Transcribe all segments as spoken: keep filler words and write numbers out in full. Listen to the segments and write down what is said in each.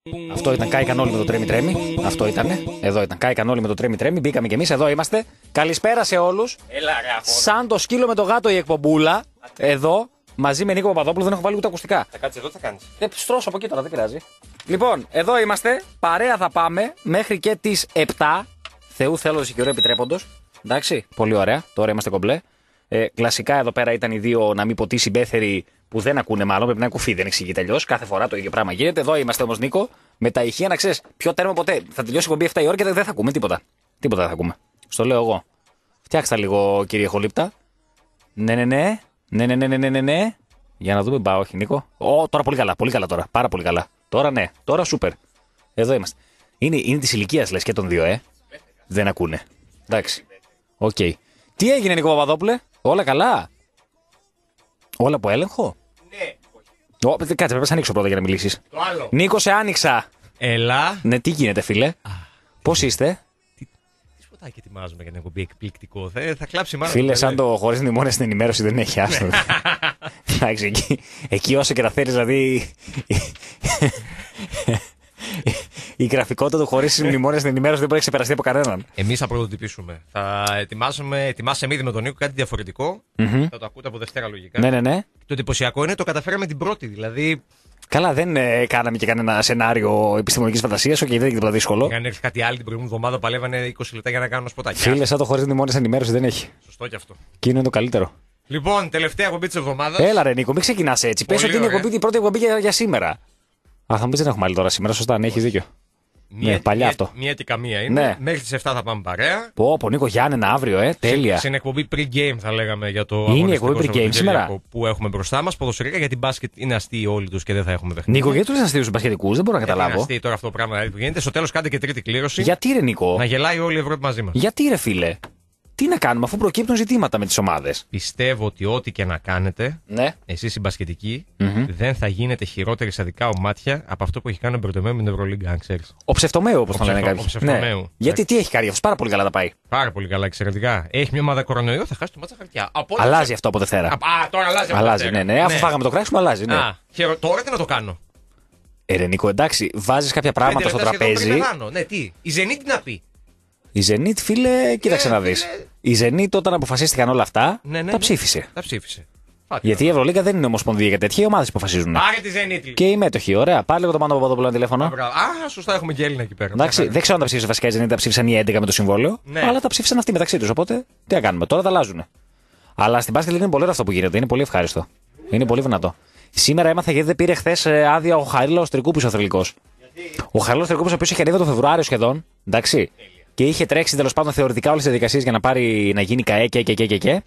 Αυτό ήταν, κάηκαν όλοι με το τρέμι τρέμι. Αυτό ήτανε. Εδώ ήταν, κάηκαν όλοι με το τρέμι τρέμι. Μπήκαμε κι εμείς, εδώ είμαστε. Καλησπέρα σε όλους. Σαν το σκύλο με το γάτο η εκπομπούλα. Εδώ, μαζί με Νίκο Παπαδόπουλο, δεν έχω βάλει ούτε ακουστικά. Θα κάτσεις εδώ, τι θα κάνεις. Δεν στρώσω από εκεί τώρα, δεν πειράζει. Λοιπόν, εδώ είμαστε. Παρέα θα πάμε μέχρι και τις επτά. Θεού θέλοντος και ωραίο επιτρέποντος. Εντάξει, πολύ ωραία. Τώρα είμαστε κομπλέ. Ε, κλασικά εδώ πέρα ήταν οι δύο, να μην πω τι συμπέθεροι που δεν ακούνε, μάλλον πρέπει να είναι κουφί, δεν εξηγείται αλλιώς. Κάθε φορά το ίδιο πράγμα γίνεται. Εδώ είμαστε όμως, Νίκο, με τα ηχεία να ξέρεις πιο τέρμα ποτέ. Θα τελειώσει η κομπή επτά η ώρα και δεν θα ακούμε τίποτα. Τίποτα δεν θα ακούμε. Στο λέω εγώ. Φτιάξτε λίγο, κύριε Χολύπτα. Ναι, ναι, ναι. Ναι, ναι, ναι, ναι, ναι, ναι, ναι. Για να δούμε, μπα, όχι, Νίκο. Ω, τώρα πολύ καλά, πολύ καλά τώρα. Πάρα πολύ καλά. Τώρα ναι, τώρα σούπερ. Εδώ είμαστε. Είναι, είναι τη ηλικία, λες, και των δύο, ε. Δεν ακούνε. Εντάξει. Οκ. Okay. Τι έγινε, Νίκο Παπαδόπουλε, όλα καλά. Όλα από έλεγχο. Ναι. Ω, κάτσε, πρέπει να σε ανοίξω πρώτα για να μιλήσεις. Το άλλο. Νίκο, σε άνοιξα. Έλα. Ναι, τι γίνεται, φίλε. Πώς είστε. Τι σποτάκι ετοιμάζουμε για να εκπομπή εκπληκτικό. Θα, θα κλάψει μάλλον. Φίλε, σαν το χωρίς μνημόνια στην ενημέρωση δεν έχει άστο. Εντάξει, εκεί, εκεί όσο και τα θέλεις, δηλαδή. Η γραφικότητα του χωρίς μνημόνια στην ενημέρωση δεν μπορεί να ξεπεραστεί από κανέναν. Εμείς θα πρωτοτυπήσουμε. Θα ετοιμάσουμε, ετοιμάσαμε ήδη με τον Νίκο κάτι διαφορετικό. Mm-hmm. Θα το ακούτε από Δευτέρα λογικά. Ναι, ναι, ναι. Το εντυπωσιακό είναι το καταφέραμε την πρώτη. Δηλαδή. Καλά, δεν ε, κάναμε και κανένα σενάριο επιστημονικής φαντασίας, και δεν είναι τίποτα δύσκολο. Αν έρθει κάτι άλλο την προηγούμενη εβδομάδα, παλεύανε είκοσι λεπτά για να κάνουν σποτάκι. Φίλε, σαν το χωρίς μνημόνια στην ενημέρωση δεν έχει. Σωστό κι αυτό. Και είναι το καλύτερο. Λοιπόν, τελευταία εκπομπή τη εβδομάδα. Έλα, ρε Νίκο, μην ξεκινάς έτσι. Πες ότι είναι η πρώτη εκπομπή για, για σήμερα. Α, θα μου πεις δεν έχουμε άλλη τώρα σήμερα, σωστά, ναι, έχεις δίκιο. Μία, ναι, παλιά μία, αυτό. Μία και καμία είναι. Ναι. Μέχρι τις επτά θα πάμε παρέα. Πω, πω, Νίκο Γιάννενα αύριο, ε, τέλεια. Στην εκπομπή pre-game θα λέγαμε για το. Είναι η εκπομπή pre-game σήμερα. Που έχουμε μπροστά μας. Ποδοσφαιρικά, γιατί μπάσκετ είναι αστείοι όλοι τους και δεν θα έχουμε παιχνίδι. Νίκο, γιατί τους αστείους τους μπασκετικούς, δεν μπορώ να καταλάβω. Είναι αστείοι τώρα αυτό το πράγμα που γίνεται. Στο τέλος κάντε και τρίτη κλήρωση. Γιατί, ρε Νίκο. Να γελάει όλη η Ευρώπη μαζί μας. Γιατί, ρε φίλε. Τι να κάνουμε, αφού προκύπτουν ζητήματα με τις ομάδες. Πιστεύω ότι ό,τι και να κάνετε, ναι. εσείς οι μπασκετικοί, mm-hmm. δεν θα γίνετε χειρότεροι στα δικά μου μάτια από αυτό που έχει κάνει ο Μπερτομέου με την Ευρωλίγκα, αν ξέρεις. Ο Ψευτομέου, όπως τον λένε κάποιοι. Ναι. Γιατί τι έχει κάνει αυτό, πάρα πολύ καλά τα πάει. Πάρα πολύ καλά, εξαιρετικά. Έχει μια ομάδα κορονοϊό, θα χάσει το μάτσα χαρτιά. Από αλλάζει σε... αυτό από Δευτέρα. Α, α τώρα αλλάζει από αλλάζει, ναι, ναι. Αφού ναι. φάγαμε το κράξιμο, αλλάζει. Ναι. Α, χειρο... τώρα τι να το κάνω. Ε, ρε Νίκο, εντάξει, βάζεις κάποια πράγματα στο τραπέζι. Ναι, τι, η Ζενίτ τι να πει. Η Zenit, φίλε, κοίταξε να δεις. Η Zenit, όταν αποφασίστηκαν όλα αυτά, ναι, ναι, τα ψήφισε. Ναι, τα ψήφισε. Γιατί η Ευρωλίγκα δεν είναι ομοσπονδία για τέτοια, οι ομάδες αποφασίζουν. Πάρε τη Zenit. Και οι μέτοχοι, ωραία. Πάρε λίγο το Μάνο Παπαδόπουλο ένα τηλέφωνο. Α, σωστά, έχουμε και Έλληνα εκεί πέρα. Εντάξει, δεν ξέρω αν τα ψήφισε βασικά η Zenit, τα ψήφισαν οι έντεκα με το συμβόλαιο. Ναι. Αλλά τα ψήφισαν αυτοί μεταξύ τους. Οπότε τι να κάνουμε, τώρα τα αλλάζουν. Αλλά στην μπάσκετ είναι πολύ ωραίο αυτό που γίνεται, είναι πολύ ευχάριστο. Είναι πολύ δυνατό. Σήμερα έμαθα γιατί δεν πήρε χθες άδεια ο Χαρίλαος Τρικούπης ο Θρυλικός. Ο Χαρίλαος Τρικούπης, ο οποίος είχε ανέβει το Φεβρουάριο σχεδόν. Εντάξει. Και είχε τρέξει τέλος πάντων θεωρητικά όλες τις διαδικασίες για να, πάρει, να γίνει ΚΑΕ και, και, και, και, και.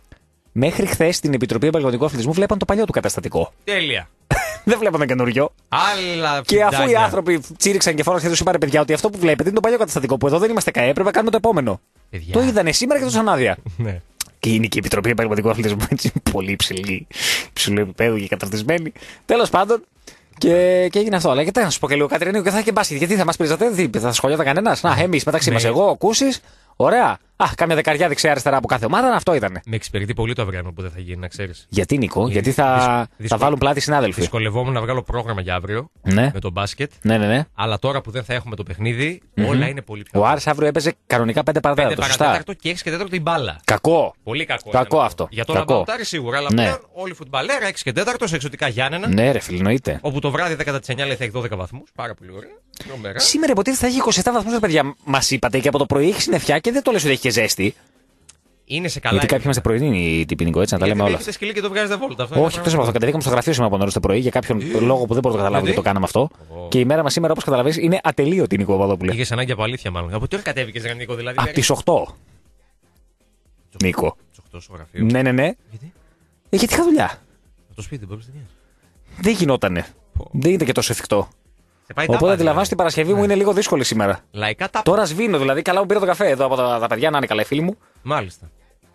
Μέχρι χθες στην Επιτροπή Επαγγελματικού Αθλητισμού βλέπαν το παλιό του καταστατικό. Τέλεια. Δεν βλέπαμε καινούριο. Άλλα και αφού οι άνθρωποι τσίριξαν και φώναξαν και του είπαν παιδιά ότι αυτό που βλέπετε είναι το παλιό καταστατικό που εδώ δεν είμαστε ΚΑΕ, πρέπει να κάνουμε το επόμενο. Παιδιά. Το είδανε σήμερα και το άδεια. Ναι. Και είναι και η Επιτροπή Επαγγελματικού Αθλητισμού έτσι πολύ υψηλή, υψηλού επίπεδου και καταρτισμένη. Τέλος πάντων. Και, και έγινε αυτό. Αλλά γιατί να σου πω και λίγο κάτι, Ρενίκο, και θα είχε μπάσκετ. Γιατί θα μας πρίζατε, δεν θα σχολιόταν κανένα. Να, εμείς μεταξύ μας, εγώ, ο Κούσης, ωραία. Α, κάμια δεκαριά δεξιά-αριστερά από κάθε ομάδα, αυτό ήτανε. Με εξυπηρετεί πολύ το αυριανό που δεν θα γίνει, να ξέρεις. Γιατί, Νίκο, γιατί θα, δυσκο... θα βάλουν πλάτη συνάδελφοι. Δυσκολευόμουν να βγάλω πρόγραμμα για αύριο ναι. με το μπάσκετ. Ναι, ναι, ναι. Αλλά τώρα που δεν θα έχουμε το παιχνίδι, mm-hmm. όλα είναι πολύ πιο. Ο Άρης αύριο έπαιζε κανονικά πέντε παρατέταρτο. πέντε παρατέταρτο και έξι και τέταρτο την μπάλα. Κακό. Πολύ κακό. Κακό αυτό. Για τον Αμπαουτάρη σίγουρα, αλλά ναι. πλέον όλοι οι φουτμπαλέρα έξι και τέταρτο σε εξωτικά Γιάννενα. Ναι, ρε φίλε, εννοείται. Όπου το βράδυ δέκα της εννιά λέει θα έχει δώδεκα βαθμούς. Πάρα πολύ ωραία. Σήμερα υποτίθεται θα έχει είκοσι επτά βαθμούς, παιδιά. Μας είπατε και από το πρωί έχει συννεφιά και δεν το λες ότι έχει και ζέστη. Είναι σε καλά. Γιατί κάποιοι είμαστε πρωινοί τύποι, Νίκο, έτσι να τα λέμε όλα. Έχετε σκυλί και το βγάζετε βόλτα. Όχι, εκτός από αυτό. Κατεβήκαμε στο γραφείο σήμερα από νωρίς το πρωί για κάποιον λόγο που δεν μπορώ να καταλάβω γιατί το κάναμε αυτό. Και η μέρα μας σήμερα, όπως καταλαβαίνεις, είναι ατελείωτη, Νίκο Παπαδόπουλε. Είχες ανάγκη από αλήθεια, μάλλον. Από τι ώρα κατέβηκες, ρε Νίκο, δηλαδή. Από τις οκτώ. Νίκο. οκτώ στο γραφείο. Ναι, ναι, ναι. Γιατί? Γιατί είχα δουλειά. Από το σπίτι, δεν μπορείς. Δεν γινότανε. Δεν ήταν και τόσο εφικτό. Οπότε αντιλαμβάνομαι ότι η Παρασκευή ναι. μου είναι λίγο δύσκολη σήμερα. Λαϊκά τα. Τώρα σβήνω, δηλαδή καλά μου πήρα το καφέ εδώ από τα, τα παιδιά να είναι καλά οι φίλοι μου. Μάλιστα.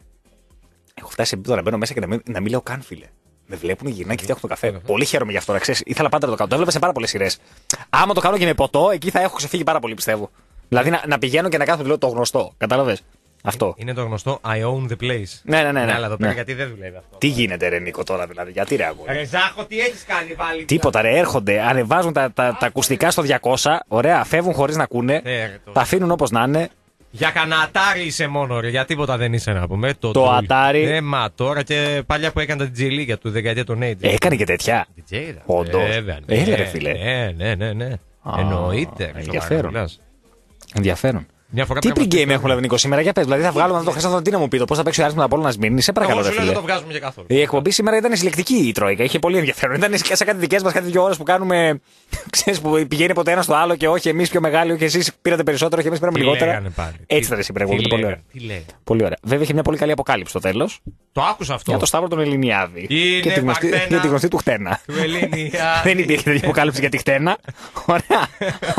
Έχω φτάσει σε επίπεδο να μπαίνω μέσα και να μην, να μην λέω καν, φίλε. Με βλέπουν, γυρνάνε και φτιάχνουν το καφέ. Πολύ χαίρομαι γι' αυτό, να ξέρεις. Ήθελα πάντα να το κάνω. Το έβλεπα σε πάρα πολλές σειρές. Άμα το κάνω και με ποτό, εκεί θα έχω ξεφύγει πάρα πολύ, πιστεύω. Δηλαδή να, να πηγαίνω και να κάθομαι λέω το γνωστό. Κατάλαβες. Αυτό. Είναι το γνωστό I own the place. Ναι, ναι, ναι. ναι. Αλλά εδώ πέρα ναι. γιατί δεν δουλεύει αυτό. Τι γίνεται, ρε Νίκο, τώρα δηλαδή, γιατί ρε αγόρι. Ρε Ζάχο, τι έχεις κάνει πάλι. Τίποτα, ρε, έρχονται, ανεβάζουν τα, τα, τα ακουστικά στο διακόσια, ωραία, φεύγουν χωρίς να ακούνε, Ε, ρε, το- τα αφήνουν όπως να είναι. Για κανένα Ατάρι είσαι μόνο, ρε. Για τίποτα δεν είσαι να πούμε. Το, Το True. Atari. Ναι, μα τώρα και παλιά που έκανε τα ντι τζέι Λίγκα του δεκαετία των ογδόντα. Έκανε και τέτοια. ντι τζέι, ρε. Όντως. Βέβαια, ναι, Έλα, ρε, φίλε. Ναι, ναι, ναι. ναι. Α, Εννοείται. ρε, ενδιαφέρον. σοβαρά μιλάς. Ενδιαφέρον. Μια φορά Τι πρέπει να pre-game μας έχουμε, Νίκο, σήμερα, για πες. Δηλαδή θα βγάλουμε αυτό το Χρυσάνθο, τι να μου πει, το πώς θα παίξει ο Άρης με τα Πόλωνα Σμύρνη. Σε παρακαλώ, Εγώ ρε σου λέω δεν φίλε. το βγάζουμε και καθόλου. Η εκπομπή σήμερα ήταν συλλεκτική η Τρόικα. Είχε πολύ ενδιαφέρον. Ήταν σαν κάτι δικέ μα, κάτι δύο ώρε που κάνουμε. Ξέρεις, που πηγαίνει ποτέ ένα στο άλλο και όχι εμεί πιο μεγάλοι, όχι εσεί πήρατε περισσότερο, όχι εμεί πήραμε Τι λιγότερα. λέγανε πάλι. Έτσι Τι- ήταν εσύ τι πρέπει. Πολύ λέγανε, ωραία. τι λέγανε. Πολύ ωραία. Βέβαια είχε μια πολύ καλή αποκάλυψη στο τέλο Το άκουσα αυτό. για το Σταύρο τον Ελληνιάδη. Είναι Και τη γνωστή, Παρθένα. για τη γνωστή του χτένα. Του Ελληνιάδη. Δεν υπήρχε τέτοια αποκάλυψη για τη χτένα. Ωραία.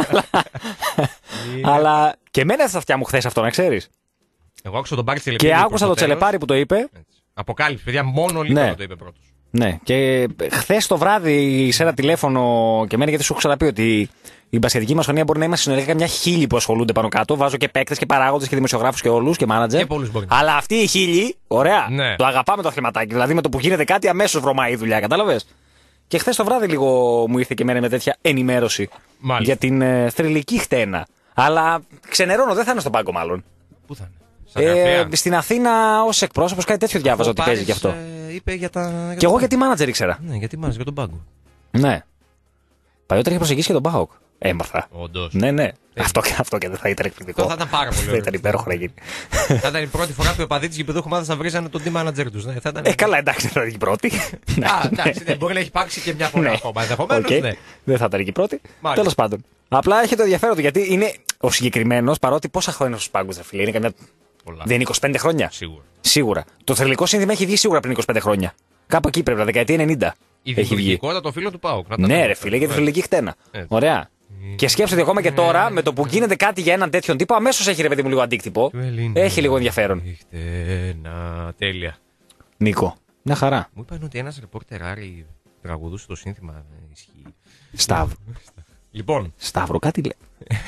Αλλά και εμένα στα αυτιά μου χθε αυτό, να ξέρει. Εγώ άκουσα τον Μπάρι Και Τσελεπάρη. άκουσα το Τσελεπάρι που το είπε. Αποκάλυψη, παιδιά, μόνο λίγο Ναι. το είπε πρώτο. Ναι, και χθε το βράδυ σε ένα τηλέφωνο και εμένα, γιατί σου έχω ξαναπεί ότι η μπασκετική μα φωνία μπορεί να είμαστε συνολικά μια χίλιοι που ασχολούνται πάνω κάτω. Βάζω και παίκτες και παράγοντες και δημοσιογράφους και όλους και μάνατζερ. Και πολλούς μπορεί να. Αλλά αυτοί οι χίλιοι, ωραία, Ναι. το αγαπάμε το αθληματάκι. Δηλαδή με το που γίνεται κάτι αμέσως βρωμάει η δουλειά, κατάλαβες. Και χθε το βράδυ λίγο μου ήρθε και εμένα με τέτοια ενημέρωση Μάλιστα. για την ε, θρυλική χτένα. Αλλά ξενερώνω, δεν θα είναι στον πάγκο μάλλον. Πού θα είναι. Στα Ε, γραφεία. στην Αθήνα ω εκπρόσωπο κάτι τέτοιο διάβαζα Ο ότι παίζει Πάρης, γι' αυτό. ε, είπε για τα. για Και τα- εγώ γιατί μάνατζερ ήξερα. Ναι, γιατί μάλιστα για τον πάγκο. Ναι. Παλιότερα είχε προσεγγίσει και τον Πάοκ. Έμαθα. Όντως. Ναι, ναι. Αυτό και, αυτό και δεν θα ήταν εκπληκτικό. Αυτό θα ήταν πάρα πολύ Θα ωραίο. ήταν υπέροχο να γίνει. Θα ήταν η πρώτη φορά που οι οπαδοί τη γηπεδούχου ομάδα θα βρίζανε τον team manager του. Ναι, θα ήταν. Ε, καλά, εντάξει, δεν θα ήταν και η πρώτη. Α, εντάξει, ναι, μπορεί να έχει υπάρξει και μια φορά Ναι. ακόμα. Ενδεχομένω, Οκ. ναι. Δεν θα ήταν και η πρώτη. Μάλιστα. Τέλο πάντων. Απλά έχει το ενδιαφέρον του γιατί είναι ο συγκεκριμένο, παρότι πόσα χρόνια στου πάγκου, ρε φίλε, είναι καμιά. Πολλά. Δεν είναι είκοσι πέντε χρόνια. Σίγουρα. Σίγουρα. Το θρυλικό σύνθημα έχει βγει σίγουρα πριν είκοσι πέντε χρόνια. Κάπου εκεί πρέπει, δεκαετία ενενήντα. Η Έχει βγει. δημιουργικότητα των φίλων του Πάουκ. να τα Ναι, πούμε. ρε φίλε, για τη θρυλική χτένα. Έτσι. Ωραία. Και σκέψτε ότι ακόμα και τώρα, με το που γίνεται κάτι για έναν τέτοιον τύπο, αμέσω έχει ρε παιδί μου λίγο αντίκτυπο. Του Ελλήνου Έχει λίγο ενδιαφέρον. νύχτενα. Τέλεια. Νίκο, μια χαρά. Μου είπαν ότι ένα ρεπόρτερ Άρη τραγουδούσε το σύνθημα. ε, Ισχύει. Σταύρο. Λοιπόν, Σταύρο, κάτι λέει.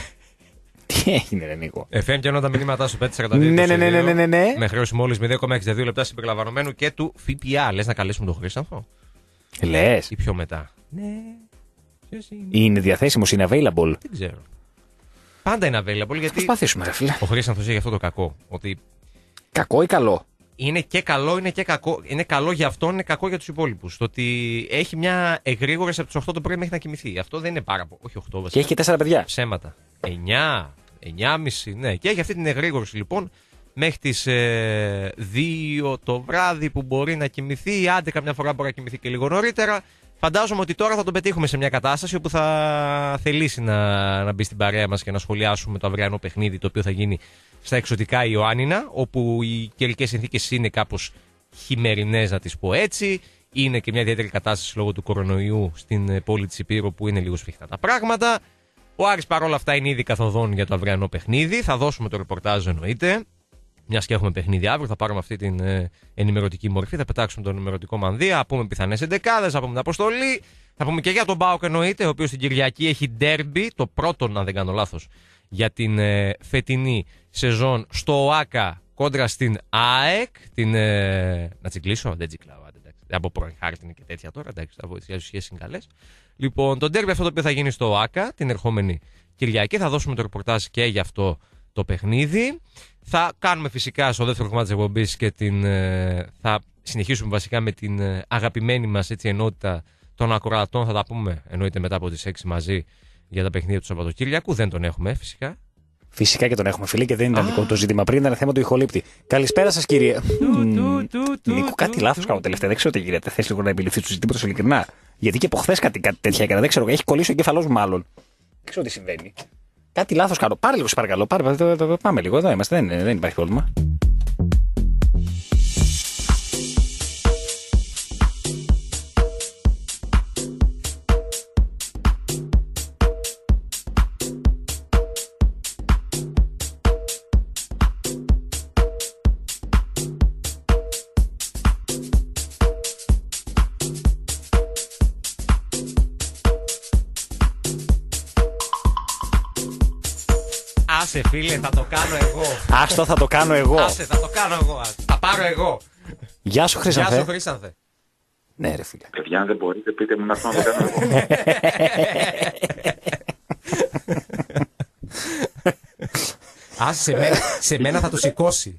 Τι έγινε, ρε Νίκο. εφ εμ και ενώ τα μηνύματά σου πέντε σαράντα δύο Ναι, ναι, ναι, ναι, ναι, ναι, ναι. με χρέωση μόλις μηδέν κόμμα εξήντα δύο λεπτά συμπεριλαμβανομένου και του ΦΠΑ. Λες να καλέσουμε τον Χρήστανθο Λε. ή πιο μετά. Ναι. Ποιος είναι. Είναι διαθέσιμο, είναι available. Δεν ξέρω. Πάντα είναι available γιατί Προσπαθήσουμε, ρε φίλε. ο Χρήστανθος έχει αυτό το κακό. Ότι Κακό ή καλό. είναι και καλό, είναι και κακό. Είναι καλό για αυτόν, είναι κακό για τους υπόλοιπους. Το ότι έχει μια εγρήγορες από τις οκτώ το πρωί μέχρι να κοιμηθεί. Αυτό δεν είναι πάρα πολύ. Όχι οκτώ βασικά. Και έχει και τέσσερα παιδιά. Ψέματα. εννιά, εννιά και μισή, ναι. Και έχει αυτή την εγρήγορση λοιπόν μέχρι τις ε, δύο το βράδυ που μπορεί να κοιμηθεί. Άντε, καμιά φορά μπορεί να κοιμηθεί και λίγο νωρίτερα. Φαντάζομαι ότι τώρα θα τον πετύχουμε σε μια κατάσταση όπου θα θελήσει να, να μπει στην παρέα μας και να σχολιάσουμε το αυριανό παιχνίδι το οποίο θα γίνει στα εξωτικά Ιωάννινα, όπου οι καιρικές συνθήκες είναι κάπως χειμερινές, να τις πω έτσι. Είναι και μια ιδιαίτερη κατάσταση λόγω του κορονοϊού στην πόλη της Υπήρου που είναι λίγο σφιχτά τα πράγματα. Ο Άρης παρόλα αυτά είναι ήδη καθοδόν για το αυριανό παιχνίδι. Θα δώσουμε το ρεπορτάζ εννοείται. Μια και έχουμε παιχνίδι αύριο, θα πάρουμε αυτή την ε, ενημερωτική μορφή. Θα πετάξουμε το ενημερωτικό μανδύα. Θα πούμε πιθανές εντεκάδες, θα πούμε την αποστολή. Θα πούμε και για τον ΠΑΟΚ εννοείται, ο οποίος την Κυριακή έχει ντέρμπι, το πρώτο, αν δεν κάνω λάθος, για την ε, φετινή σεζόν στο ΟΑΚΑ κόντρα στην ΑΕΚ. Την, ε, να τσιγκλίσω, δεν τσιγκλάω. Από πρώην χάρτινη και τέτοια τώρα. Εντάξει, θα βοηθήσει, οι σχέσεις είναι καλές. Λοιπόν, το ντέρμπι αυτό το οποίο θα γίνει στο ΟΑΚΑ την ερχόμενη Κυριακή. Θα δώσουμε το ρεπορτάζ και για αυτό το παιχνίδι. Θα κάνουμε φυσικά στο δεύτερο κομμάτι της εκπομπής και την, ε, θα συνεχίσουμε βασικά με την ε, αγαπημένη μας έτσι, ενότητα των ακροατών. Θα τα πούμε εννοείται μετά από τις έξι μαζί για τα παιχνίδια του Σαββατοκύριακου. Δεν τον έχουμε φυσικά. Φυσικά και τον έχουμε, φίλε, και δεν ήταν δικό το ζήτημα. Πριν ήταν θέμα του ηχολήπτη. Καλησπέρα σα, κύριε. Νίκο, κάτι λάθο κάνω τελευταία. Δεν ξέρω τι γίνεται. Θε λίγο να επιληφθεί του ζητήματο ειλικρινά. Γιατί και από χθε κάτι, κάτι τέτοια έκανα. Δεν ξέρω, έχει κολλήσει ο εγκέφαλό μου μάλλον. Δεν ξέρω τι συμβαίνει. Κάτι λάθο κάνω. Πάρε λίγο, σε παρακαλώ. Πάρε, πάμε λίγο. Εδώ είμαστε. Δεν, δεν υπάρχει πρόβλημα. Άσε φίλε, θα το κάνω εγώ. Άστο, θα το κάνω εγώ. Άσε, θα το κάνω εγώ. άσε. Θα πάρω εγώ. Γεια σου, Γεια σου, Χρυσανθέ. Χρήσανθε. Ναι, ρε φίλε. Παιδιά, αν δεν μπορείτε, πείτε μου να έρθω να το κάνω εγώ. Άσε, σε μένα, σε μένα θα το σηκώσει.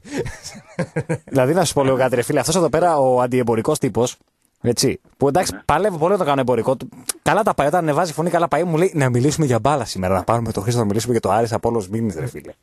Δηλαδή, να σου πω λίγο κάτι, ρε φίλε. Αυτό εδώ πέρα ο αντιεμπορικό τύπο. Έτσι. Που εντάξει, παλεύω πολύ να το κάνω εμπορικό. Καλά τα πάει. Όταν ανεβάζει φωνή, καλά πάει. Μου λέει να μιλήσουμε για μπάλα σήμερα. Να πάρουμε τον Χρήστο να μιλήσουμε για το Άρης Απόλλωνας Μήνης, ρε φίλε.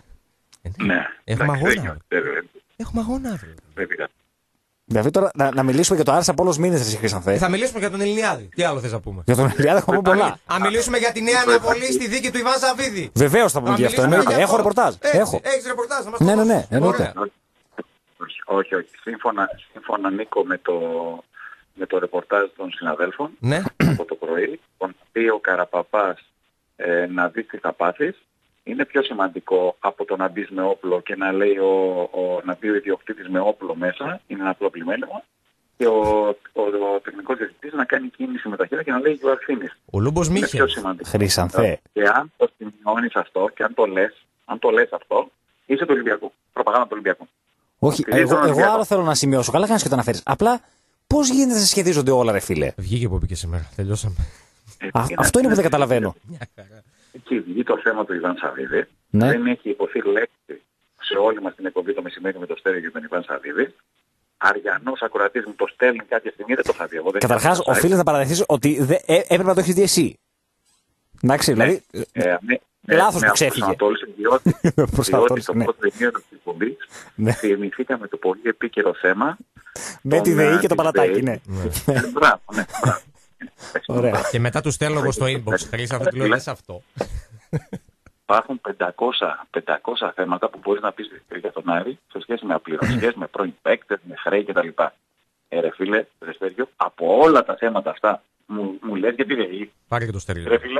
Ναι. Έχουμε Εντάξει, αγώνα. δεν ξέρω, ε, Έχουμε αγώνα αύριο. πρέπει να- Δηλαδή τώρα να, να μιλήσουμε για το Άρης Απόλλωνας Μήνης, ρε Χρήστανθε. Θα μιλήσουμε για τον Ελληνιάδη. Τι άλλο θες να πούμε. Για τον Ελιάδα έχουμε πολλά. Αν μιλήσουμε για τη νέα αναβολή στη δίκη του Ιβάν Σαββίδη. Βεβαίω θα πούμε Να και αυτό. μιλήσουμε Εννοείται. για Έχω αυτό. ρεπορτάζ. Έχεις- Έχω. Έχεις ρεπορτάζ. να μας το Ναι, ναι, δώσεις. ναι, εννοείται. Ωραία. Όχι, όχι, όχι. Σύμφωνα, σύμφωνα Νίκο, με το, με το ρεπορτάζ των συναδέλφων Ναι. από το πρωί, τον πει ο Καραπαπάς ε, να δεις τι θα πάθεις, είναι πιο σημαντικό από το να μπεις με όπλο και να λέει ο, ο, να μπει ο ιδιοκτήτης με όπλο μέσα, είναι ένα απλό πλημέλημα, και ο, ο, ο τεχνικός διευθυντής να κάνει κίνηση με τα χέρια και να λέει you are finished. Ο Λούμπος Είναι Μίχελ. πιο σημαντικό. Χρήσανθε. Και αν το σημειώνεις αυτό και αν το λες, αν το λες αυτό, είσαι του Ολυμπιακού. Προπαγάνδα του Ολυμπιακού. Όχι, Επειδή εγώ, τον εγώ Ολυμπιακό. άλλο θέλω να σημειώσω. Καλά κάνεις και το αναφέρεις. Απλά πώ γίνεται να σχετίζονται όλα, ρε φίλε. Βγήκε που μπήκε σήμερα. Τελειώσαμε. Ε, Α, αυτό είναι που δεν καταλαβαίνω. Έχει βγει το θέμα του Ιβάν Σαββίδη. Ναι. Δεν έχει υποθεί λέξη σε όλη μας την εκπομπή το μεσημέρι με το Στέριο και τον Ιβάν Σαββίδη. Αριανός ακροατής μου το στέλνει κάποια στιγμή, δεν το είχα δει εγώ. δεν Καταρχά, είχα δει. οφείλει να παραδεχθεί ότι δε, ε, έπρεπε να το έχει δει εσύ. Εντάξει, δηλαδή. Ε, με, με, Λάθος με που ξέφυγε. προσανατόλισε, διότι, διότι Προσανατόλισε, το ναι. πρώτο ημίωρο της εκπομπής Ναι. θυμηθήκαμε το πολύ επίκαιρο θέμα. Με τη των, ΔΕΗ ε, και το της παλατάκι, ΔΕΗ. ναι. Ε, Μπράβο, ναι, μπράβο. Ωραία. Και μετά του στέλνω εγώ στο inbox. Χρήσανθε, του λέω λες αυτό. Υπάρχουν πεντακόσια, πεντακόσια θέματα που μπορείς να πεις για τον Άρη σε σχέση με απληρωμίες, με πρώην παίκτες, με χρέη κτλ. Ε, ρε φίλε, ρε Στέριο, από όλα τα θέματα αυτά μου, μου λες γιατί δεν είναι. Πάρε και το Ρε στερείο. φίλε,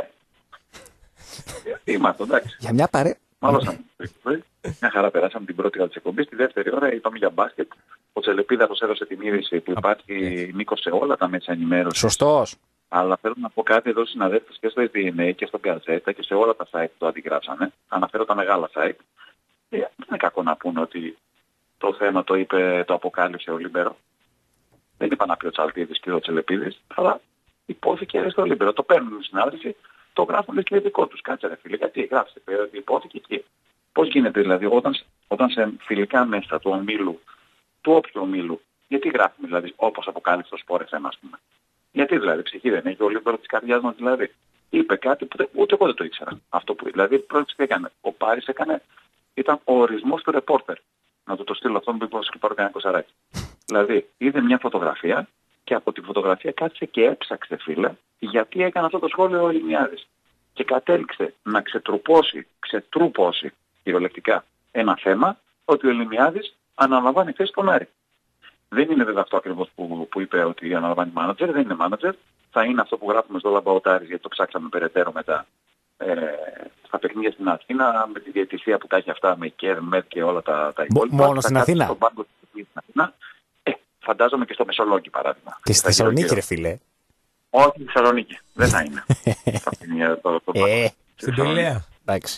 είμαστε εντάξει. Για μια παρέ. Μάλωσαμε. Μια χαρά περάσαμε την πρώτη ώρα της εκπομπής. Τη δεύτερη ώρα είπαμε για μπάσκετ. Ο Τσελεπίδαρος έδωσε την είδηση που υπάρχει Νίκο σε όλα τα μέσα ενημέρωσης. Σωστός. Αλλά θέλω να πω κάτι εδώ στους συναδέλφους και στο ες ντι εν έι και στο Γκαζέτα και σε όλα τα site που το αντιγράψανε. Αναφέρω τα μεγάλα site. Ε, δεν είναι κακό να πούνε ότι το θέμα το είπε, το αποκάλυψε ο Λίμπερο. Δεν είπα να πει ο Τσαλτίδης και ο Τσελεπίδης, αλλά υπόθηκε στο Λίμπερο. Το παίρνουν οι συνάδελφοι, το γράφουν και δικό τους. Κάτσε ρε φίλε, γιατί γράψτε, ότι υπόθηκε εκεί. Πώς γίνεται δηλαδή όταν, όταν σε φιλικά μέσα του ομίλου, του όποιου ομίλου, γιατί γράφουμε δηλαδή όπως αποκάλυψε το Σπόρ εφ εμ, ας πούμε. Γιατί δηλαδή ψυχή δεν έχει ο Λίμπερο της καρδιάς μας δηλαδή. Είπε κάτι που δεν, ούτε εγώ δεν το ήξερα. Αυτό που δηλαδή πρώτος τι έκανε. Ο Πάρης έκανε, ήταν ο ορισμός του ρεπόρτερ. Να του το στείλω αυτό που είπε ο Σκυπάρο κανένα κοσαράκι. Δηλαδή είδε μια φωτογραφία και από τη φωτογραφία κάτσε και έψαξε φίλε γιατί έκανε αυτό το σχόλιο ο Ελληνιάδης. Και κατέληξε να ξετρουπώσει, ξετρουπώσει κυριολεκτικά ένα θέμα ότι ο Ελληνιάδης αναλαμβάνει θέση στον Άρη. Δεν είναι βέβαια αυτό ακριβώς που, που είπε ότι αναλαμβάνει manager, δεν είναι manager. Θα είναι αυτό που γράφουμε στο Λαμπαοτάρης, γιατί το ψάξαμε περαιτέρω μετά ε, στα παιχνίδια στην Αθήνα, με τη διαιτησία που τα έχει αυτά με ΚΕΡ, ΜΕΤ και όλα τα, τα υπόλοιπα. Μόνο στην Αθήνα. Στον πάγκο στην Αθήνα. Ε, φαντάζομαι και στο Μεσολόγγι παράδειγμα. Και στη Θα Θεσσαλονίκη, γύρω-γύρω. ρε φίλε. Όχι στη Θεσσαλονίκη. Δεν θα είναι. Θα είναι το, το, το, Ε, Στην Πηλαία. εντάξει.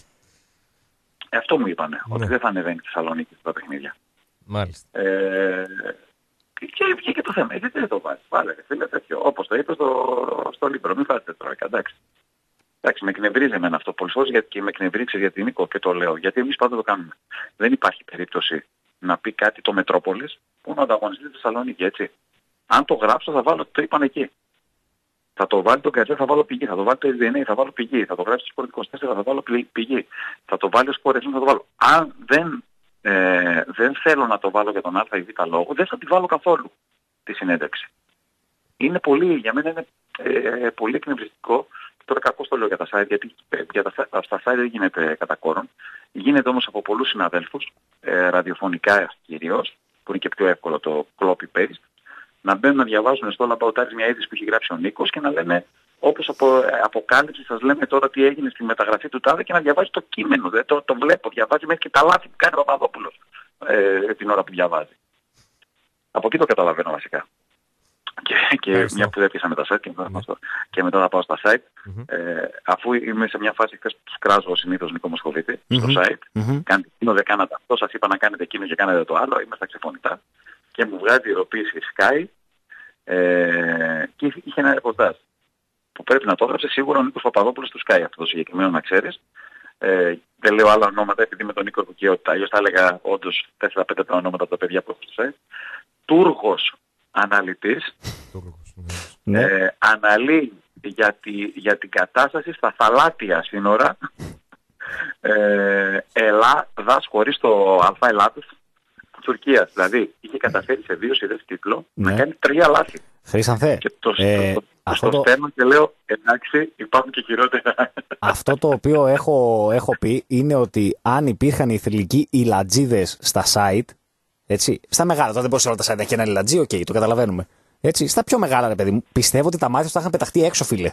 Ε, αυτό μου είπανε, Ναι. ότι δεν θα ανεβαίνει στη Θεσσαλονίκη στα παιχνίδια. Μάλιστα. Ε, και βγήκε το θέμα. Γιατί δεν το βάζει. Βάλε, ρε φίλε, τέτοιο. Όπως το είπε στο, στο Λίμπρο. Μην φάτε τώρα, εντάξει. Εντάξει, με εκνευρίζει εμένα αυτό πολύ φορές γιατί και με εκνευρίζει γιατί Νίκο και το λέω. Γιατί εμείς πάντα το κάνουμε. Δεν υπάρχει περίπτωση να πει κάτι το Μετρόπολης που να ανταγωνιστεί στη Θεσσαλονίκη, έτσι. Αν το γράψω θα βάλω, το είπαν εκεί. Θα το βάλει το Γκατζέ, θα βάλω πηγή. Θα το βάλει το ες ντι εν έι, θα βάλω πηγή. Θα το γράψει στο Sport είκοσι τέσσερα, θα βάλω πηγή. Θα το βάλει ο Sport εφ εμ, θα το βάλω. Αν δεν, ε, δεν θέλω να το βάλω για τον α ή β λόγο, δεν θα τη βάλω καθόλου τη συνέντευξη. Είναι πολύ, για μένα είναι ε, πολύ εκνευριστικό. Τώρα κακώς το λέω για τα site, γιατί για τα, στα site δεν γίνεται κατά κόρον. Γίνεται όμως από πολλούς συναδέλφους, ε, ραδιοφωνικά κυρίως, που είναι και πιο εύκολο το copy-paste, να μπαίνουν να διαβάζουν στο Λαμπαοτάρης μια είδηση που έχει γράψει ο Νίκος και να λένε, όπως απο, αποκάλυψη σας λέμε τώρα τι έγινε στη μεταγραφή του τάδε και να διαβάζει το κείμενο. Δεν, το, το βλέπω, διαβάζει μέχρι και τα λάθη που κάνει ο Παπαδόπουλος ε, την ώρα που διαβάζει. Από εκεί το καταλαβαίνω βασικά. Και, και μια που δεν πήσαμε τα site και μετά, mm-hmm. και μετά θα πάω στα site. Mm-hmm. Ε, αφού είμαι σε μια φάση χθες που τους κράζω συνήθως Νίκο Μοσχοβίτη mm-hmm. στο site, mm-hmm. κάντε εκείνο, δεν κάνατε αυτό, σας είπα να κάνετε εκείνο και κάνετε το άλλο, είμαι στα ξεφωνητά και μου βγάζει ειδοποίηση Sky ε, και είχε ένα ρεπορτάζ που πρέπει να το έγραψε σίγουρα ο Νίκος Παπαδόπουλος του Sky, αυτό το συγκεκριμένο να ξέρεις. Ε, δεν λέω άλλα ονόματα επειδή με τον Νίκο Κουκιότητα, αλλιώς θα έλεγα όντως τέσσερα πέντε τα ονόματα από τα παιδιά που έχω στο site. Τούργος αναλυτής ναι. ε, αναλύει για, τη, για την κατάσταση στα θαλάτια σύνορα ε, Ελλάδας χωρίς το αλφα Ελλάδος Τουρκίας. Δηλαδή είχε καταφέρει σε δύο σειρές τίτλο ναι. να κάνει τρία λάθη. Χρήσανθε. Και το, ε, το, το, το το... στέλνω και λέω εντάξει υπάρχουν και χειρότερα. Αυτό το οποίο έχω, έχω πει είναι ότι αν υπήρχαν οι θηλυκοί ηλατζίδες στα site, έτσι, στα μεγάλα, τώρα δεν μπορεί σε όλα τα site να έχει ένα ηλατζί, οκ, okay, το καταλαβαίνουμε. Έτσι, στα πιο μεγάλα, ρε παιδί μου, πιστεύω ότι τα μάτια θα είχαν πεταχτεί έξω, φίλε.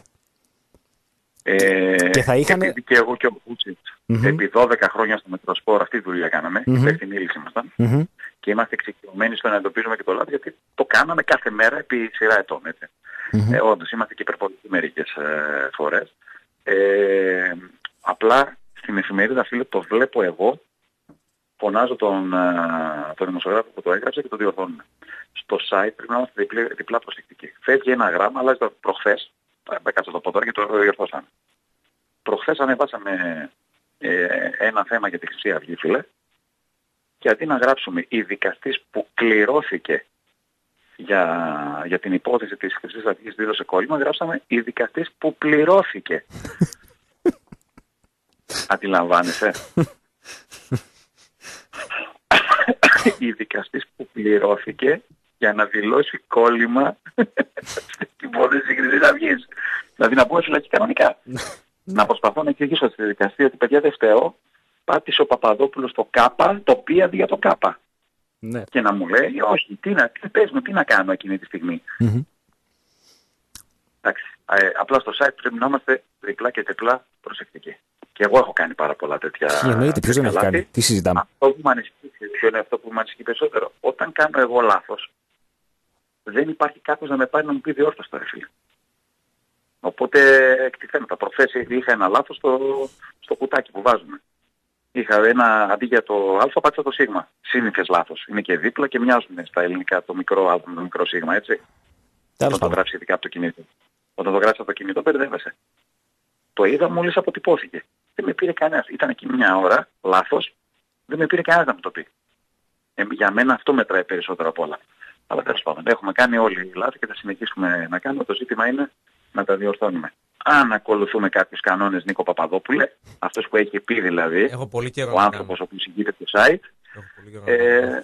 Ε, και θα είχαν... Επειδή και εγώ και ο Βούτσιτς, mm-hmm. επί δώδεκα χρόνια στο Μετροσπόρ αυτή τη δουλειά κάναμε, mm-hmm. υπεύθυνη λύση ήμασταν, mm-hmm. και είμαστε εξοικειωμένοι στο να εντοπίζουμε και το λάθος, γιατί το κάναμε κάθε μέρα επί σειρά ετών, έτσι. Mm-hmm. Ε, όντως, είμαστε και υπερπολικοί μερικές ε, φορές. Ε, απλά στην εφημερίδα, φίλε, το βλέπω εγώ, φωνάζω τον, τον δημοσιογράφο που το έγραψε και το διορθώνουμε. Στο site πρέπει να είμαστε διπλά, διπλά προσεκτικοί. Φεύγει ένα γράμμα, αλλάζει το προχθές, έκατσα το πω τώρα και το διορθώσαμε. Προχθές ανεβάσαμε ε, ένα θέμα για τη Χρυσή Αυγή, φίλε, και αντί να γράψουμε η δικαστής που κληρώθηκε για, για την υπόθεση της Χρυσής Αυγής δήλωσε κόλλημα, γράψαμε η δικαστής που πληρώθηκε. Αντιλαμβάνεσαι. Η δικαστής που πληρώθηκε για να δηλώσει κόλλημα στην υπόθεση της Χρυσής Αυγής. Δηλαδή να πούμε φυλακή κανονικά. Να προσπαθώ να εξηγήσω στη δικαστή ότι παιδιά δεν φταίω, πάτησε ο Παπαδόπουλος το ΚΑΠΑ, το πει αντί για το ΚΑΠΑ. Ναι. Και να μου λέει όχι, τι, να, τι πες μου, τι να κάνω εκείνη τη στιγμή. Mm-hmm. Εντάξει, ε, απλά στο site πρέπει να είμαστε διπλά και τριπλά προσεκτικοί. Και εγώ έχω κάνει πάρα πολλά τέτοια. Εννοείται, ποιος δεν έχει κάνει, τι συζητάμε. Αυτό που με ανησυχεί, ποιο είναι αυτό που με ανησυχεί περισσότερο. Όταν κάνω εγώ λάθος, δεν υπάρχει κάποιος να με πάρει να μου πει διόρθωση τώρα, φίλε. Οπότε εκτιθέμετα. Προχθές είχα ένα λάθος στο, στο κουτάκι που βάζουμε. Είχα ένα, αντί για το α, πάτησα το σίγμα. Σύνηθες λάθος. Είναι και δίπλα και μοιάζουν στα ελληνικά το μικρό α, το μικρό σίγμα, έτσι. Όταν το γράψει ειδικά από το κινητό. Όταν το γράψει από το κινητό, μπερδεύεσαι. Το είδα μόλις αποτυπώθηκε. Δεν με πήρε κανένας. Ήταν εκεί μια ώρα, λάθος. Δεν με πήρε κανένας να μου το πει. Ε, για μένα αυτό μετράει περισσότερο από όλα. Αλλά τέλος πάντων, έχουμε κάνει όλοι λάθη και θα συνεχίσουμε να κάνουμε. Το ζήτημα είναι να τα διορθώνουμε. Αν ακολουθούμε κάποιους κανόνες, Νίκο Παπαδόπουλε, αυτός που έχει πει δηλαδή, ο άνθρωπος που συγκείται το site, ε,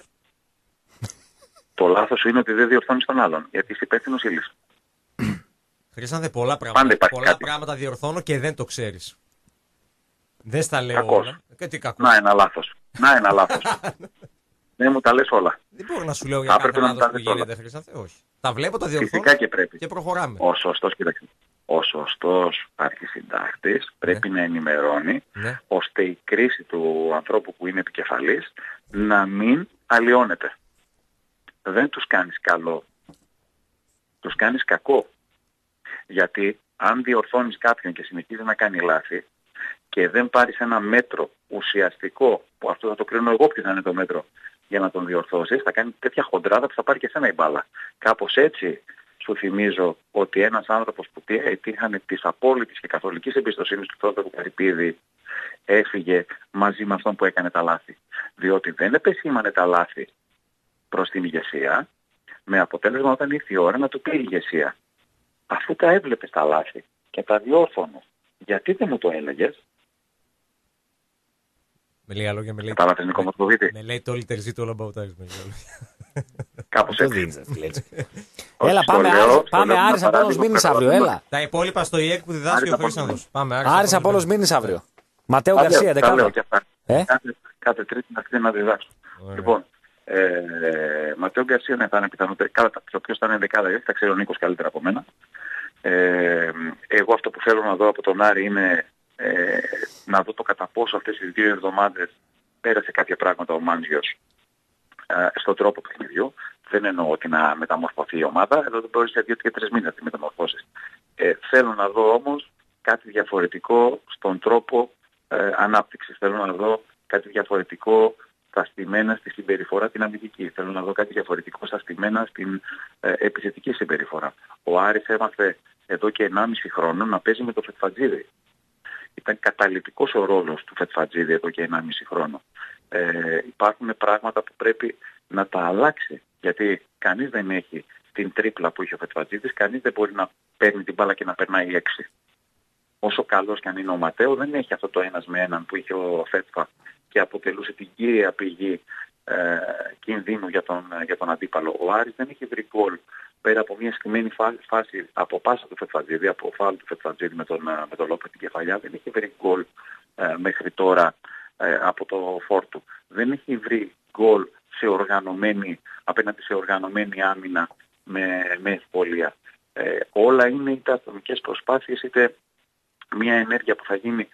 το λάθος σου είναι ότι δεν διορθώνεις τον άλλον, γιατί είσαι υπεύθυνος ύλης. Χρήσαντε πολλά πράγματα. Πολλά πράγματα διορθώνω και δεν το ξέρεις. Δεν στα λέω κακός. Όλα. Και τι κακός. Να ένα λάθος. Να ένα λάθος. Δεν μου τα λες όλα. Δεν μπορώ να σου λέω για κάθε λάθος που γίνεται, Χρήσανθε. Όχι. Τα βλέπω, τα διορθώνω. Φυσικά και πρέπει. Και προχωράμε. Ο σωστός, κοίταξε. Ο σωστός αρχισυντάκτης πρέπει ναι. να ενημερώνει ναι. ώστε η κρίση του ανθρώπου που είναι επικεφαλής να μην αλλοιώνεται. Δεν τους κάνεις καλό. Τους κάνεις κακό. Γιατί αν διορθώνεις κάποιον και συνεχίζει να κάνει λάθη και δεν πάρεις ένα μέτρο ουσιαστικό, που αυτό θα το κρίνω εγώ ποιο θα είναι το μέτρο για να τον διορθώσεις, θα κάνει τέτοια χοντράδα που θα πάρει και εσένα η μπάλα. Κάπως έτσι σου θυμίζω ότι ένας άνθρωπος που είχαν της απόλυτης και καθολικής εμπιστοσύνης του Θόδωρου Καρυπίδη έφυγε μαζί με αυτόν που έκανε τα λάθη. Διότι δεν επεσήμανε τα λάθη προς την ηγεσία, με αποτέλεσμα όταν ήρθε η ώρα να του πει η ηγεσία. Αφού τα έβλεπες τα λάθη και τα διόρθωνες, γιατί δεν μου το έλεγες? Με λίγα λόγια, με λέει, με, με λέει το Little Zit all about us. Κάπως έτσι. Έλα, πάμε, Άρης, πάμε Άρης Απόλλωνος Μήνης αύριο, έλα. Τα υπόλοιπα στο ΙΕΚ που διδάσκει ο Χρήστανδος. Άρης Απόλλωνος Μήνης αύριο. Ματέο Γκαρσία, δεκάδα. Κάθε Τρίτη να χτίσει να διδάξω. Λοιπόν, Ματέο Γκαρσία ναι, θα είναι πιθανότητα. Το ποιος θα είναι δεκάδα, θα ξέρει ο Νίκος καλύτερα από μένα. Εγώ αυτό που θέλω να δω από τον Άρη είναι Ε, να δω το κατά πόσο αυτές τις δύο εβδομάδες πέρασε κάποια πράγματα ο Μάντζιος ε, στον τρόπο παιχνιδιού. δεν εννοώ ότι να μεταμορφωθεί η ομάδα, εδώ δεν μπορείς για δύο και τρεις μήνες να τη μεταμορφώσεις. Ε, θέλω να δω όμως κάτι διαφορετικό στον τρόπο ε, ανάπτυξης. Θέλω να δω κάτι διαφορετικό στα στημένα στη συμπεριφορά την αμυντική. Θέλω να δω κάτι διαφορετικό στα στημένα στην ε, επιθετική συμπεριφορά. Ο Άρης έμαθε εδώ και ενάμιση χρόνο να παίζει με το Φετφατζίδη. Ήταν καταλυτικός ο ρόλος του Φετφατζίδη εδώ και ενάμιση χρόνο. Ε, υπάρχουν πράγματα που πρέπει να τα αλλάξει. Γιατί κανείς δεν έχει την τρίπλα που είχε ο Φετφατζίδης, κανείς δεν μπορεί να παίρνει την μπάλα και να περνάει έξι. Όσο καλός και αν είναι ο Ματέο, δεν έχει αυτό το ένας με έναν που είχε ο Φέτφα και αποτελούσε την κύρια πηγή ε, κινδύνου για τον, για τον αντίπαλο. Ο Άρης δεν έχει βρει γκολ πέρα από μια συγκεκριμένη φάση από πάσα του Φετφατζίδη, από φάουλ του Φετφατζίδη με τον, με τον Λόπε την κεφαλιά. Δεν έχει βρει γκολ ε, μέχρι τώρα ε, από το Φόρτου. Δεν έχει βρει γκολ σε οργανωμένη, απέναντι σε οργανωμένη άμυνα με, με ευκολία. Ε, όλα είναι είτε ατομικές προσπάθειες είτε μια ενέργεια που θα γίνει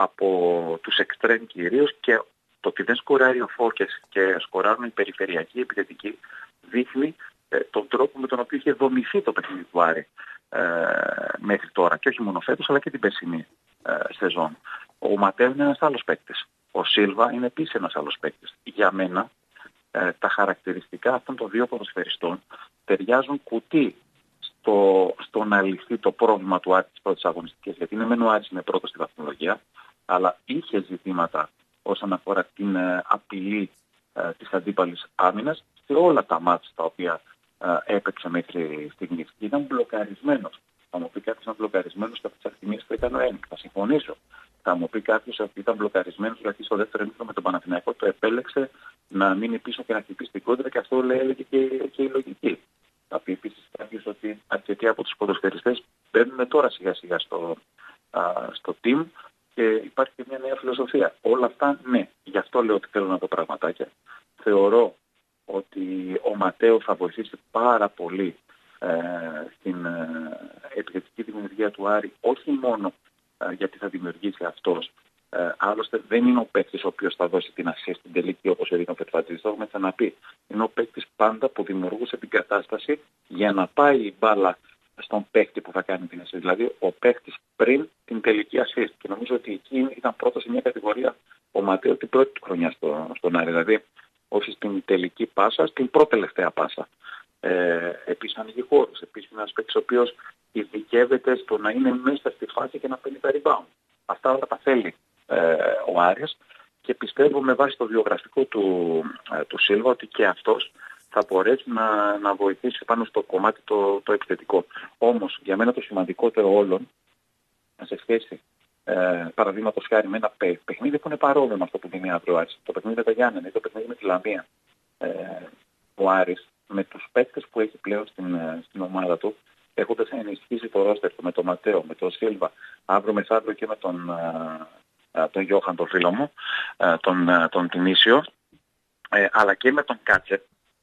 από τους εξτρέμ κυρίως, και το ότι δεν σκοράρει ο Φώκες και σκοράρουν οι περιφερειακοί επιθετικοί δείχνει ε, τον τρόπο με τον οποίο είχε δομηθεί το παιχνίδι του Άρη ε, μέχρι τώρα, και όχι μόνο φέτος αλλά και την περσινή ε, σεζόν. Ο Ματέο είναι ένας άλλος παίκτης. Ο Σίλβα είναι επίσης ένας άλλος παίκτης. Για μένα ε, τα χαρακτηριστικά αυτών των δύο ποδοσφαιριστών ταιριάζουν κουτί στο, στο να λυθεί το πρόβλημα του Άρη στις πρώτες αγωνιστικές. Γιατί είναι μεν ο Άρης είναι πρώτος στη βαθμολογία, αλλά είχε ζητήματα όσον αφορά την ε, απειλή ε, της αντίπαλης άμυνας σε όλα τα μάτς τα οποία ε, έπαιξε μέχρι στιγμής. Ήταν μπλοκαρισμένος. Θα μου πει κάποιος ήταν μπλοκαρισμένος και από τις ακτιμίες που ήταν ο Ένικ. Θα συμφωνήσω. Θα μου πει κάποιος ότι ήταν μπλοκαρισμένος γιατί στο δεύτερο ημίχρονο με τον Παναθηναϊκό το επέλεξε να μείνει πίσω και να χτυπήσει την κόντρα, και αυτό λέει και, και η λογική. Θα πει επίσης κάποιος ότι αρκετοί από τους ποδοσφαιριστές μπαίνουν τώρα σιγά σιγά στο, α, στο team και υπάρχει και μια νέα φιλοσοφία. Όλα αυτά ναι, γι' αυτό λέω ότι θέλω να δω πραγματάκια. Θεωρώ ότι ο Ματέο θα βοηθήσει πάρα πολύ ε, στην ε, επιθετική δημιουργία του Άρη, όχι μόνο ε, γιατί θα δημιουργήσει αυτός. Ε, άλλωστε δεν είναι ο παίκτης ο οποίος θα δώσει την ασία στην τελική όπως έδινε ο Πετφατζής. Το έχουμε ξαναπεί. Είναι ο παίκτης πάντα που δημιουργούσε την κατάσταση για να πάει η μπάλα στον παίκτη που θα κάνει την ασία. Δηλαδή ο παίκτης πριν την τελική ασία. Και νομίζω ότι εκεί ήταν πρώτος σε μια κατηγορία ο Ματέο την πρώτη του χρονιά στο, στον Άρη. Δηλαδή όχι στην τελική πάσα, στην πρώτη τελευταία πάσα. Ε, επίσης ανοίγει χώρους. Επίσης είναι ένας παίκτης ο οποίος ειδικεύεται στο να είναι μέσα στη φάση και να παίρνει τα rebound. Αυτά όλα τα θέλει ε, ο Άρης, και πιστεύω με βάση το βιογραφικό του, ε, του Σίλβα ότι και αυτός θα μπορέσει να, να βοηθήσει πάνω στο κομμάτι το, το επιθετικό. Όμως για μένα το σημαντικότερο όλων σε σχέση ε, παραδείγματος χάρη με ένα παί, παιχνίδι που είναι παρόμοιο με αυτό που δίνει αύριο ο Άρης, το παιχνίδι με τα Γιάννενα ή το παιχνίδι με τη Λαμία, ε, ο Άρης με τους παίκτες που έχει πλέον στην, στην ομάδα του, έχοντας ενισχύσει το ρόστερ του με τον Ματέο, με τον Σίλβα, αύριο μεθαύριο και με τον, α, τον Γιώχαν, τον φίλο μου, α, τον, α, τον Τινήσιο, ε, αλλά και με τον Κάτσετ,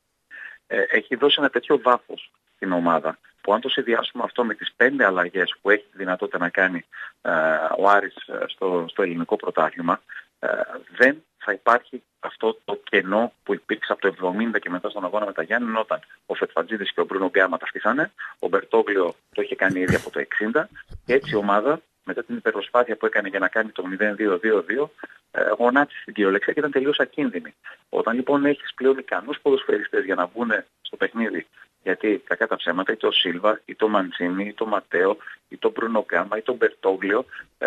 ε, έχει δώσει ένα τέτοιο βάθος στην ομάδα, που αν το συνδυάσουμε αυτό με τις πέντε αλλαγές που έχει τη δυνατότητα να κάνει α, ο Άρης στο, στο ελληνικό πρωτάθλημα, α, δεν θα υπάρχει αυτό το κενό που υπήρξε από το εβδομήντα και μετά στον αγώνα με τα Γιάννενα, όταν ο Φετφατζίδης και ο Μπρούνο Γκάμα τα στήσανε, ο Μπερτόγλιο το είχε κάνει ήδη από το εξήντα, και έτσι η ομάδα μετά την υπερπροσπάθεια που έκανε για να κάνει το μηδέν δύο δύο δύο, ε, γονάτισε στην κυριολεξία και ήταν τελείως ακίνδυνη. Όταν λοιπόν έχεις πλέον ικανούς ποδοσφαιριστές για να μπουν στο παιχνίδι, γιατί κακά τα ψέματα είτε ο Σίλβα, είτε ο Μαντσίνη, είτε ο Ματέο, είτε ο Μπρούνο Γκάμα, είτε ο Μπερτόγλιο, ε,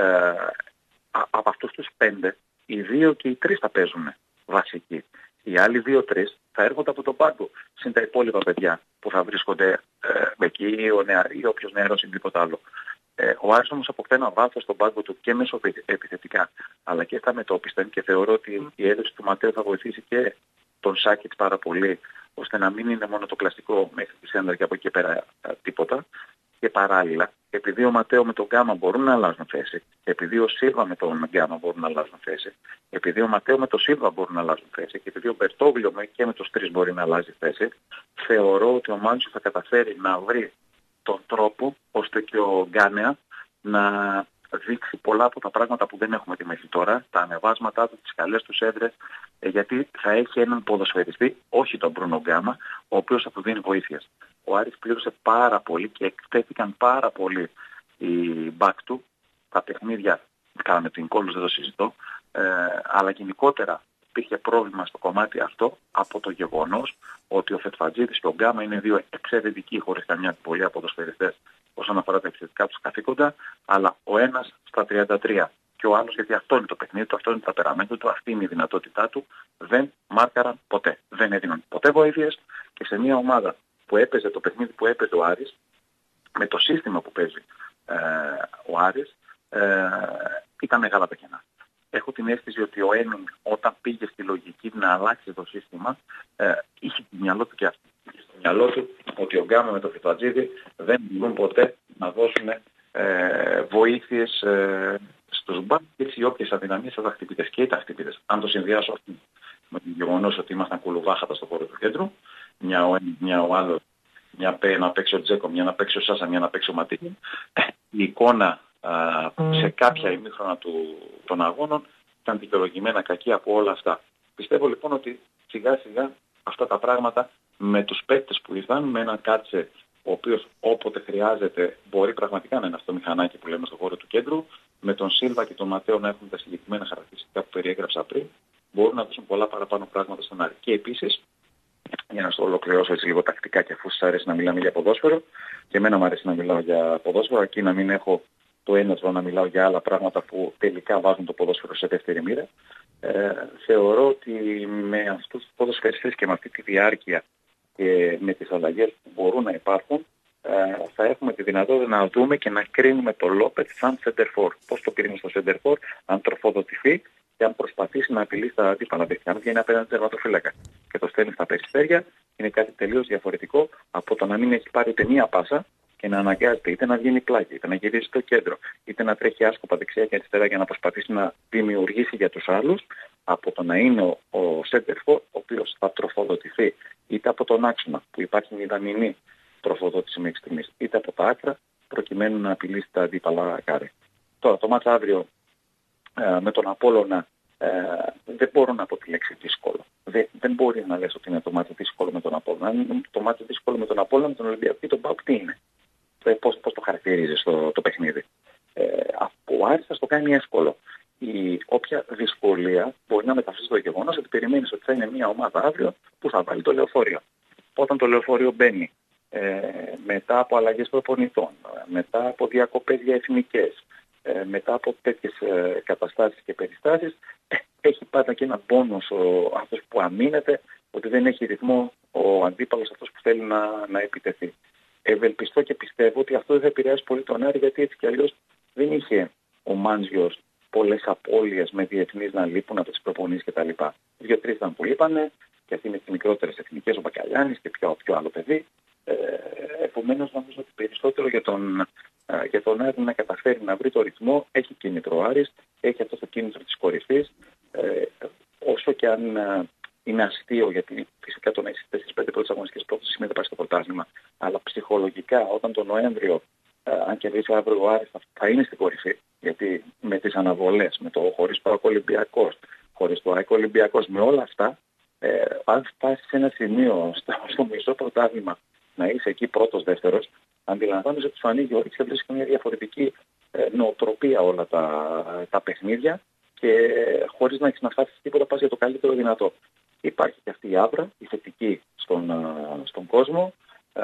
από αυτούς τους πέντε, οι δύο και οι τρεις θα παίζουν βασικοί. Οι άλλοι δύο-τρεις θα έρχονται από τον πάγκο, συν τα υπόλοιπα παιδιά που θα βρίσκονται ε, εκεί, ή ο νεαρή, ή όποιος νεαρός ή τίποτα άλλο. Ε, ο Άρης όμως αποκτά ένα βάθος στον πάγκο του και μέσω επιθετικά, αλλά και στα μετώπιστα, και θεωρώ ότι η έδωση του Ματέο θα βοηθήσει και τον Σάκετς πάρα πολύ, ώστε να μην είναι μόνο το κλασικό μέχρι τη σέντρα και από εκεί και πέρα ε, τίποτα. Και παράλληλα, επειδή ο Ματέο με τον Γκάμα μπορούν να αλλάζουν θέση, επειδή ο Σίλβα με τον Γκάμα μπορούν να αλλάζουν θέση, επειδή ο Ματέο με τον Σίλβα μπορούν να αλλάζουν θέση, και επειδή ο Μπερτόγλιο και με τους τρεις μπορεί να αλλάζει θέση, θεωρώ ότι ο Μάντσο θα καταφέρει να βρει τον τρόπο ώστε και ο Γκάνεα να δείξει πολλά από τα πράγματα που δεν έχουμε δει μέχρι τώρα, τα ανεβάσματά του, τις καλές τους έδρες, Ε, γιατί θα έχει έναν ποδοσφαιριστή, όχι τον Μπρούνο Γκάμα, ο οποίος θα του δίνει βοήθειες. Ο Άρης πλήρωσε πάρα πολύ και εκτέθηκαν πάρα πολύ οι μπακ του. Τα παιχνίδια κάναμε την κόλλους, δεν το συζητώ, ε, αλλά γενικότερα υπήρχε πρόβλημα στο κομμάτι αυτό από το γεγονός ότι ο Φετφατζίδης και ο Γκάμα είναι δύο εξαιρετικοί χωρίς καμιά αμφιβολία ποδοσφαιριστές όσον αφορά τα εξαιρετικά τους καθήκοντα, αλλά ο ένας στα τριάντα τρία και ο άλλος, γιατί αυτό είναι το παιχνίδι του, αυτό είναι το ταπεραμέντο του, αυτή είναι η δυνατότητά του, δεν μάρκαραν ποτέ. Δεν έδιναν ποτέ βοήθειες και σε μια ομάδα που έπαιζε το παιχνίδι που έπαιζε ο Άρης, με το σύστημα που παίζει ε, ο Άρης, ε, ήταν μεγάλα τα κενά. Έχω την αίσθηση ότι ο Ένινγκ όταν πήγε στη λογική να αλλάξει το σύστημα, ε, είχε στο μυαλό του και αυτό. Είχε στο μυαλό του ότι ο Γκάμα με το Φιτβατζίδη δεν μπορούν ποτέ να δώσουν ε, βοήθειες ε, στους μπακ, έτσι όποιες αδυναμίες θα τα χτυπητές και τα χτυπητές. Αν το συνδυάσω αυτό με το γεγονός ότι ήμασταν κουλουβάχατα στο χώρο του κέντρου, μια ο, μια ο άλλος, μια να παίξει ο Τζέκο, μια να παίξει ο Σάσα, μια να παίξει ο Ματίνη, η εικόνα α, σε κάποια ημίχρονα του, των αγώνων ήταν δικαιολογημένα κακή από όλα αυτά. Πιστεύω λοιπόν ότι σιγά σιγά αυτά τα πράγματα με τους παίκτες που ήρθαν, με έναν Κάτσε ο οποίος όποτε χρειάζεται μπορεί πραγματικά να είναι αυτό το μηχανάκι που λέμε στο χώρο του κέντρου, με τον Σίλβα και τον Ματέο να έχουν τα συγκεκριμένα χαρακτηριστικά που περιέγραψα πριν, μπορούν να δώσουν πολλά παραπάνω πράγματα στον Άρη. Και επίσης, για να στο ολοκληρώσω έτσι λίγο τακτικά και αφού σας αρέσει να μιλάμε για ποδόσφαιρο, και εμένα μου αρέσει να μιλάω για ποδόσφαιρο, εκεί να μην έχω το ένασμα να μιλάω για άλλα πράγματα που τελικά βάζουν το ποδόσφαιρο σε δεύτερη μοίρα. Ε, θεωρώ ότι με αυτούς τους ποδοσφαιριστές και με αυτή τη διάρκεια και με τις αλλαγές που μπορούν να υπάρχουν, ε, θα έχουμε τη δυνατότητα να δούμε και να κρίνουμε το Λόπετ σαν center for. Πώς το κρίνουμε στο center for, αν τροφοδοτηθεί και αν προσπαθήσει να απειλεί στα αντίπαλα παιδιά. Αν βγαίνει απέναντι τερματοφύλακα και το στέλνει στα περιστέρια, είναι κάτι τελείως διαφορετικό από το να μην έχει πάρει ούτε μία πάσα και να αναγκάζεται είτε να βγαίνει πλάκι, είτε να γυρίσει στο κέντρο, είτε να τρέχει άσκοπα δεξιά και αριστερά για να προσπαθήσει να δημιουργήσει για τους άλλους, από το να είναι ο, ο center for, ο οποίος θα τροφοδοτηθεί είτε από τον άξονα που υπάρχει μηδαμινή τροφοδότηση μέχρι στιγμής, είτε από τα άκρα, προκειμένου να απειλήσει τα αντίπαλα κάρε. Τώρα, το μάτς αύριο ε, με τον Απόλλωνα ε, δεν μπορώ να πω τη λέξη δύσκολο. Δεν, δεν μπορεί να λες ότι είναι το μάτι δύσκολο με τον Απόλλωνα. Αν είναι το μάτι δύσκολο με τον Απόλλωνα, με τον Ολυμπιακό ή τον ΠΑΟΚ, τι είναι. Ε, πώς, πώς το χαρακτηρίζεις το, το παιχνίδι. Ε, ο Άρης θα το κάνει εύκολο. Η όποια δυσκολία μπορεί να μεταφράσει το γεγονός ότι περιμένεις ότι θα είναι μια ομάδα αύριο που θα βάλει το λεωφορείο. Όταν το λεωφορείο μπαίνει ε, μετά από αλλαγές προπονητών, μετά από διακοπές για εθνικές, ε, μετά από τέτοιες ε, καταστάσεις και περιστάσεις, ε, έχει πάντα και ένα πόνος ο, αυτός που αμήνεται, ότι δεν έχει ρυθμό ο αντίπαλος αυτός που θέλει να, να επιτεθεί. Ευελπιστώ και πιστεύω ότι αυτό δεν θα επηρεάσει πολύ τον Άρη, γιατί έτσι κι αλλιώς δεν είχε ο Μάντζιος πολλές απώλειες με διεθνείς να λείπουν από τις προπονήσεις κτλ. Δύο-τρεις ήταν που λείπανε και αυτοί είναι τις μικρότερες εθνικές, ο Μπακαλιάνης και πιο, πιο άλλο παιδί. Ε, επομένως νομίζω ότι περισσότερο για τον, ε, για τον Άρη να καταφέρει να βρει το ρυθμό, έχει κίνητρο ο Άρης, έχει αυτό το κίνητρο της κορυφής, ε, όσο και αν ε, είναι αστείο, γιατί φυσικά το να έχει τέσσερις πέντε πρώτες αγωνιστικές πρόθεσεις σημαίνει να πάει στο πρωτάθλημα, αλλά ψυχολογικά όταν τον Νοέμβριο, ε, αν κερδίσει αύριο ο Άρης, θα, θα είναι στην κορυφή, γιατί με τις αναβολές, με το χωρίς ΠΑΟΚ Ολυμπιακός, χωρίς το ΑΕΚ Ολυμπιακός, με όλα αυτά, ε, αν φτάσεις σε ένα σημείο στο, στο μισό πρωτάθλημα να είσαι εκεί πρώτος, δεύτερος, αντιλαμβάνεσαι ότι σου ανοίγει ο Ρίξ, βρίσκει μια διαφορετική ε, νοοτροπία όλα τα, τα παιχνίδια και ε, χωρίς να έχεις να χάσεις τίποτα, πας για το καλύτερο δυνατό. Υπάρχει και αυτή η άβρα, η θετική στον, στον κόσμο, ε,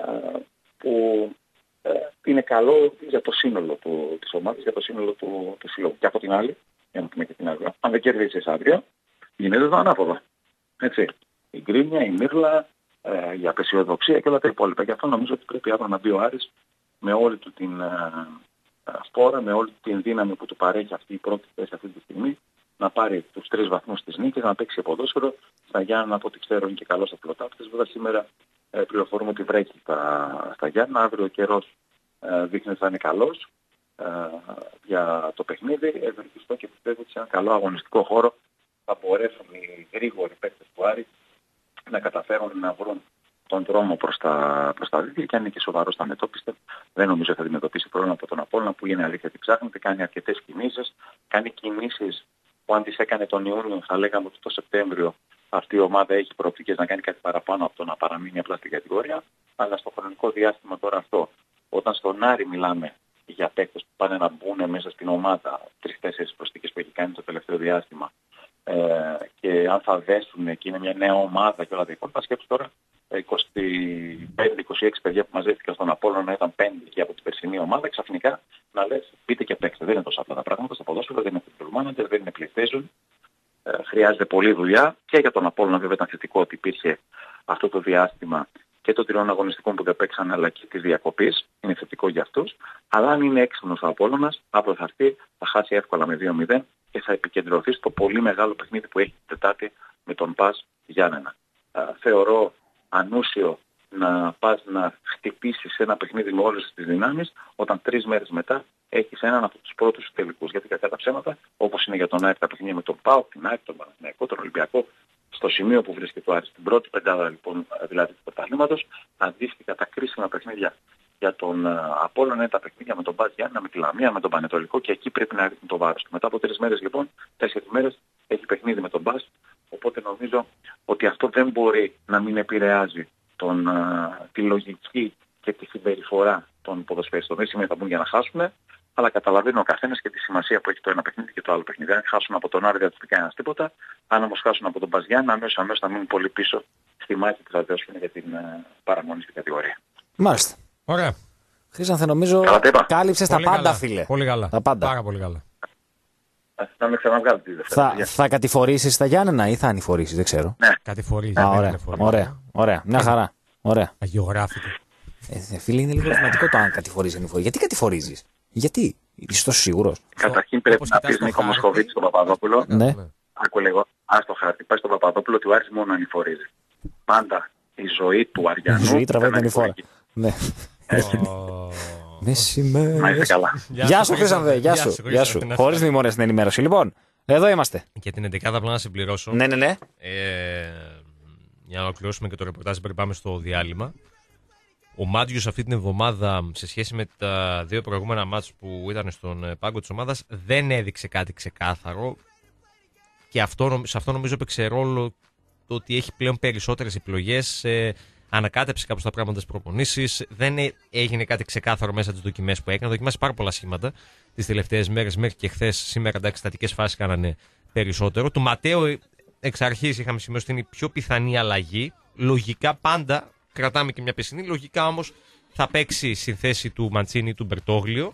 που ε, είναι καλό για το σύνολο του, της ομάδας, για το σύνολο του, του συλλόγου. Και από την άλλη, για να πούμε και την άλλη, αν δεν κερδίσεις αύριο, γίνεται το ανάποδα. Έτσι. Η γκρίνια, η μύρλα, ε, η απεσιοδοξία και όλα τα υπόλοιπα. Γι' αυτό νομίζω ότι πρέπει αύριο να μπει ο Άρης με όλη του την ε, φόρα, με όλη την δύναμη που του παρέχει αυτή η πρώτη θέση αυτή τη στιγμή, να πάρει τους τρεις βαθμούς της νίκης, να παίξει ποδόσφαιρο. Στα Γιάννα, από ό,τι ξέρω, είναι και καλό στα πρωτάθληπτες. Βέβαια σήμερα ε, πληροφορούμε ότι βρέχει στα, στα Γιάννα. Αύριο ο καιρός ε, δείχνει ότι θα είναι καλός ε, για το παιχνίδι. Ευελπιστώ και πιστεύω ότι σε ένα καλό αγωνιστικό χώρο θα μπορέσουν οι γρήγοροι παίκτες του Άρη να καταφέρουν να βρουν τον δρόμο προς τα, προς τα δίκτυα, και αν είναι και σοβαρός θα μετώπιστε. Δεν νομίζω ότι θα αντιμετωπίσει πρόβλημα από τον Απόλλωνα, που είναι αλήθεια ότι ψάχνεται, κάνει αρκετές κινήσεις, κάνει κινήσεις που αν τις έκανε τον Ιούνιο θα λέγαμε ότι το Σεπτέμβριο αυτή η ομάδα έχει προοπτικές να κάνει κάτι παραπάνω από το να παραμείνει απλά στην κατηγορία. Αλλά στο χρονικό διάστημα τώρα αυτό, όταν στον Άρη μιλάμε για παίκτες που πάνε να μπουν μέσα στην ομάδα, τρεις-τέσσερις προσθήκες που έχει κάνει το τελευταίο διάστημα, ε, και αν θα δέσουν και είναι μια νέα ομάδα και όλα τα υπόλοιπα, σκέψου τώρα είκοσι πέντε είκοσι έξι παιδιά που μαζεύτηκαν στον Απόλλωνα, ήταν πέντε και από την περσινή ομάδα, ξαφνικά να λες πείτε και παίξτε. Δεν είναι τόσο απλά τα πράγματα στο ποδόσφαιρο, δεν είναι football manager, δεν είναι PlayStation. Ε, χρειάζεται πολλή δουλειά και για τον Απόλλωνα βέβαια ήταν θετικό ότι υπήρχε αυτό το διάστημα και των τριών αγωνιστικών που δεν παίξαν αλλά και της διακοπής. Είναι θετικό για αυτούς. Αλλά αν είναι έξυπνος ο Απόλλωνας, αύριο θα έρθει, θα χάσει εύκολα με δύο μηδέν και θα επικεντρωθεί στο πολύ μεγάλο παιχνίδι που έχει την Τετάρτη με τον ΠΑΣ Γιάννενα. Ε, θεωρώ ανούσιο να πας να χτυπήσεις ένα παιχνίδι με όλες τις δυνάμεις όταν τρεις μέρες μετά έχεις έναν από τους πρώτους τελικούς. Γιατί κακά τα ψέματα, όπως είναι για τον ΑΕΚ τα παιχνίδια με τον ΠΑΟΚ, την ΑΕΚ, τον Παναθηναϊκό, τον Ολυμπιακό, στο σημείο που βρίσκεται ο Άρης, στην πρώτη πεντάδα λοιπόν, δηλαδή του πρωταθλήματος, αντίστοιχα τα κρίσιμα παιχνίδια για τον uh, Απόλλωνα είναι τα παιχνίδια με τον Μπάζ Γιάννενα, με τη Λαμία, με τον Πανετολικό και εκεί πρέπει να ρίχνουν το βάρος. Μετά από τρεις μέρες λοιπόν, τέσσερις μέρες έχει παιχνίδι με τον Μπάζ, οπότε νομίζω ότι αυτό δεν μπορεί να μην επηρεάζει τον, uh, τη λογική και τη συμπεριφορά των ποδοσφαιριστών. Δεν σημαίνει ότι θα μπουν για να χάσουν, αλλά καταλαβαίνει ο καθένας και τη σημασία που έχει το ένα παιχνίδι και το άλλο παιχνίδι. Αν χάσουν από τον Άρη δεν θα τους πει κανένας τίποτα. Αν όμως χάσουν από τον Μπάζ Γιάννενα, αμέσως αμέσως θα μείνουν πολύ πίσω στη μάχη που θα δώσουν για την uh, παραμονή στην κατηγορία. Μάλιστα. Ωραία. Χρήσανθε, νομίζω κάλυψες τα πάντα, καλά, φίλε. Πολύ καλά. Τα πάντα. Πάρα πολύ καλά. Θα με ξαναβγάλω τη Δευτέρα. Θα, θα κατηφορήσεις τα Γιάννενα ή θα ανηφορήσεις, δεν ξέρω. Ναι. Κατηφορείς. Α, ωραία, ωραία, ωραία. Μια χαρά. Ωραία. Αγιογράφητο. Ε, φίλε, είναι λίγο σημαντικό το αν κατηφορείς ή ανηφορείς. Γιατί κατηφορίζεις? Γιατί? Είσαι τόσο σίγουρος? Καταρχήν πρέπει να πεις Νίκο Μοσχοβίτη στον Παπαδόπουλο. Ναι. Άκου λίγο, ας το χάρτη. Πάει στον Παπαδόπουλο ότι ο Άρης μόνο ανηφορίζει. Πάντα η ζωή του Αριανού. Η ζωή τραβάει την ανηφορά. Ναι. Μεσημέρι. Να είστε καλά. Γεια σου, Χρήσανθε. Γεια σου. Γεια σου. Χωρίς μνημόνια στην ενημέρωση. Λοιπόν, εδώ είμαστε. Και την εντεκάδα απλά να συμπληρώσω. Ναι, ναι, ναι. Ε, για να ολοκληρώσουμε και το ρεπορτάζ πριν πάμε στο διάλειμμα. Ο Μάτζιος αυτή την εβδομάδα σε σχέση με τα δύο προηγούμενα μάτς που ήταν στον πάγκο της ομάδας δεν έδειξε κάτι ξεκάθαρο και αυτό, σε αυτό νομίζω έπαιξε ρόλο το ότι έχει πλέον περισσότερες επιλογές, ε, ανακάτεψε κάπως τα πράγματα στις προπονήσεις, δεν έγινε κάτι ξεκάθαρο μέσα τις δοκιμές που έκανε. Δοκιμάσει πάρα πολλά σχήματα τις τελευταίες μέρες μέχρι και χθες. Σήμερα εντάξει, στατικές φάσεις κάνανε περισσότερο. Του Ματέο εξ αρχής είχαμε σημειώσει ότι είναι η πιο πιθανή αλλαγή. Λογικά πάντα κρατάμε και μια πεσινή. Λογικά όμως θα παίξει στη θέση του Μαντσίνη του Μπερτόγλιο.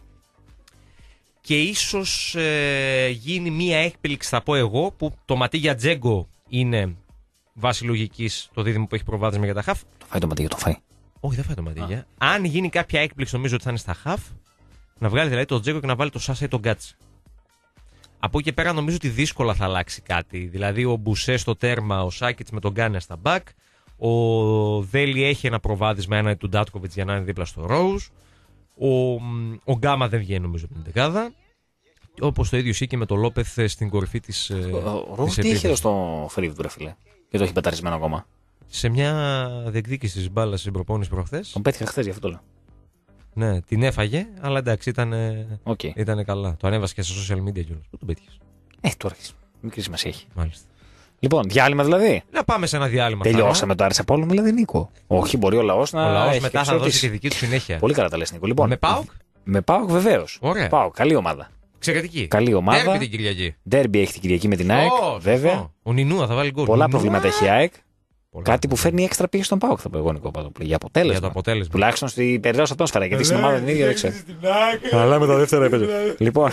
Και ίσως ε, γίνει μια έκπληξη, θα πω εγώ, που το Ματίγια Τζέγκο είναι βάση λογικής το δίδυμο που έχει προβάδισμα για τα χαφ. Το φάει το Ματίγια, το φάει. Όχι, δεν φάει το Ματίγια. Αν γίνει κάποια έκπληξη, νομίζω ότι θα είναι στα χαφ. Να βγάλει δηλαδή τον Τζέγκο και να βάλει το Σάσα ή τον Γκάτσε. Από εκεί και πέρα νομίζω ότι δύσκολα θα αλλάξει κάτι. Δηλαδή ο Μπουσέ στο τέρμα, ο Σάκητς με τον Γκάνε στα μπακ. Ο Δέλη έχει ένα προβάδισμα ένα του Ντάτκοβιτς για να είναι δίπλα στο Ρόουζ. Ο, ο Γκάμα δεν βγαίνει νομίζω από την δεκάδα. Όπως το ίδιο ισχύει και με τον Λόπεθ στην κορυφή της. Ο Ρόουζ τι είχε στο φρύδι του, ρε φίλε? Και το έχει πεταρισμένο ακόμα. Σε μια διεκδίκηση της μπάλας στην προπόνηση προχθές. Τον πέτυχα χθες, γι' αυτό το λέω. Ναι, την έφαγε, αλλά εντάξει, ήταν okay. Ήτανε καλά. Το ανέβασε και στα social media κιόλας. Πού τον πέτυχες? Ε, τώρα έχει. Μικρή σημασία έχει. Μάλιστα. Λοιπόν, διάλειμμα δηλαδή. Να πάμε σε ένα διάλειμμα. Τελειώσαμε το Άρης Απόλλων, δηλαδή, Νίκο. Όχι, μπορεί ο λαός να. Ο λαός έχει μετά θα δώσει και δική του συνέχεια. Πολύ καλά τα λες, Νίκο. Λοιπόν, με ΠΑΟΚ. Με ΠΑΟΚ βεβαίως. Ωραία. ΠΑΟΚ, καλή ομάδα. Εξαιρετική. Καλή ομάδα. Ντέρμπι την Κυριακή. Ντέρμπι έχει την Κυριακή με την ΑΕΚ. Oh, βέβαια. Ο Νινούα θα βάλει γκολ. Πολλά προβλήματα έχει η ΑΕΚ. Πολλά. Κάτι που φέρνει έξτρα πίεση στον ΠΑΟΚ, θα πω εγώ, Νίκο Παπαδόπουλο. Για αποτέλεσμα. Για το αποτέλεσμα. Τουλάχιστον στην περίοδο ατμόσφαιρα. Γιατί στην ομάδα την ίδια δεν ξέρω. Αλλά με τα δεύτερα επίπεδα. Λοιπόν.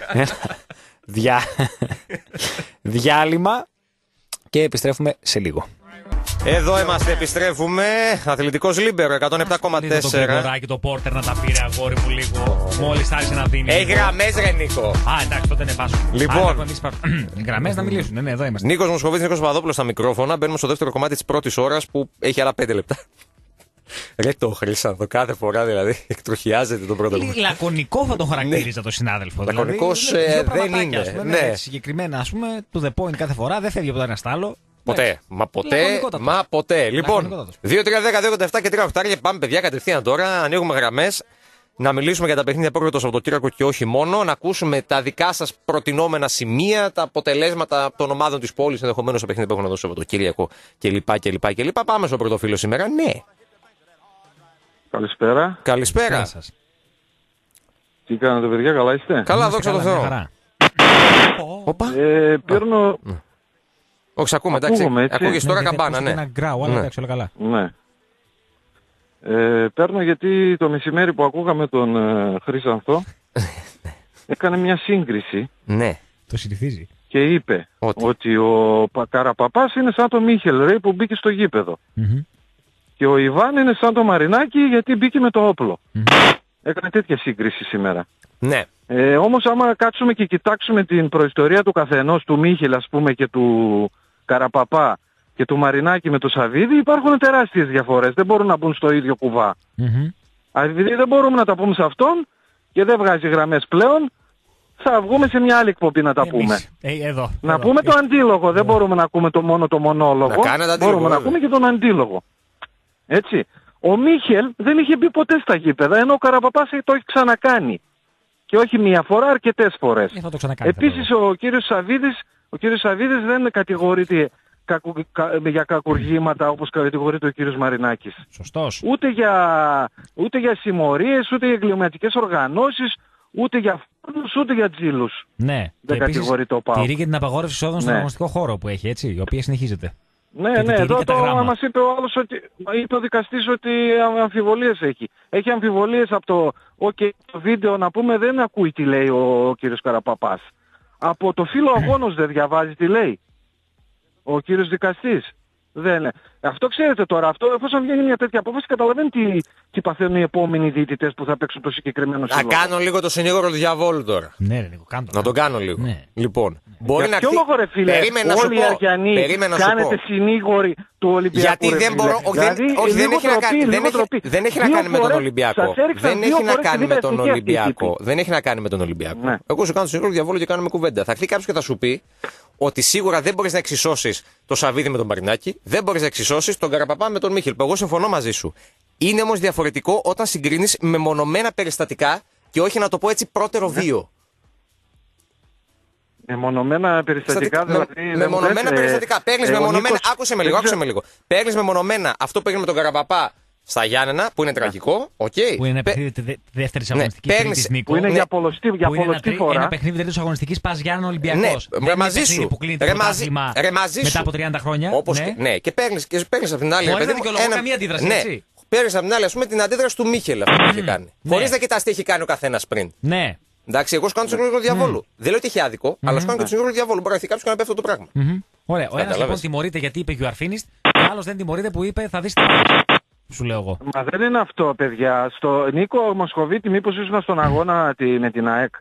Διάλειμμα και επιστρέφουμε σε λίγο. Εδώ είμαστε, επιστρέφουμε. Αθλητικός Λίμπερο εκατόν επτά κόμμα τέσσερα. Το Γρηγοράκι, το Πόρτερ να τα πήρε, αγόρι μου, λίγο. Μόλις άρχισε να δίνει. Έχει γραμμές, ρε Νίκο. Α, εντάξει, τότε είναι πάσο. Λοιπόν. Γραμμές να μιλήσουν. Ναι, εδώ είμαστε. Νίκος Μοσχοβίτης, Νίκος Παπαδόπουλος στα μικρόφωνα. Μπαίνουμε στο δεύτερο κομμάτι της πρώτης ώρας που έχει άλλα πέντε λεπτά. Ρε το Χρυσάνθο, κάθε φορά δηλαδή εκτροχιάζεται τον πρώτο κομμάτι. Λακωνικό θα τον χαρακτήριζα το συνάδελφο. Λακωνικός δεν είναι. Ναι. Συγκεκριμένα, ας πούμε, to the point κάθε φορά, δεν φεύγει από το ένα στο άλλο. Ποτέ, μα ποτέ, μα ποτέ. Λοιπόν, δύο τρία δέκα δύο επτά και τρία οκτώ, πάμε παιδιά κατευθείαν τώρα, ανοίγουμε γραμμές. να μιλήσουμε για τα παιχνίδια πρόκειται το Σαββατοκύριακο και όχι μόνο, να ακούσουμε τα δικά σας προτινόμενα σημεία, τα αποτελέσματα των ομάδων της πόλης, ενδεχομένως τα παιχνίδια που έχουν δώσει το Σαββατοκύριακο κλπ. κλπ, κλπ. Πάμε στο πρώτο φίλο σήμερα. Ναι. Καλησπέρα. Καλησπέρα. σας. Τι κάνετε, παιδιά, καλά είστε? Καλά, δόξα τω Θεώ. Οπα. Ε, παίρνω... Όχι, σ' ακούμε, εντάξει. Ακούγομαι, έτσι. Ακούγες τώρα Ναι, καμπάνα, ναι. Ένα γκράου, αλλά Ναι. εντάξει, όλα καλά. Ναι. Ε, παίρνω γιατί το μεσημέρι που ακούγαμε τον ε, Χρύσανθο έκανε μια σύγκριση Ναι. Το συνηθίζει. και είπε Ότι. ότι ο Πα- Καραπαπάς είναι σαν το Μίχελ Ρέι που μπήκε στο γήπεδο. Μμμ. Και ο Ιβάν είναι σαν το Μαρινάκι γιατί μπήκε με το όπλο. Μμμ. Έκανε τέτοια σύγκριση σήμερα. Ναι. Ε, όμως άμα κάτσουμε και κοιτάξουμε την προϊστορία του καθενός, του Μίχελ ας πούμε και του Καραπαπά και του Μαρινάκη με το Σαββίδι, υπάρχουν τεράστιες διαφορές. Δεν μπορούν να μπουν στο ίδιο κουβά. Μμμ. Επειδή δεν μπορούμε να τα πούμε σε αυτόν και δεν βγάζει γραμμές πλέον, θα βγούμε σε μια άλλη εκπομπή να τα Εμείς. πούμε. Ε, εδώ. Να εδώ. πούμε το Ε, αντίλογο. Δεν μπορούμε να ακούμε το μόνο το μονόλογο. Να κάνετε αντίλογο, Μπορούμε να βέβαια. ακούμε και τον αντίλογο. Έτσι. Ο Μίχελ δεν είχε μπει ποτέ στα γήπεδα, ενώ ο Καραπαπάς το έχει ξανακάνει. Και όχι μία φορά, αρκετές φορές. Ε, θα το ξανακάνει. Επίσης ο κύριος Σαββίδης, ο κύριος Σαββίδης δεν κατηγορείται κακου, κα, για κακουργήματα όπως κατηγορείται ο κύριος Μαρινάκης. Σωστός. Ούτε για, ούτε για συμμορίες, ούτε για εγκληματικές οργανώσεις, ούτε για φόνους, ούτε για τζίλους. Ναι. Δεν Και επίσης, κατηγορείται ο ΠΑΟΚ. τηρεί και την απαγόρευση εισόδων στον Ναι. αγωνιστικό χώρο που έχει, έτσι, η οποία συνεχίζεται. Ναι, Και ναι, τηρεί εδώ κατά το γράμμα. μας είπε ο άλλος ότι, είπε ο δικαστής ότι αμφιβολίες έχει. Έχει αμφιβολίες από το, okay, το βίντεο να πούμε δεν ακούει τι λέει ο, ο κύριος Καραπαπάς. Από το φύλλο αγώνος δεν διαβάζει τι λέει ο κύριος δικαστής. Δεν είναι. Αυτό ξέρετε τώρα, αυτό εφόσον βγαίνει μια τέτοια απόφαση καταλαβαίνει τι, τι παθαίνουν οι επόμενοι διαιτητές που θα παίξουν το συγκεκριμένο Να σύλλογο. κάνω λίγο το συνήγορο του διαβόλου τώρα. Ναι, ρε, Νίκο, κάντο. Να τον κάνω λίγο. Ναι. Λοιπόν, μπορεί Για να ποιο χτυ- λόγο ρε φίλε, Περίμενα να σου όλοι οι πω. Αριανοί Περίμενα να σου κάνετε πω. συνήγοροι του Ολυμπιακού. Γιατί ρε δεν φίλε. μπορώ. Όχι, δεν, Δηλαδή, όχι, δεν λίγο έχει να τροπή, κάνει, δεν λίγο έχει, τροπή. δεν έχει να Δύο κάνει με τον φορές Ολυμπιακό. σας έριξαν Δεν δύο έχει να φορές κάνει τη με τον διδασκαλία αυτή η Ολυμπιακό. τύπη. Δεν έχει να κάνει με τον Ολυμπιακό. Ναι. Εγώ σου κάνω το συνήγορο του διαβόλου και κάνουμε κουβέντα. Θα έρθει κάποιο και θα σου πει ότι σίγουρα δεν μπορεί να εξισώσει το Σαββίδι με τον Μαρινάκη, δεν μπορεί να εξισώσει τον Καραπαπά με τον Μίχελ. Που εγώ συμφωνώ μαζί σου. Είναι όμως διαφορετικό όταν συγκρίνεις με μονομένα περιστατικά και όχι να το πω έτσι πρώτερο βίο. Με μονομένα περιστατικά δηλαδή. με δεν μου μονομένα λες, ε, περιστατικά. Παίρνει ε, με ο μονομένα. Νίκος- Άκουσε με λίγο, δεν άκουσε με ξέρω- λίγο. Παίρνει με μονομένα αυτό που έγινε με τον Καραπαπά στα Γιάννενα, που είναι τραγικό. Οκ. Που είναι ένα Πε- παιχνίδι τη δε- δεύτερη Ναι, αγωνιστική παίρνεις- τρίτη Νίκο. Που είναι Ναι. για πολλωστή, για Που είναι ένα, πολλωστή τρι- φορά. ένα παιχνίδι δεύτερη αγωνιστική Πα Γιάννενα Ολυμπιακό. Ναι, ρε, μαζί σου. Που κλείνει το Ρε, μαζί- πρωτάθλημα ρε, μαζί μετά σου. από τριάντα χρόνια. Όπως ναι. και, ναι, και παίρνει και παίρνεις από την άλλη. Χωρίς ρε να παιδί μου, δικαιολογώ καμία αντίδραση, ναι, έτσι. παίρνει από την άλλη, ας πούμε, την αντίδραση του Μίχελ αυτό που είχε κάνει. Ναι. Χωρίς να κοιτάς τι έχει κάνει ο καθένας πριν. Ναι. Εντάξει, εγώ σου κάνω το συνήγορο του διαβόλου. Δεν λέω ότι έχει άδικο, αλλά σου κάνω και το συνήγορο του διαβόλου. Μπορεί να έρθει κάποιο και να πει αυτό το πράγμα. Μμμ. Ωραία. Ο ένα Καταλάβες. λοιπόν τιμωρείται γιατί είπε You are finished, ο άλλο δεν τιμωρείται που είπε Θα δει τι. Σου λέω εγώ. Μα δεν είναι αυτό, παιδιά. Στο Νίκο Μοσχοβίτη, μήπως ήσουν στον αγώνα τη- με την ΑΕΚ.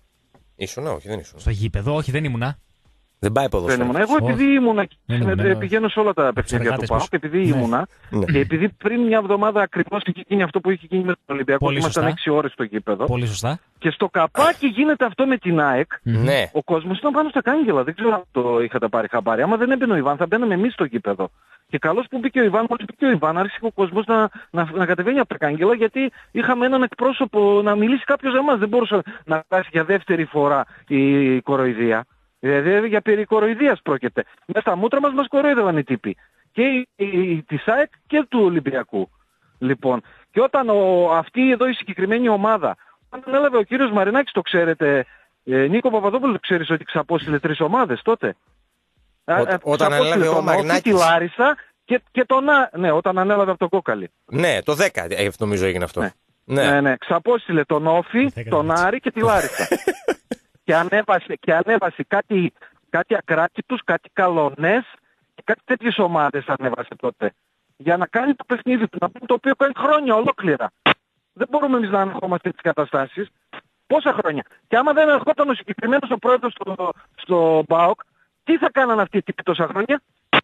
Ήσουν, όχι, δεν ήσουν. Στο γήπεδο, όχι, δεν ήμουνα. Δεν πάει Δεν ποδόσφαιρο. ήμουνα. Εγώ Όχι. επειδή ήμουνα. Δεν ήμουν, ε, μένω πηγαίνω σε όλα τα παιχνίδια του εργάτες ΠΑΟΚ, μας. επειδή Ναι. ήμουνα. Ναι. Και επειδή πριν μια εβδομάδα ακριβώς είχε γίνει αυτό που είχε γίνει με τον Ολυμπιακό, Πολύ ήμασταν σωστά. έξι ώρες στο γήπεδο. Πολύ σωστά. Και στο καπάκι γίνεται αυτό με την ΑΕΚ. Ναι. Ο κόσμος ήταν πάνω στα κάγκελα. Δεν ξέρω αν το είχατε πάρει χαμπάρι. Άμα δεν έμπαινε ο Ιβάν, θα μπαίναμε εμείς στο γήπεδο. Και καλώς που μπήκε ο Ιβάν, μόλις μπήκε ο Ιβάν, άρχισε ο κόσμος να, να, να κατεβαίνει από τα κάγκελα, γιατί είχαμε έναν εκπρόσωπο να μιλήσει κάποιος για εμάς. Δεν μπορούσε να φτάσει για δεύτερη φορά η κοροϊδία. Δηλαδή για περί κοροϊδίας πρόκειται. Μέσα στα μούτρα μας μας κοροϊδεύαν οι τύποι. Και η, η, η, της ΑΕΚ και του Ολυμπιακού. Λοιπόν, και όταν ο, αυτή εδώ η συγκεκριμένη ομάδα, όταν έλαβε ο κύριος Μαρινάκης, το ξέρετε, ε, Νίκο Παπαδόπουλο, ξέρεις ότι ξαπόστειλε τρεις ομάδες τότε. Ό- Ε, ε, όταν ξαπόστειλε ανέλαβε ο τον Όφη, Μαρινάκης. τη Λάρισα και, και τον Α... Ναι, όταν ανέλαβε από το Κόκαλη. Ναι, το δέκα ε, νομίζω έγινε αυτό. Ναι. Ναι. Ναι, ναι. Ξαπόστειλε τον Όφη, Θα έκανα τον έτσι. Άρη και τη Λάρισα. και, ανέβασε, και ανέβασε κάτι, κάτι ακράτητους, κάτι καλονές και κάτι τέτοιες ομάδες ανέβασε τότε. Για να κάνει το παιχνίδι του, να πούμε, το οποίο κάνει χρόνια ολόκληρα. Δεν μπορούμε εμείς να ανεχόμαστε τις καταστάσεις. Πόσα χρόνια. Και άμα δεν ερχόταν ο συγκεκριμένος ο πρόεδρος στο, στο ΠΑΟΚ, τι θα κάνανε αυτοί οι τύποι τόσα χρόνια.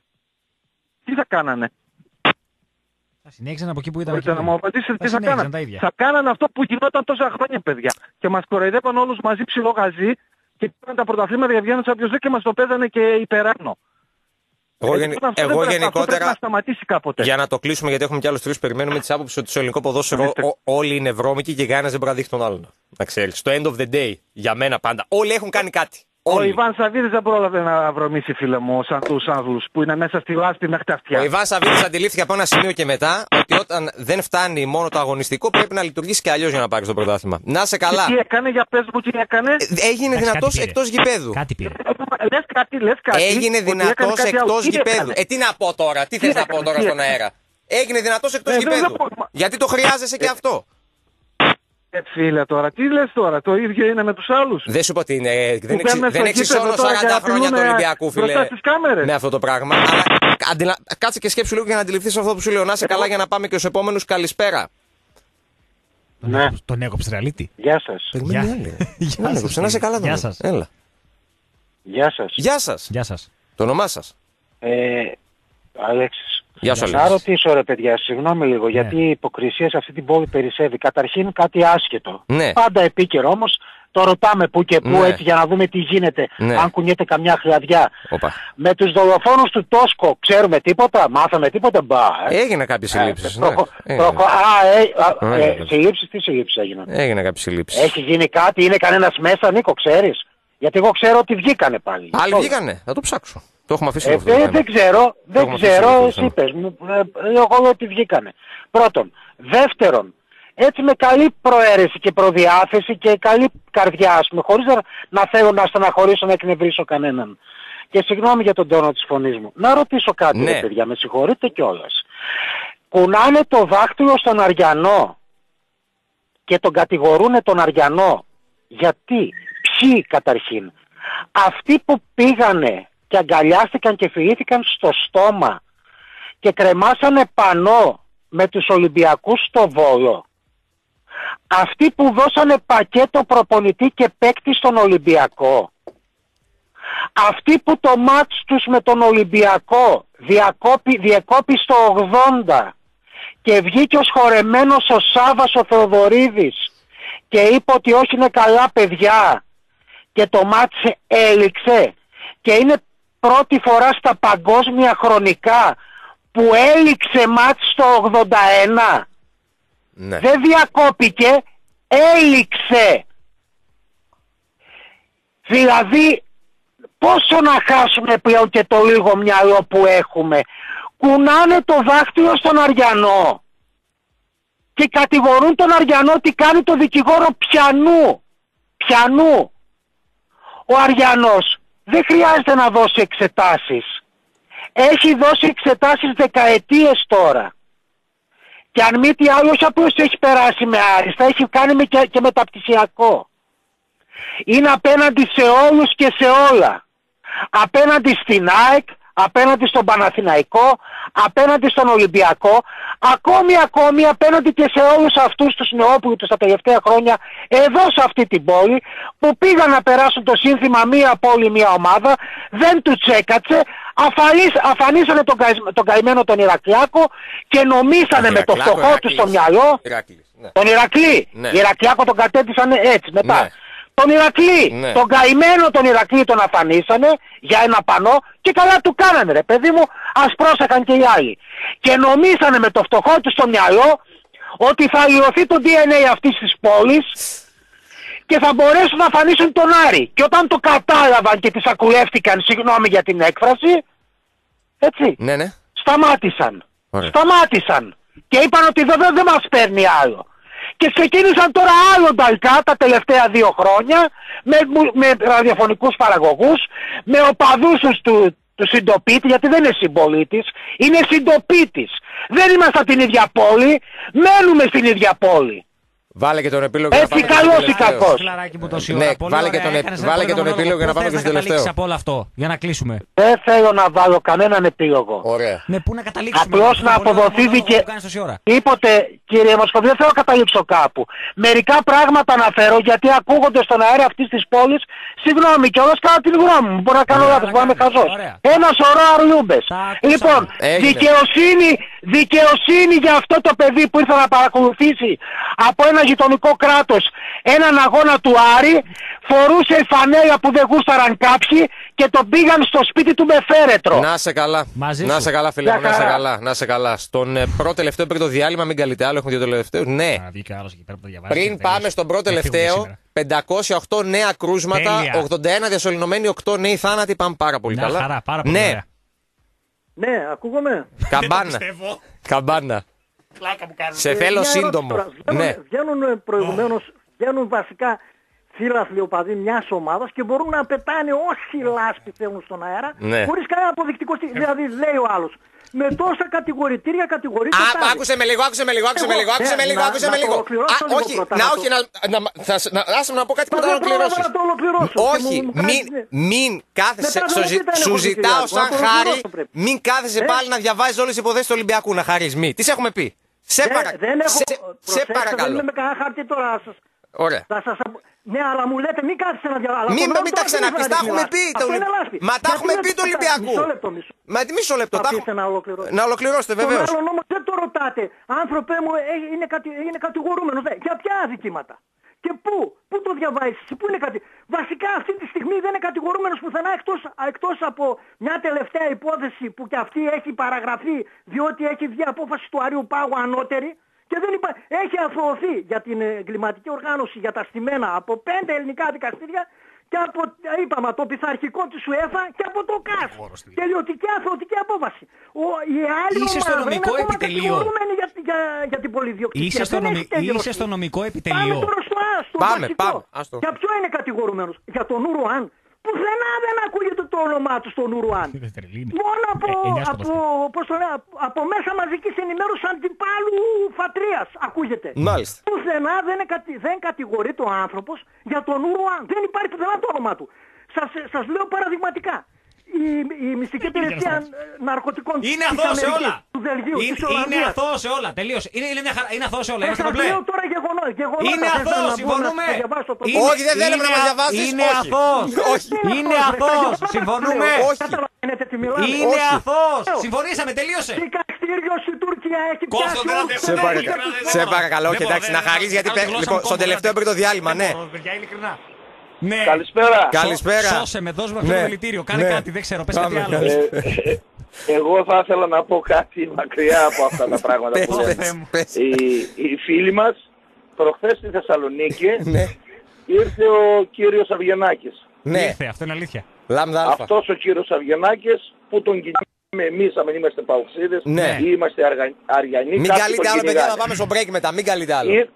Τι θα κάνανε. Θα συνέχιζαν από εκεί που ήταν. Μπορείτε να μου απαντήσετε τι θα συνέχιζαν κάνανε. τα ίδια. Θα κάνανε αυτό που γινόταν τόσα χρόνια, παιδιά. Και μας κοροϊδεύαν όλους μαζί ψηλό γαζί και πήραν τα πρωταθλήματα για βγαίνουν Champions League και μας το παίζανε και υπεράνω. Εγώ, Ε, γενι... αυτό δεν εγώ πρέπει- αυτό γενικότερα. πρέπει να σταματήσει κάποτε. Για να το κλείσουμε, γιατί έχουμε και άλλου τρει, περιμένουμε τη άποψη ότι στο ελληνικό ποδόσφαιρο ό- όλοι είναι βρώμικοι και κανένα δεν μπορεί να δείχνει τον άλλον. Να ξέρει. Στο end of the day, για μένα πάντα, όλοι έχουν κάνει κάτι. Ο Όλοι. Ιβάν Σαββίδης δεν πρόλαβε να βρωμίσει, φίλε μου, σαν τους Άγγλους που είναι μέσα στη λάσπη μέχρι τα αυτιά. Ο Ιβάν Σαββίδης αντιλήφθηκε από ένα σημείο και μετά ότι όταν δεν φτάνει μόνο το αγωνιστικό, πρέπει να λειτουργήσει και αλλιώ για να πάρει το πρωτάθλημα. Να σε καλά. Τι έκανε, για πες μου τι έκανε. Ε, Έγινε Εντάξει, δυνατό κάτι πήρε. εκτό γηπέδου. Κάτι πήρε. Λες κάτι, λες κάτι. Έγινε ότι δυνατό έκανε κάτι άλλο. εκτό Τι γηπέδου. έκανε? Ε, τι να πω τώρα, τι θε να πω έκανε, τώρα τι στον έκανε? αέρα. Έγινε δυνατό εκτό Ε, δεν- γηπέδου. δεν πω- Γιατί το χρειάζεσαι και αυτό. Ε, φίλε τώρα, τι λες τώρα, το ίδιο είναι με τους άλλους. Δεν σου πω ότι είναι. Δεν, εξι, μπαίνουν δεν στο εξισώνω γήπεδο τώρα σαράντα και χρόνια του απειλούν, Ολυμπιακού, φίλε. μπροστά στις κάμερες. Με αυτό το πράγμα. Αλλά αντιλα... κάτσε και σκέψου λίγο για να αντιληφθεί αυτό που σου λέω. Να είσαι καλά για να πάμε και στου επόμενου. Καλησπέρα. Ναι. Τον έκοψε ρεαλίτη. Γεια σας. Περιμένει Γεια. άλλη. Γεια Να σας, έκοψε, να είσαι καλά. Γεια τον σας. Έλα. Γεια σας. Γεια σα. Γεια σας. Το όνομά σα. Ε, Αλέξης. Γεια σου, Να Αλέξη. ρωτήσω ρε παιδιά, συγγνώμη λίγο, γιατί η υποκρισία σε αυτή την πόλη περισσεύει. Καταρχήν κάτι άσχετο. Ναι. Πάντα επίκαιρο όμως. Το ρωτάμε που και που Ναι. έτσι για να δούμε τι γίνεται. Ναι. Αν κουνιέται καμιά χρειαδιά. Οπα. Με τους δολοφόνους του Τόσκο ξέρουμε τίποτα, μάθαμε τίποτα. Μπα, ε. Έγινε κάποιε συλλήψει. Ε, προχω- προχω- Α, ε, α, Ναι, ε, ναι. συλλήψεις, τι συλλήψεις έγιναν. Έγινε κάποιε συλλήψει. Έχει γίνει κάτι, είναι κανένας μέσα, Νίκο, ξέρεις. Γιατί εγώ ξέρω ότι βγήκανε πάλι. Άλλοι Όλα. βγήκανε. Θα το ψάξω. Το έχουμε αφήσει Ε, αυτό το δεν, θέμα. δεν ξέρω, δεν έχουμε αφήσει ξέρω, αυτό το εσύ θέμα. πες μου. Ε, εγώ λέω ότι βγήκανε. Πρώτον. Δεύτερον, έτσι με καλή προαίρεση και προδιάθεση και καλή καρδιά, ας πούμε, χωρίς να, να θέλω να στεναχωρήσω, να εκνευρίσω κανέναν. Και συγγνώμη για τον τόνο της φωνής μου. Να ρωτήσω κάτι, Ναι. ρε παιδιά, με συγχωρείτε κιόλας. Κουνάνε το δάχτυλο στον Αριανό και τον κατηγορούνε τον Αριανό. Γιατί, ποιοι καταρχήν. Αυτοί που πήγανε και αγκαλιάστηκαν και φιλήθηκαν στο στόμα και κρεμάσανε πανό με τους Ολυμπιακούς στο Βόλο. Αυτοί που δώσανε πακέτο προπονητή και παίκτη στον Ολυμπιακό. Αυτοί που το μάτς τους με τον Ολυμπιακό διακόπη, διεκόπη στο ογδόντα και βγήκε ως χορεμένος ο Σάββας ο Θεοδωρίδης και είπε ότι όχι, είναι καλά παιδιά και το μάτς έληξε και είναι πρώτη φορά στα παγκόσμια χρονικά που έληξε μάτς στο ογδόντα ένα. Ναι. Δεν διακόπηκε, έληξε. Δηλαδή πόσο να χάσουμε πλέον και το λίγο μυαλό που έχουμε. Κουνάνε το δάχτυλο στον Αριανό και κατηγορούν τον Αριανό ότι κάνει το δικηγόρο πιανού. Πιανού. Ο Αριανός δεν χρειάζεται να δώσει εξετάσεις. Έχει δώσει εξετάσεις δεκαετίες τώρα. Και αν μη τι άλλο, όχι απλώς έχει περάσει με άριστα, έχει κάνει με και, και μεταπτυσιακό. Είναι απέναντι σε όλους και σε όλα. Απέναντι στην ΑΕΚ, απέναντι στον Παναθηναϊκό, απέναντι στον Ολυμπιακό, ακόμη ακόμη απέναντι και σε όλους αυτούς τους νεόπλουτους τα τελευταία χρόνια εδώ σε αυτή την πόλη που πήγαν να περάσουν το σύνθημα μία πόλη, μία ομάδα, δεν του τσέκατσε, αφανίσ, αφανίσανε τον, καη, τον καημένο τον Ηρακλιάκο και νομίσανε με το φτωχό του στο μυαλό Ηράκλης, ναι. τον Ηρακλή. Ναι. Ηρακλιάκο τον κατέτησαν έτσι μετά. Ναι. Τον Ηρακλή, Ναι. τον καημένο τον Ηρακλή τον αφανίσανε για ένα πανό και καλά του κάνανε ρε παιδί μου, ας πρόσεχαν και οι άλλοι. Και νομίσανε με το φτωχό του στο μυαλό ότι θα αλλοιωθεί το ντι εν έι αυτής της πόλης και θα μπορέσουν να αφανίσουν τον Άρη. Και όταν το κατάλαβαν και τις ακουλεύτηκαν, συγγνώμη για την έκφραση, έτσι, Ναι, ναι. σταμάτησαν. Ωραία. Σταμάτησαν. Και είπαν ότι εδώ δεν μας παίρνει άλλο. Και ξεκίνησαν τώρα άλλο νταλκά τα τελευταία δύο χρόνια με, με ραδιοφωνικούς παραγωγούς, με οπαδούς τους του, του συντοπίτη, γιατί δεν είναι συμπολίτης, είναι συντοπίτης. Δεν είμαστε από την ίδια πόλη, μένουμε στην ίδια πόλη. Βάλε και τον επίλογο Έτσι, για να πάμε και καλός στο ή τελευταίο. κακός. Φιλαράκι μου τόση Ναι, ώρα. Πολύ βάλε και ωραία. τον- Έκανες ένα βάλε και πολύ τον ωραίο επίλογο για να λόγο. πάμε Πού και θες στο να καταλήξεις τελευταίο. από όλο αυτό, για να κλείσουμε. Δεν θέλω να βάλω κανέναν επίλογο. Ωραία. Ναι, πού να καταλήξουμε. Απλώς Αυτό να το πολύ ωραίο αποδοθεί μονόλογο δικαι... που κάνεις τόση ώρα. Τίποτε, κύριε Μοσκοβή, δεν θέλω να καταλήξω κάπου. Μερικά πράγματα αναφέρω γιατί ακούγονται στον αέρα αυτής της πόλης. Συγγνώμη κιόλας, κάνω την γνώμη μου. Μπορώ να κάνω Ωραία, λάθος, μπορεί να είμαι κάνεις. χαζός. Ωραία. Ένα σωρό αρλούμπες. Τα ακούσαμε. Λοιπόν, Έγινε. δικαιοσύνη, δικαιοσύνη για αυτό το παιδί που ήρθε να παρακολουθήσει από ένα ένα γειτονικό κράτος έναν αγώνα του Άρη, φορούσε φανέλα που δεν γούσταραν κάποιοι και τον πήγαν στο σπίτι του με φέρετρο. Να σε καλά. Μαζί να σου. σε καλά, φίλε μου, Για να σε χαρά. καλά. Να σε καλά. Στον ε, πρώτο τελευταίο πριν το διάλειμμα, μην καλείτε άλλο, έχουμε δύο τελευταίους. Ναι. Να βγει και άλλος εκεί πέρα που το διαβάζει. Πριν πάμε στον πρώτο τελευταίο, πεντακόσια οκτώ νέα κρούσματα, Τέλεια. ογδόντα ένα διασωληνωμένοι, οκτώ νέοι θάνατοι. Πάμε πάρα πολύ Μια καλά. χαρά, πάρα πολύ ναι, ωραία. Ναι, ακούγομαι. καμπάνα. καμπάνα. Σε θέλω Μια σύντομο. ερώτηση τώρα. Ναι. Βγαίνουν, βγαίνουν προηγουμένως, βγαίνουν βασικά φίλαθλοι οπαδοί μιας ομάδας και μπορούν να πετάνε όση λάσπη θέλουν στον αέρα, Ναι. χωρίς κανένα αποδεικτικό στοιχείο. Δηλαδή λέει ο άλλος, με τόσα κατηγορητήρια κατηγορείται Α, τάδε. άκουσε με λίγο, άκουσε με λίγο, άκουσε με Εγώ, λίγο, άκουσε ναι, με λίγο, να- άκουσε να με το λίγο. ολοκληρώσω Α, λίγο όχι, πρώτα, να να όχι, το- να, να, θα, σ- να, άσε με να πω κάτι που Μα δεν δεν πρόλαβα ολοκληρώσεις. να το ολοκληρώσω. Και Όχι, μου βγάζει, μην, ναι. μην κάθεσαι, Μετά σου, δεν ζη- ήταν σου εγώ ζητάω στη σαν διάρκεια, να το χάρη, ολοκληρώσω πρέπει. μην κάθεσαι Ε? πάλι να διαβάζεις όλες τις υποθέσεις του Ολυμπιακού, να χαρείς μη. Τι σε έχουμε πει. Σε, Δεν- παρα... δεν έχω, σε, σε προσέξτε, παρακαλώ. δεν είμαι με κανένα χαρτί τώρα. Σας, Ωραία. θα σας, απο- ναι, αλλά μου λέτε μην κάθεστε να διαβάσετε. Μην, μην τα ξαναπείς, τα έχουμε πει. Το Ολυ- Μα τα έχουμε πει του Ολυμπιακού. Μισό λεπτό, μισό. Μα τι μισό λεπτό. Θα τα αφήσετε έχουμε- να ολοκληρώσω. Να ολοκληρώσετε βεβαίως. Τον άλλον όμως δεν το ρωτάτε. Άνθρωπε μου ε, είναι, κατη, είναι κατηγορούμενος. Ναι. Για ποια αδικήματα. Και πού, πού το διαβάζεις, πού είναι κάτι. Βασικά αυτή τη στιγμή δεν είναι κατηγορούμενος πουθενά εκτός, εκτός από μια τελευταία υπόθεση που και αυτή έχει παραγραφεί διότι έχει βγει απόφαση του Αρείου Πάγου ανώτερη και δεν υπά... έχει αθωωωθεί για την εγκληματική οργάνωση για τα στημένα από πέντε ελληνικά δικαστήρια και από, είπαμε, το πειθαρχικό της UEFA και από το ΚΑΣ. Τελειωτική αθωωτική απόφαση. Ο, οι άλλοι Είσαι στο ομάδες νομικό είναι ακόμα επιτελείο. κατηγορούμενοι για, για, για την πολυδιοκτησία. Είσαι στο, Δεν νομι... έχει τελειώσει. Είσαι στο νομικό Πάμε επιτελείο. τώρα στο, Α, στο Πάμε, βασικό. πάμε, άστο. Για ποιο είναι κατηγορούμενος. Για τον Ουρουάν. Πουθενά δεν ακούγεται το όνομά του στον Ουρουάν. Δεν τρελή είναι. Μόνο από, Ε, εννιά στο από, πώς το λέω, από μέσα μαζικής ενημέρωσης αντιπάλου φατρίας ακούγεται. Μάλιστα. Πουθενά δεν, είναι κατη- δεν κατηγορείται ο άνθρωπος για τον Ουρουάν. Δεν υπάρχει πουθενά το όνομά του. Σας, σας λέω παραδειγματικά. Η, η μυστική υπηρεσία ε, ναρκωτικών Είναι της αθώος σε Αμερικής, όλα. του Βελγίου, Είναι, της είναι Ολλανδίας. αθώος σε όλα. Τελείωσε. Είναι, είναι, μια χαρά. Είναι αθώος σε όλα. Είμαστε Σας κομπλέ. λέω τώρα γεγονό, γεγονότα. Είναι Θες να αθώος. μπω να Συμφωνούμε. σας διαβάσω το Είναι- Όχι, δεν θέλουμε να είναι μας α- διαβάσεις, Είναι όχι. αθώος. Όχι. Είναι αθώος. Συμφωνούμε. Όχι. Καταλαβαίνετε τι μιλάμε. Είναι Όχι. αθώος. Συμφωνήσαμε. Τελείωσε. Δικαστήριο στην Τουρκία έχει Κόστο, πιάσει δεν όλους αντέχω. τους Σε Ναι, παρακα- ειλικρινά, δεν σε μπορώ. παρακαλώ, Δεν και μπορώ, εντάξει, δεν- να χαρείς, γιατί κάνω πέ- τη γλώσσα λοιπόν, μου στον κόμμα, τελευταίο δεν πριν το αντέχω. διάλειμμα, Δεν ναι. μπορώ, παιδιά, ειλικρινά. Ναι. Καλησπέρα. Καλησπέρα. Σώσε με, δώσ' μου αυτό Ναι. το δηλητήριο. Κάνε Ναι. κάτι, δεν ξέρω. Πες Πάμε, κάτι άλλο. καλησπέρα. Ε, ε, εγώ θα ήθελα να πω κάτι μακριά από αυτά τα πράγματα που Πες, λέμε. πες, πες. Οι, οι φίλοι μας προχθές στη Θεσσαλονίκη Ναι, ήρθε ο κύριος Αυγενάκης. ναι. Ήρθε, αυτό είναι αλήθεια. Λάμδα αλφα. Αυτός ο κύριος Αυγενάκης που τον κυνηγάμε εμείς, αν είμαστε παουξίδες Ναι. ή είμαστε αργα, αριανοί, Μην κάποιοι καλείτε τον άλλο, παιδιά, κυνηγάνε. θα πάμε στο break μετά. Μην καλείτε άλλο. Ήρ-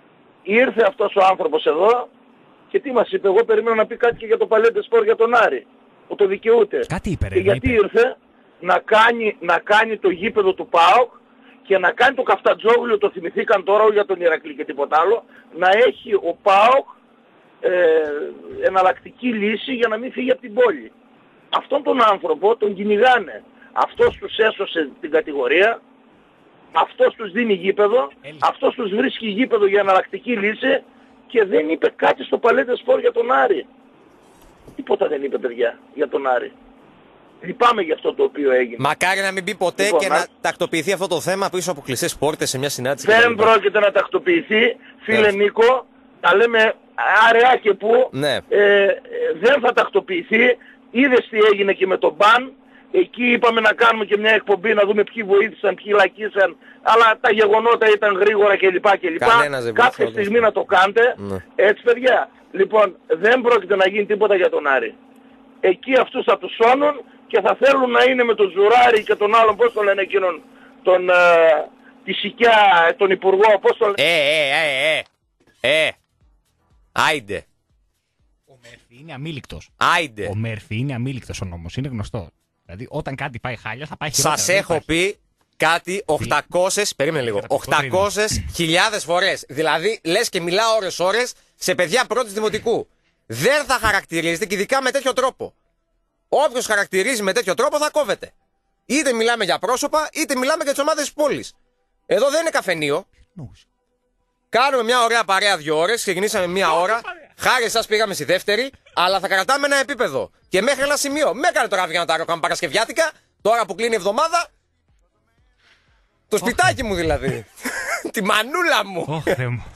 Ήρθε αυτός ο άνθρωπος εδώ και τι μας είπε, εγώ περιμένω να πει κάτι και για το Παλέντε Σπορ για τον Άρη, που το δικαιούται. Κάτι είπε, ρε, Και δεν γιατί είπε. ήρθε να κάνει, να κάνει το γήπεδο του ΠΑΟΚ και να κάνει το Καφτατζόγλιο, το θυμηθήκαν τώρα για τον Ηρακλή και τίποτα άλλο, να έχει ο ΠΑΟΚ ε, εναλλακτική λύση για να μην φύγει από την πόλη. Αυτόν τον άνθρωπο τον κυνηγάνε. Αυτός τους έσωσε την κατηγορία, αυτός τους δίνει γήπεδο, αυτός τους βρίσκει γήπεδο για εναλλακτική λύση και δεν είπε κάτι στο Παλέντε Σπορ για τον Άρη. Τίποτα δεν είπε, παιδιά, για τον Άρη. Λυπάμαι για αυτό το οποίο έγινε. Μακάρι να μην μπει ποτέ Λοιπόν, και να- να τακτοποιηθεί αυτό το θέμα πίσω από κλειστές πόρτες σε μια συνάντηση. Δεν κτλ. πρόκειται να τακτοποιηθεί, φίλε Τέλος. Νίκο, τα λέμε αραιά και που, Ναι. ε, ε, δεν θα τακτοποιηθεί. Είδες τι έγινε και με τον Μπαν. Εκεί είπαμε να κάνουμε και μια εκπομπή να δούμε ποιοι βοήθησαν, ποιοι λακίσαν, αλλά τα γεγονότα ήταν γρήγορα κλπ. κλπ. Κανένας δεν Κάποια βοήθησε, στιγμή να το κάνετε. Ναι. Έτσι, παιδιά. Λοιπόν, δεν πρόκειται να γίνει τίποτα για τον Άρη. Εκεί αυτούς θα τους σώνουν και θα θέλουν να είναι με τον Ζουράρη και τον άλλον, πώς το λένε εκείνον, τον, ε, τη Σικιά, τον Υπουργό, πώς το λένε. Ε, ε, ε, ε. Ε. Άιντε. Ο Μέρφυ είναι αμήλικτος. Άιντε. Ο Μέρφυ είναι αμήλικτος ο νόμος. Είναι γνωστό. Δηλαδή, όταν κάτι πάει χάλια, θα πάει χειρότερα. Σας δεν έχω υπάρχει. πει κάτι οκτακόσιες, περίμενε λίγο, οκτακόσιες χιλιάδες φορές. Δηλαδή, λες και μιλάω ώρες ώρες σε παιδιά πρώτης δημοτικού. Δεν θα χαρακτηρίζεται και ειδικά με τέτοιο τρόπο. Όποιος χαρακτηρίζει με τέτοιο τρόπο θα κόβεται. Είτε μιλάμε για πρόσωπα, είτε μιλάμε για τις ομάδες της πόλης. Εδώ δεν είναι καφενείο. Νους. Κάνουμε μια ωραία παρέα δύο ώρες, ξεκινήσαμε μια ώρα. Χάρη σας πήγαμε στη δεύτερη, αλλά θα κρατάμε ένα επίπεδο. Και μέχρι ένα σημείο. Με έκανε τώρα για να τα ροκάμε Παρασκευιάτικα, τώρα που κλείνει η εβδομάδα. Το σπιτάκι μου δηλαδή. Τη μανούλα μου. Ωχ, Θεέ μου.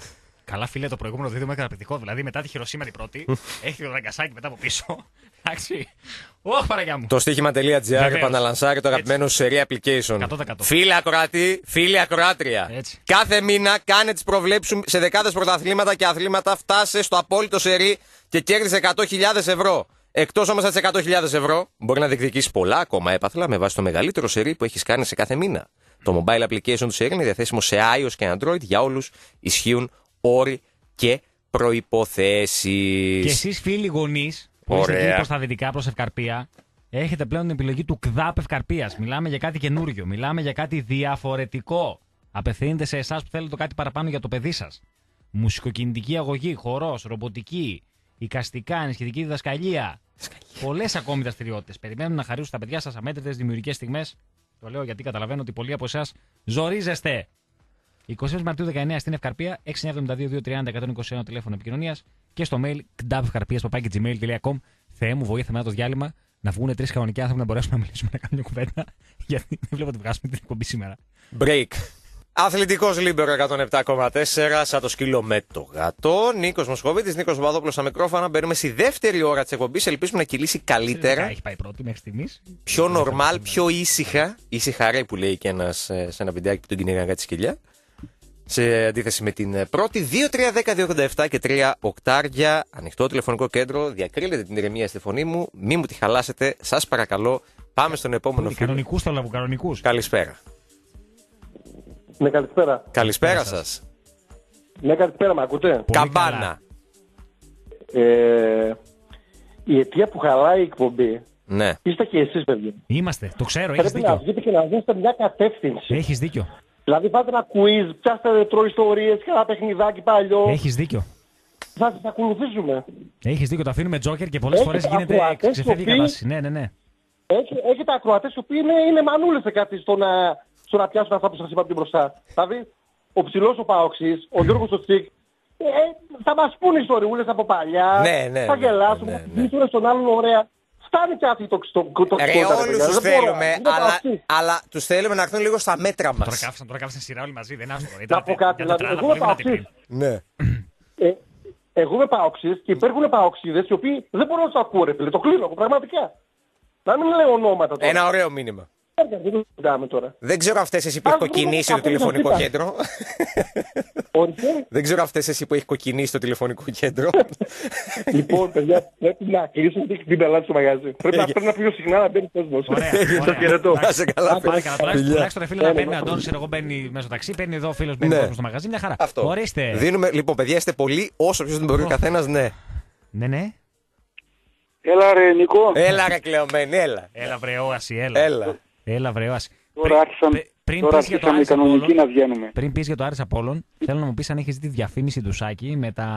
Καλά, φίλε, το προηγούμενο δίδυμο έκανε καταπληκτικό. Δηλαδή, μετά τη Χειροσύμα την πρώτη, έχει το Ραγκασάκι μετά από πίσω. Εντάξει. Ωχ, παραγιά μου. Το στοίχημα.gr επαναλαμβάνει το αγαπημένο σου σερί application. εκατό τοις εκατό. Φίλοι ακροατή, φίλοι ακροάτρια. Έτσι. Κάθε μήνα κάνε τις προβλέψεις σου σε δεκάδες πρωταθλήματα και αθλήματα. Φτάσε στο απόλυτο σερί και κέρδισε εκατό χιλιάδες ευρώ. Εκτός όμως από τις εκατό χιλιάδες ευρώ, μπορεί να διεκδικήσεις πολλά ακόμα έπαθλα με βάση το μεγαλύτερο σερί που έχεις κάνει σε κάθε μήνα. Το mobile application του σερί είναι διαθέσιμο σε iOS και Android για όλους. Ισχύουν όροι και προϋποθέσεις. Και εσείς, φίλοι γονείς, που είστε εκεί προς τα δυτικά, προς Ευκαρπία, έχετε πλέον την επιλογή του ΚΔΑΠ Ευκαρπίας. Μιλάμε για κάτι καινούριο, μιλάμε για κάτι διαφορετικό. Απευθύνεται σε εσάς που θέλετε το κάτι παραπάνω για το παιδί σας. Μουσικοκινητική αγωγή, χορός, ρομποτική, εικαστικά, ενισχυτική διδασκαλία. Πολλές ακόμη δραστηριότητες. Περιμένουν να χαρίσουν στα παιδιά σας αμέτρητες δημιουργικές στιγμές. Το λέω γιατί καταλαβαίνω ότι πολλοί από εσάς ζορίζεστε. είκοσι έξι Μαρτίου δεκαεννέα στην Ευκαρπία, έξι εννιά εβδομήντα δύο δύο τριάντα εκατόν είκοσι ένα τηλέφωνο επικοινωνίας και στο mail κνταπευκαρπίας παπάκι τζι μέιλ τελεία κομ. Θεέ μου, βοήθαμε μετά το διάλειμμα να βγουν τρεις κανονικοί άνθρωποι να μπορέσουμε να μιλήσουμε, να κάνουμε μια κουβέντα. Γιατί δεν βλέπω ότι βγάζουμε την εκπομπή σήμερα. Break. Αθλητικός Λίμπερο εκατόν επτά κόμμα τέσσερα, σαν το σκύλο με το γατό. Νίκος Μοσχοβίτης, Νίκος Παπαδόπουλος στα μικρόφωνα. Μπαίνουμε στη δεύτερη ώρα της εκπομπής. Ελπίζουμε να κυλήσει καλύτερα. Έχει πάει πρώτη μέχρι στιγμής. Πιο νορμάλ, πιο ήσυχα. Ήσυχα ρε που λέει και ένας σε ένα βιντεάκι που τον κυνηγάνε κάτι σκυλιά. Σε αντίθεση με την πρώτη, δύο τρία δέκα δύο ογδόντα επτά και τρία οκτάρια. Ανοιχτό τηλεφωνικό κέντρο. Διακρίνετε την ηρεμία στη φωνή μου. Μην μου τη χαλάσετε. Σας παρακαλώ. Πάμε στον επόμενο φίλο. Κανονικούς θέλω από κανονικούς. Καλησπέρα. Ναι, καλησπέρα. Καλησπέρα σας. Ναι, καλησπέρα, με ακούτε? Καμπάνα. Ε, η αιτία που χαλάει η εκπομπή, ναι, είστε και εσείς, παιδιά. Είμαστε, το ξέρω, έχεις Πρέπει να δίκιο. βγείτε και να δώσετε μια κατεύθυνση. Έχεις δίκιο. Δηλαδή, πάτε ένα quiz, πιάστε ρετρό ιστορίες και ένα παιχνιδάκι παλιό. Έχεις δίκιο. Θα σας ακολουθήσουμε. Έχεις δίκιο, το αφήνουμε τζόκερ και πολλές Έχετε φορές γίνεται ακροατές ξεφεύγει η οποίοι- κατάσταση. Ναι, ναι, ναι. Έχει, έχετε ακροατές οι οποίοι είναι, είναι μανούλες σε κάτι στο να, στο να πιάσουν αυτά που σας είπα από την μπροστά. Δηλαδή, ο ψηλός ο Παοξής, ο Γιώργος ο Τσίκ, ε, θα μας πούνε ιστοριούλες από παλιά, Ναι, ναι, θα ναι, γελάσουμε, ναι, θα ναι. θυμηθούν στον άλλον ωραία. Φτάνει και αυτοί το το το Ρε, κόντα, όλους παιδιά. τους Δεν μπορώ, θέλουμε, είναι αλλά, Παοξής. αλλά τους θέλουμε να έρθουν λίγο στα μέτρα Τώρα μας. κάφησαν, τώρα κάφησαν σειρά όλοι μαζί, δεν άστο. Να πω κάτι, δηλαδή, εγώ είμαι Παοξής. Ναι. Ε, εγώ είμαι Παοξής και υπάρχουν Παοξίδες οι οποίοι δεν μπορώ να τους ακούω, ρε φίλε. Το κλείνω, πραγματικά. Να μην λέω ονόματα τώρα. Ένα ωραίο μήνυμα. Δεν το κοιτάμε τώρα. Δεν ξέρω αυτές εσύ που έχει Ας βρούμε κοκκινήσει το αυτό που σας τηλεφωνικό είπα. κέντρο. Ορίστε. Δεν ξέρω αυτές εσύ που έχει κοκκινήσει το τηλεφωνικό κέντρο. Λοιπόν, παιδιά, πρέπει να κλείσουμε και την πελάτη στο μαγαζί. Πρέπει να πρέπει να πιο συχνά να μπαίνει κόσμος. Ωραία, Το ωραία. χαιρετώ. Να σε καλά, Πάλι καλά. Τουλάχιστον φιλιά. τουλάχιστον, ρε φίλε, να παίρνει ο Αντώνης, ξέρω εγώ, μπαίνει μέσα στο ταξί, παίρνει εδώ ο φίλος, μπαίνει Ναι. κόσμο στο μαγαζί, μια χαρά. Αυτό. Ορίστε. Δίνουμε, λοιπόν, παιδιά, είστε πολλοί, όσο ποιος δεν μπορεί ο καθένας, ναι. Ναι, ναι. Έλα ρε Νικό. Έλα ρε κλεωμένη, έλα. Έλα βρε όαση, έλα. Έλα. Έλα βρε όαση. Τώρα άρχισαν, Πρι- πριν τώρα πεις για το άρχισαν οι Άρης κανονικοί Απόλλων- να βγαίνουμε. Πριν πεις για το Άρης Απόλλων, θέλω να μου πεις αν έχεις δει τη διαφήμιση του Σάκη με τα,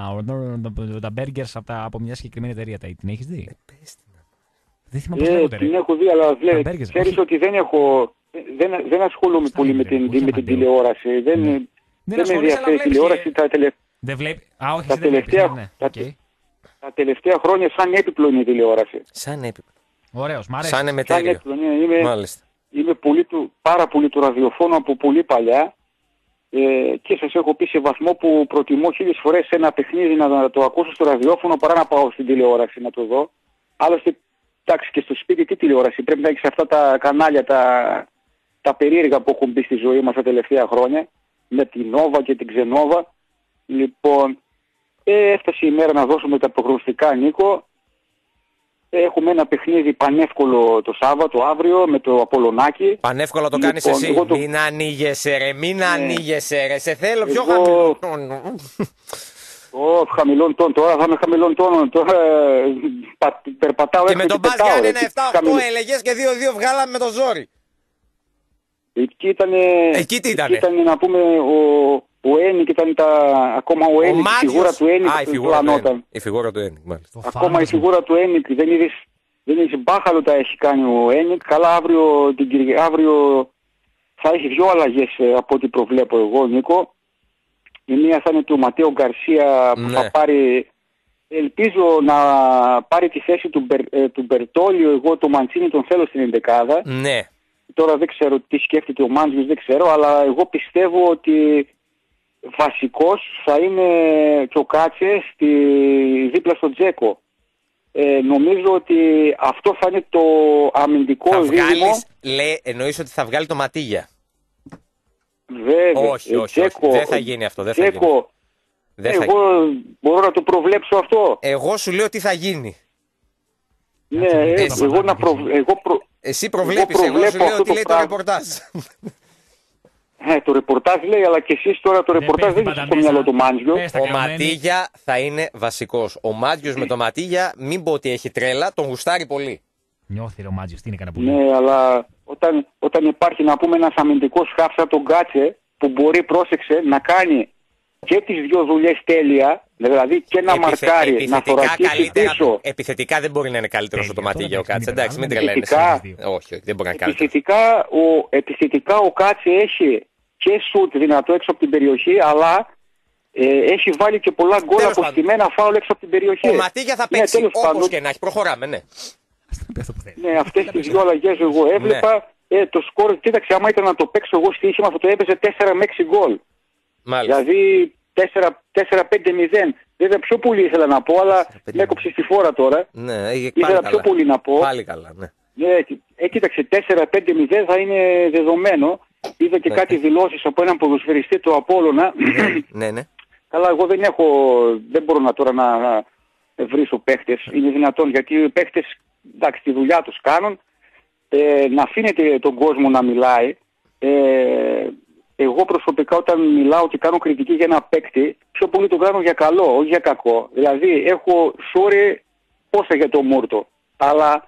τα burgers από, τα, από μια συγκεκριμένη εταιρεία. Τα- Την έχεις δει? Δεν θυμάμαι πώς Ε, λέγονται, ρε. την έχω δει, αλλά βλέ- Τα burgers, ξέρεις όχι. ότι δεν έχω, δεν, δεν ασχολούμαι Στα πολύ με είναι, την, πώς με να την αντέχω. τηλεόραση. Δεν, Ναι. δεν, Δεν με ασχολείσαι, αλλά ενδιαφέρει η βλέπεις τηλεόραση και- τα, τελε, Δεν βλέπει. Α, όχι, τα εσύ δεν βλέπεις. τελευταία, Ναι, ναι. τα, Οκ. τα τελευταία χρόνια σαν έπιπλο είναι η τηλεόραση. Σαν έπιπλο. Ωραίος, μ' αρέσει. Σαν Σαν εμετέριο. έπιπλο, ναι, είμαι, Μάλιστα. είμαι πολύ του, πάρα πολύ του ραδιοφώνου από πολύ παλιά ε, και σας έχω πει σε βαθμό που προτιμώ χίλιες φορές ένα παιχνίδι να το ακούσω στο ραδιόφωνο παρά να πάω στην τηλεόραση να το δω. Άλλωστε, εντάξει, και στο σπίτι τι τηλεόραση, πρέπει να έχεις αυτά τα κανάλια, τα, τα περίεργα που έχουν μπει στη ζωή μας τα τελευταία χρόνια, με την Νόβα και την Ξενόβα. Λοιπόν, ε, έφτασε η μέρα να δώσουμε τα προγνωστικά, Νίκο. Έχουμε ένα παιχνίδι πανεύκολο το Σάββατο, αύριο, με το Απολλωνάκι. Πανεύκολο το κάνεις Λοιπόν, εσύ. εγώ το- Μην ανοίγεσαι ρε, μην Ναι. ανοίγεσαι ρε. Σε θέλω πιο Εγώ- χαμηλό τόνο. Ω, χαμηλών τόνων, τώρα θα είμαι χαμηλών τόνων, τώρα ε, πα, περπατάω Και έξω με τον Μπας πετάω, Γιάννη ρε, ένα τι επτά οκτώ χαμηλό- έλεγες και δύο δύο βγάλαμε με το ζόρι. Εκεί ήταν, Εκεί τι ήτανε? ήταν να πούμε ο, ο Ένικ, ήταν τα, ακόμα ο Ένικ, η Μάτιος. φιγούρα του Ένικ Α, η που φιγούρα του πλανόταν. Ένικ. Η φιγούρα του Ένικ, μάλιστα. Το Ακόμα η φάντασμα. φιγούρα του Ένικ, δεν είδες, δεν είδες μπάχαλο τα έχει κάνει ο Ένικ. Καλά, αύριο, την, Κυρια- αύριο θα έχει δυο αλλαγές ε, από ό,τι προβλέπω εγώ, Νίκο. Η μία θα είναι του Ματέο Γκαρσία που Ναι. θα πάρει, ελπίζω να πάρει τη θέση του, Μπερ, ε, του Μπερτόλιο. Εγώ το Μαντσίνη τον θέλω στην ενδεκάδα. Ναι. Τώρα δεν ξέρω τι σκέφτεται ο Μάντζιος, δεν ξέρω, αλλά εγώ πιστεύω ότι βασικός θα είναι και ο Κάτσε στη, δίπλα στο Τζέκο. Ε, νομίζω ότι αυτό θα είναι το αμυντικό Θα δίδυμο. βγάλεις, λέει, εννοείς ότι θα βγάλει το Ματίγια. Βέβαια. Όχι, όχι, Τζέκο, όχι. Δεν θα γίνει αυτό. Δεν θα Τζέκο, γίνει. Δεν θα... εγώ μπορώ να το προβλέψω αυτό. Εγώ σου λέω τι θα γίνει. Ναι, Εσύ. εγώ, να προ... εγώ προ... Εσύ προβλέπεις, εγώ εγώ, σου προβλέπω λέω αυτό τι το λέει το πράγμα. ρεπορτάζ. Ε, το ρεπορτάζ λέει, αλλά και εσείς τώρα το ρεπορτάζ δεν πες είναι την στο πάντα μυαλό του μέσα. Μάντζιο. Πες τα Ο καμένη. Ματίγια θα είναι βασικός. Ο Μάτζιος με το Ματίγια, μην πω ότι έχει τρέλα, τον γουστάρει πολύ. Νιώθει ρε ο Μάτζιος, τι είναι κανένα πολύ. Ναι, αλλά όταν, όταν υπάρχει να πούμε ένας αμυντικός χαφ σαν τον Κάτσε που μπορεί, πρόσεξε, να κάνει και τις δύο δουλειές τέλεια, δηλαδή και να Επιθε- μαρκάρει, να επιθετικά, θωρακίσει καλύτερα, πίσω. επιθετικά δεν μπορεί να είναι καλύτερο από το Τέλεια, Ματίγια ο τώρα, Κάτσε. εντάξει, Εντάξει, μην μην τα τρελαίνεσαι. Επιθετικά, Όχι, όχι, δεν μπορεί να είναι καλύτερο. επιθετικά, ο, επιθετικά ο Κάτσε έχει και σουτ δυνατό έξω από την περιοχή, αλλά ε, έχει βάλει και πολλά γκολ Τέλος από πάντων. στημένα φάουλ έξω από την περιοχή. Ο Ματίγια θα Ναι, παίξει τέλος όπως πάντων. και να έχει. Προχωράμε, ναι. Ναι, αυτές τις δυο αλλαγές εγώ έβλεπα. Ε, το σκορ, κοίταξε, άμα ήταν να το παίξω εγώ στοίχημα θα το έπαιζε τέσσερα με έξι γκολ. Μάλιστα. Δηλαδή τέσσερα πέντε μηδέν. Βέβαια πιο πολύ ήθελα να πω, αλλά με έκοψε στη φόρα τώρα. Ναι, ε, πάλι Ήθελα πιο καλά. πολύ να πω. Πάλι καλά, ναι. Ναι, ε, κοίταξε, τέσσερα πέντε μηδέν θα είναι δεδομένο. Είδα και Ναι. κάτι δηλώσεις από έναν ποδοσφαιριστή του Απόλλωνα. Ναι, ναι. Καλά, εγώ δεν έχω, δεν μπορώ να τώρα να, να βρίσω παίχτες. Είναι δυνατόν, γιατί οι παίχτες, εντάξει, τη δουλειά τους κάνουν. Ε, να αφήνετε τον κόσμο να μιλάει. Ε, εγώ προσωπικά όταν μιλάω και κάνω κριτική για ένα παίκτη, πιο πολύ το κάνω για καλό, όχι για κακό. Δηλαδή έχω sorry πόσα για το Μούρτο. Αλλά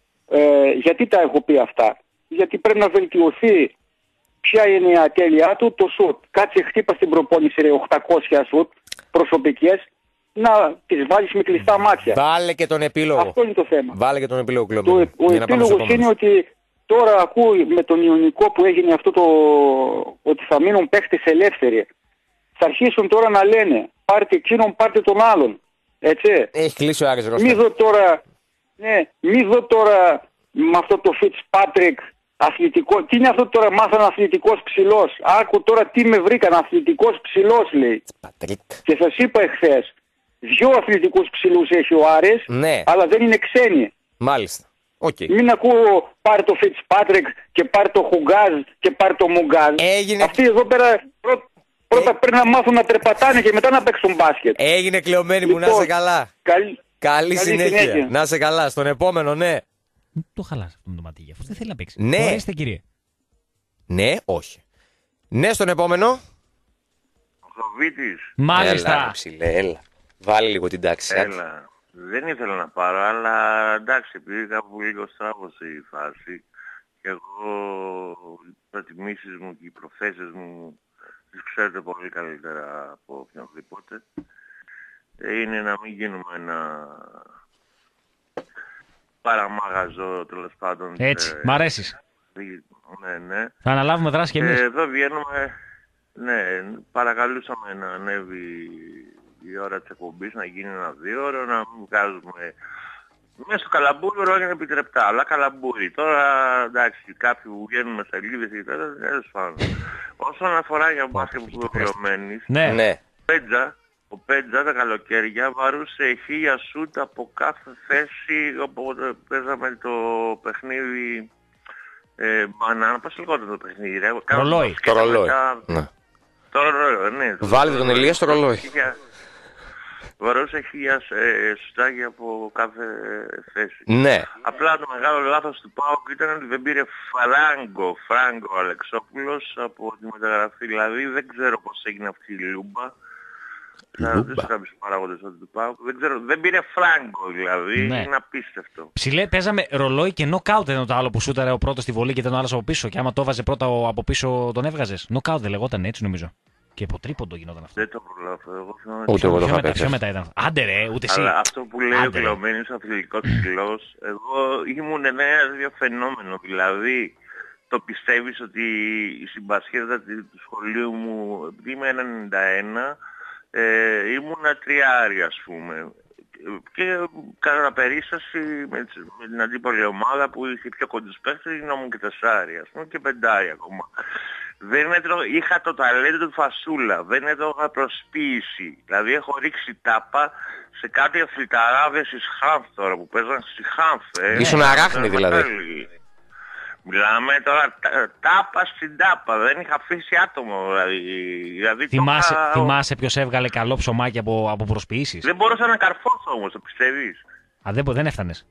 ε, γιατί τα έχω πει αυτά? Γιατί πρέπει να βελτιωθεί. Ποια είναι η ατέλειά του? Το σουτ. Κάτσε, χτύπα στην προπόνηση ρε, οκτακόσια σουτ προσωπικές, να τις βάλεις με κλειστά μάτια. Βάλε και τον επίλογο. Αυτό είναι το θέμα. Βάλε και τον επίλογο, Το, Κλωμένο. ο Για να πάμε στους επίλογος είναι επόμενους. ότι τώρα ακούει με τον Ιωνικό που έγινε αυτό το ότι θα μείνουν παίχτες ελεύθεροι. Θα αρχίσουν τώρα να λένε πάρτε εκείνον, πάρτε τον άλλον. Έτσι. Έχει κλείσει ο Άρης Μη Ρώστα. δω τώρα, ναι, μη δω τώρα με αυτό το Fitzpatrick αθλητικό. Τι είναι αυτό τώρα, μάθαν αθλητικός ψηλός? Άκου τώρα τι με βρήκαν, αθλητικός ψηλός λέει. Πατρίκ. Και σας είπα εχθές, δυο αθλητικούς ψηλούς έχει ο Άρης, Ναι. αλλά δεν είναι ξένοι. Μάλιστα. Οκ. Μην ακούω πάρ' το Fitzpatrick και πάρ' το Χουγκάζ και πάρ' το Μουγκάζ. Έγινε- Αυτοί εδώ πέρα πρω- πρώτα πρέπει να μάθουν να τρεπατάνε και μετά να παίξουν μπάσκετ. Έγινε κλεωμένη μου, να Λοιπόν, είσαι καλά. Καλή, Καλή, καλή συνέχεια. συνέχεια. Να είσαι καλά. Στον επόμενο, ναι. Μην το χαλάς αυτό με το Ματίγια, αυτό δεν θέλει να παίξει. Ναι. Ορίστε κύριε. Ναι, όχι. Ναι, στον επόμενο. Χροβίτης. Έλα, ρε Μάλιστα. ψηλέ, έλα. Βάλε λίγο την τάξη. άντε. Έλα. Δεν ήθελα να πάρω, αλλά εντάξει, επειδή κάπου λίγο στράβωσε η φάση και εγώ οι προτιμήσεις μου και οι προθέσεις μου τις ξέρετε πολύ καλύτερα από οποιονδήποτε. Ε, Είναι να μην γίνουμε ένα παραμάγαζο τέλος πάντων. Έτσι, ε, μ' αρέσεις. δι- Ναι, ναι. Θα αναλάβουμε δράση κι Και εμείς. εδώ βγαίνουμε, ναι, παρακαλούσαμε να ανέβει η ώρα της εκπομπής, να γίνει ένα δύο ώρο, να μην βγάζουμε μέσα στο καλαμπούρι όλα είναι επιτρεπτά, αλλά καλαμπούρι. Τώρα εντάξει, κάποιοι που βγαίνουν με σελίδες και τέτοια, τέλος πάντων. Όσον αφορά για μπάσκετ που το πληρωμένης, Ναι. Ναι. Πέτζα, ο Πέτζα τα καλοκαίρια βαρούσε χίλια σούτ από κάθε θέση, οπότε παίζαμε το παιχνίδι ε, μπανάνα, πώς λεγόταν το παιχνίδι ρε. Ρολόι. Το ρολόι. Ναι. Το ρολόι, ναι. το- Βάλτε τον Ηλία στο ρολόι. Χίλια- Βαρούσε χίλια ε, σουτάκια από κάθε ε, θέση. Ναι. Απλά το μεγάλο λάθος του ΠΑΟΚ ήταν ότι δεν πήρε φράγκο, φράγκο ο Αλεξόπουλος από τη μεταγραφή. Δηλαδή δεν ξέρω πώς έγινε αυτή η λούμπα. Θα ρωτήσω κάποιους παράγοντες του ΠΑΟΚ. Δεν ξέρω, δεν πήρε φράγκο δηλαδή. Ναι. Είναι απίστευτο. Ψηλέ, παίζαμε ρολόι και νοκάουτ ήταν το άλλο που σούταρε ο πρώτος στη βολή και ήταν ο άλλος από πίσω. Και άμα το έβαζε πρώτα ο από πίσω τον έβγαζες. Νοκάουτ δεν λεγόταν έτσι νομίζω. Και από τρίποντο γινόταν αυτό. Δεν το προλάβω. Εγώ θυμάμαι Ούτε εγώ το Πιο είχα μετά, πει. πιο μετά ήταν. Άντε ρε, ούτε εσύ. Αλλά αυτό που λέει ο Άντε, ρε. κλωμένος αθλητικός ψηλός, εγώ ήμουν ένα δύο φαινόμενο. Δηλαδή, το πιστεύεις ότι η συμπασχέτα του σχολείου μου, επειδή είμαι ένα ενενήντα ένα, ε, ήμουν τριάρι ας πούμε. Και κατά περίσταση με, τις- με την αντίπολη ομάδα που είχε πιο κοντούς παίχτες, ήμουν και τεσσάρι ας πούμε και πεντάρι ακόμα. Δεν έτρωγα, είχα το ταλέντο του φασούλα, δεν έτρωγα προσποίηση. Δηλαδή έχω ρίξει τάπα σε κάτι αθληταράδες εις Χάμφ τώρα που παίζαν στη Χάμφ. Ε. Ήσουν αράχνη δηλαδή. Μιλάμε τώρα τάπα στην τάπα, δεν είχα αφήσει άτομο δηλαδή. δηλαδή θυμάσαι, είχα... θυμάσαι ποιος έβγαλε καλό ψωμάκι από, από προσποιήσεις? Δεν μπορούσα να καρφώσω όμως, το πιστεύεις? Α, δεν, δεν έφτανες.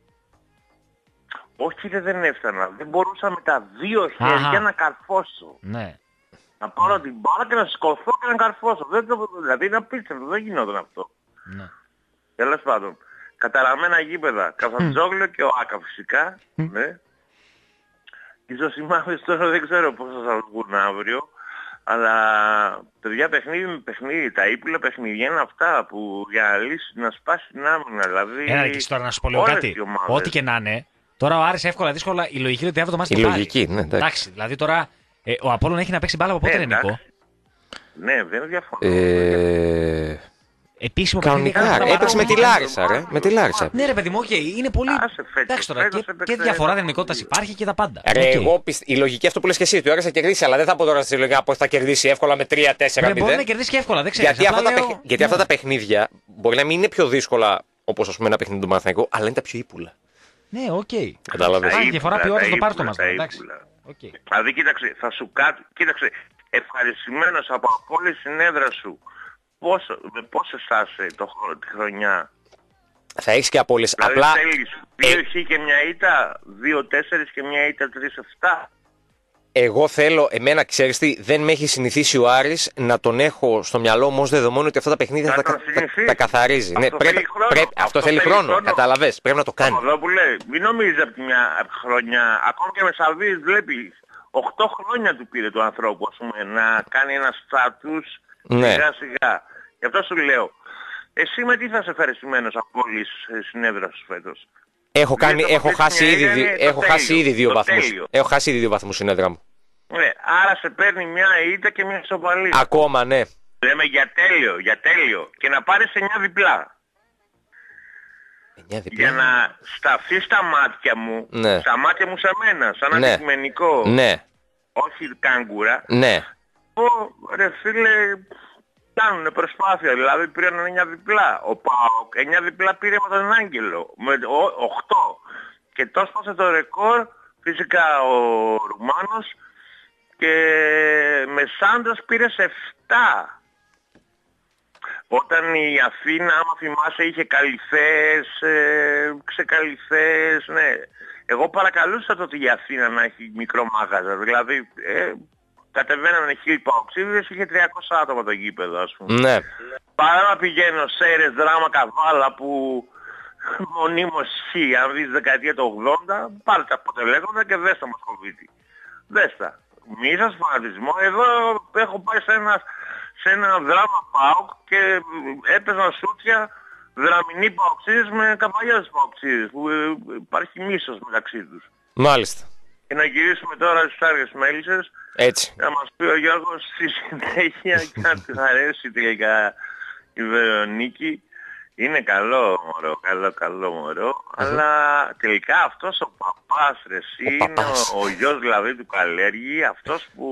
Όχι, δεν έφτανα. Δεν μπορούσα με τα δύο χέρια Αχα. να καρφώσω. Ναι. Να πάρω την μπάλα και να σηκωθώ και να καρφώσω. Δεν το... Δηλαδή είναι απίστευτο, δεν γινόταν αυτό. Ναι. Τέλος πάντων. Καταραμένα γήπεδα. Καφαντζόγλιο και ο Άκα φυσικά. Ναι. Οι ζωσιμάδες τώρα δεν ξέρω πώς θα βγουν αύριο. Αλλά παιδιά, παιχνίδι με παιχνίδι. Τα ύπουλα παιχνίδια είναι αυτά που για να λύσει, να σπάσει την άμυνα. Δηλαδή. Ένα και τώρα να σου πω λίγο κάτι. Ό,τι και να είναι. Τώρα ο Άρης εύκολα δύσκολα η λογική είναι ότι αύριο το μάτς το πάρει. Η λογική, ναι, εντάξει. εντάξει. Δηλαδή τώρα ε, ο Απόλλων έχει να παίξει μπάλα από πότε, ναι, Νικό? Ναι, δεν διαφωνώ. Ε... Επίσημο κανονικά, έπαιξε με τη Λάρισα, ρε. Με τη Λάρισα. Ναι, ρε παιδί μου, okay, είναι πολύ. Εντάξει τώρα, και, και διαφορά δυναμικότητας υπάρχει και τα πάντα. Ρε, okay. Εγώ πιστε... η λογική αυτό που λες και εσύ, του Άρης θα κερδίσει, αλλά δεν θα πω τώρα στη λογική πως θα κερδίσει εύκολα με τρία τέσσερα μηδέν. Μπορεί να κερδίσει και εύκολα, δεν ξέρω. Γιατί, αυτά, λέω... τα, παιχ... Γιατί ναι. αυτά τα παιχνίδια μπορεί να μην είναι πιο δύσκολα όπως ας πούμε ένα παιχνίδι του Παναθηναϊκού, αλλά είναι τα πιο ύπουλα. Ναι, οκ. Okay. Κατάλαβες. Υπάρχει διαφορά ποιότητας το πάρει το μας. Δηλαδή, κοίταξε, θα σου κάτω, κοίταξε, ευχαριστημένος από όλη τη συνέδρα σου. Πώς, πώς αισθάσαι το, τη χρονιά? Θα έχεις και απόλυση. Δηλαδή απλά... θέλεις δύο χ και μια ήττα, δύο τέσσερις και μια ήττα, τρεις εφτά. Εγώ θέλω, εμένα ξέρεις τι, δεν με έχει συνηθίσει ο Άρης να τον έχω στο μυαλό μου ως δεδομένο ότι αυτά τα παιχνίδια θα τα, τα, τα καθαρίζει. Αυτό, ναι, θέλει πρέπει, χρόνο. πρέπει, αυτό, αυτό θέλει χρόνο, χρόνο. Καταλαβες, πρέπει να το κάνει. Αυτό που λέει, μην νομίζεις από τη μια χρονιά, ακόμα και με Σαββίδης βλέπεις, οκτώ χρόνια του πήρε του ανθρώπου, ας πούμε, να κάνει ένα στάτους ναι. σιγά σιγά. Γι' αυτό σου λέω, εσύ με τι θα σε ευχαριστημένος από όλη τη συνέδρα σου φέτος? Έχω, κάνει, έχω, χάσει, ήδη, δι, έχω χάσει ήδη δύο βαθμούς. Έχω χάσει ήδη δύο βαθμούς συνέδρα μου. Ναι, άρα σε παίρνει μια ήττα και μια ισοπαλία. Ακόμα, ναι. Λέμε για τέλειο, για τέλειο. Και να πάρεις εννιά διπλά. εννιά διπλά. Για να σταθεί στα μάτια μου, ναι. στα μάτια μου σε μένα, σαν ναι. αντικειμενικό. Ναι. Όχι κάγκουρα. Ναι. Πω, ρε φίλε, κάνουν προσπάθεια, δηλαδή πήραν εννιά διπλά. Ο ΠΑΟΚ εννιά διπλά πήρε με τον Άγγελο, με οκτώ. Και τόσο πάσε το ρεκόρ, φυσικά ο Ρουμάνος, και με Σάντος πήρε σε εφτά. Όταν η Αθήνα, άμα θυμάσαι, είχε καλυφές, ε, ξεκαλυφές, ναι. Εγώ παρακαλούσα τότε η Αθήνα να έχει μικρό μάγαζα, δηλαδή ε, κατεβαίνανε χίλιοι παοξίδες, είχε τριακόσια άτομα το γήπεδο, ας πούμε. Ναι. Παρά να πηγαίνω Σέρες, Δράμα, Καβάλα που μονίμως χι, αν δεις δεκαετία του ογδόντα, πάρε τα αποτελέσματα και δες τα Μασκοβίτη. Δες τα. Μη σας φανατισμό, εδώ έχω πάει σε ένα, σε ένα δράμα ΠΑΟΚ και έπαιζαν σούτσια δραμινοί παοξίδες με καβαλιάδες παοξίδες που υπάρχει μίσος μεταξύ τους. Μάλιστα. Και να γυρίσουμε τώρα στις Άργες Μέλισσες. Έτσι. Να μας πει ο Γιώργος στη συνέχεια και αν του αρέσει τελικά η Βερονίκη. Είναι καλό μωρό, καλό καλό μωρό, uh-huh. αλλά τελικά αυτός ο παπάς ρε εσύ ο είναι παπάς. Ο, ο γιος δηλαδή του Καλλέργη, αυτός που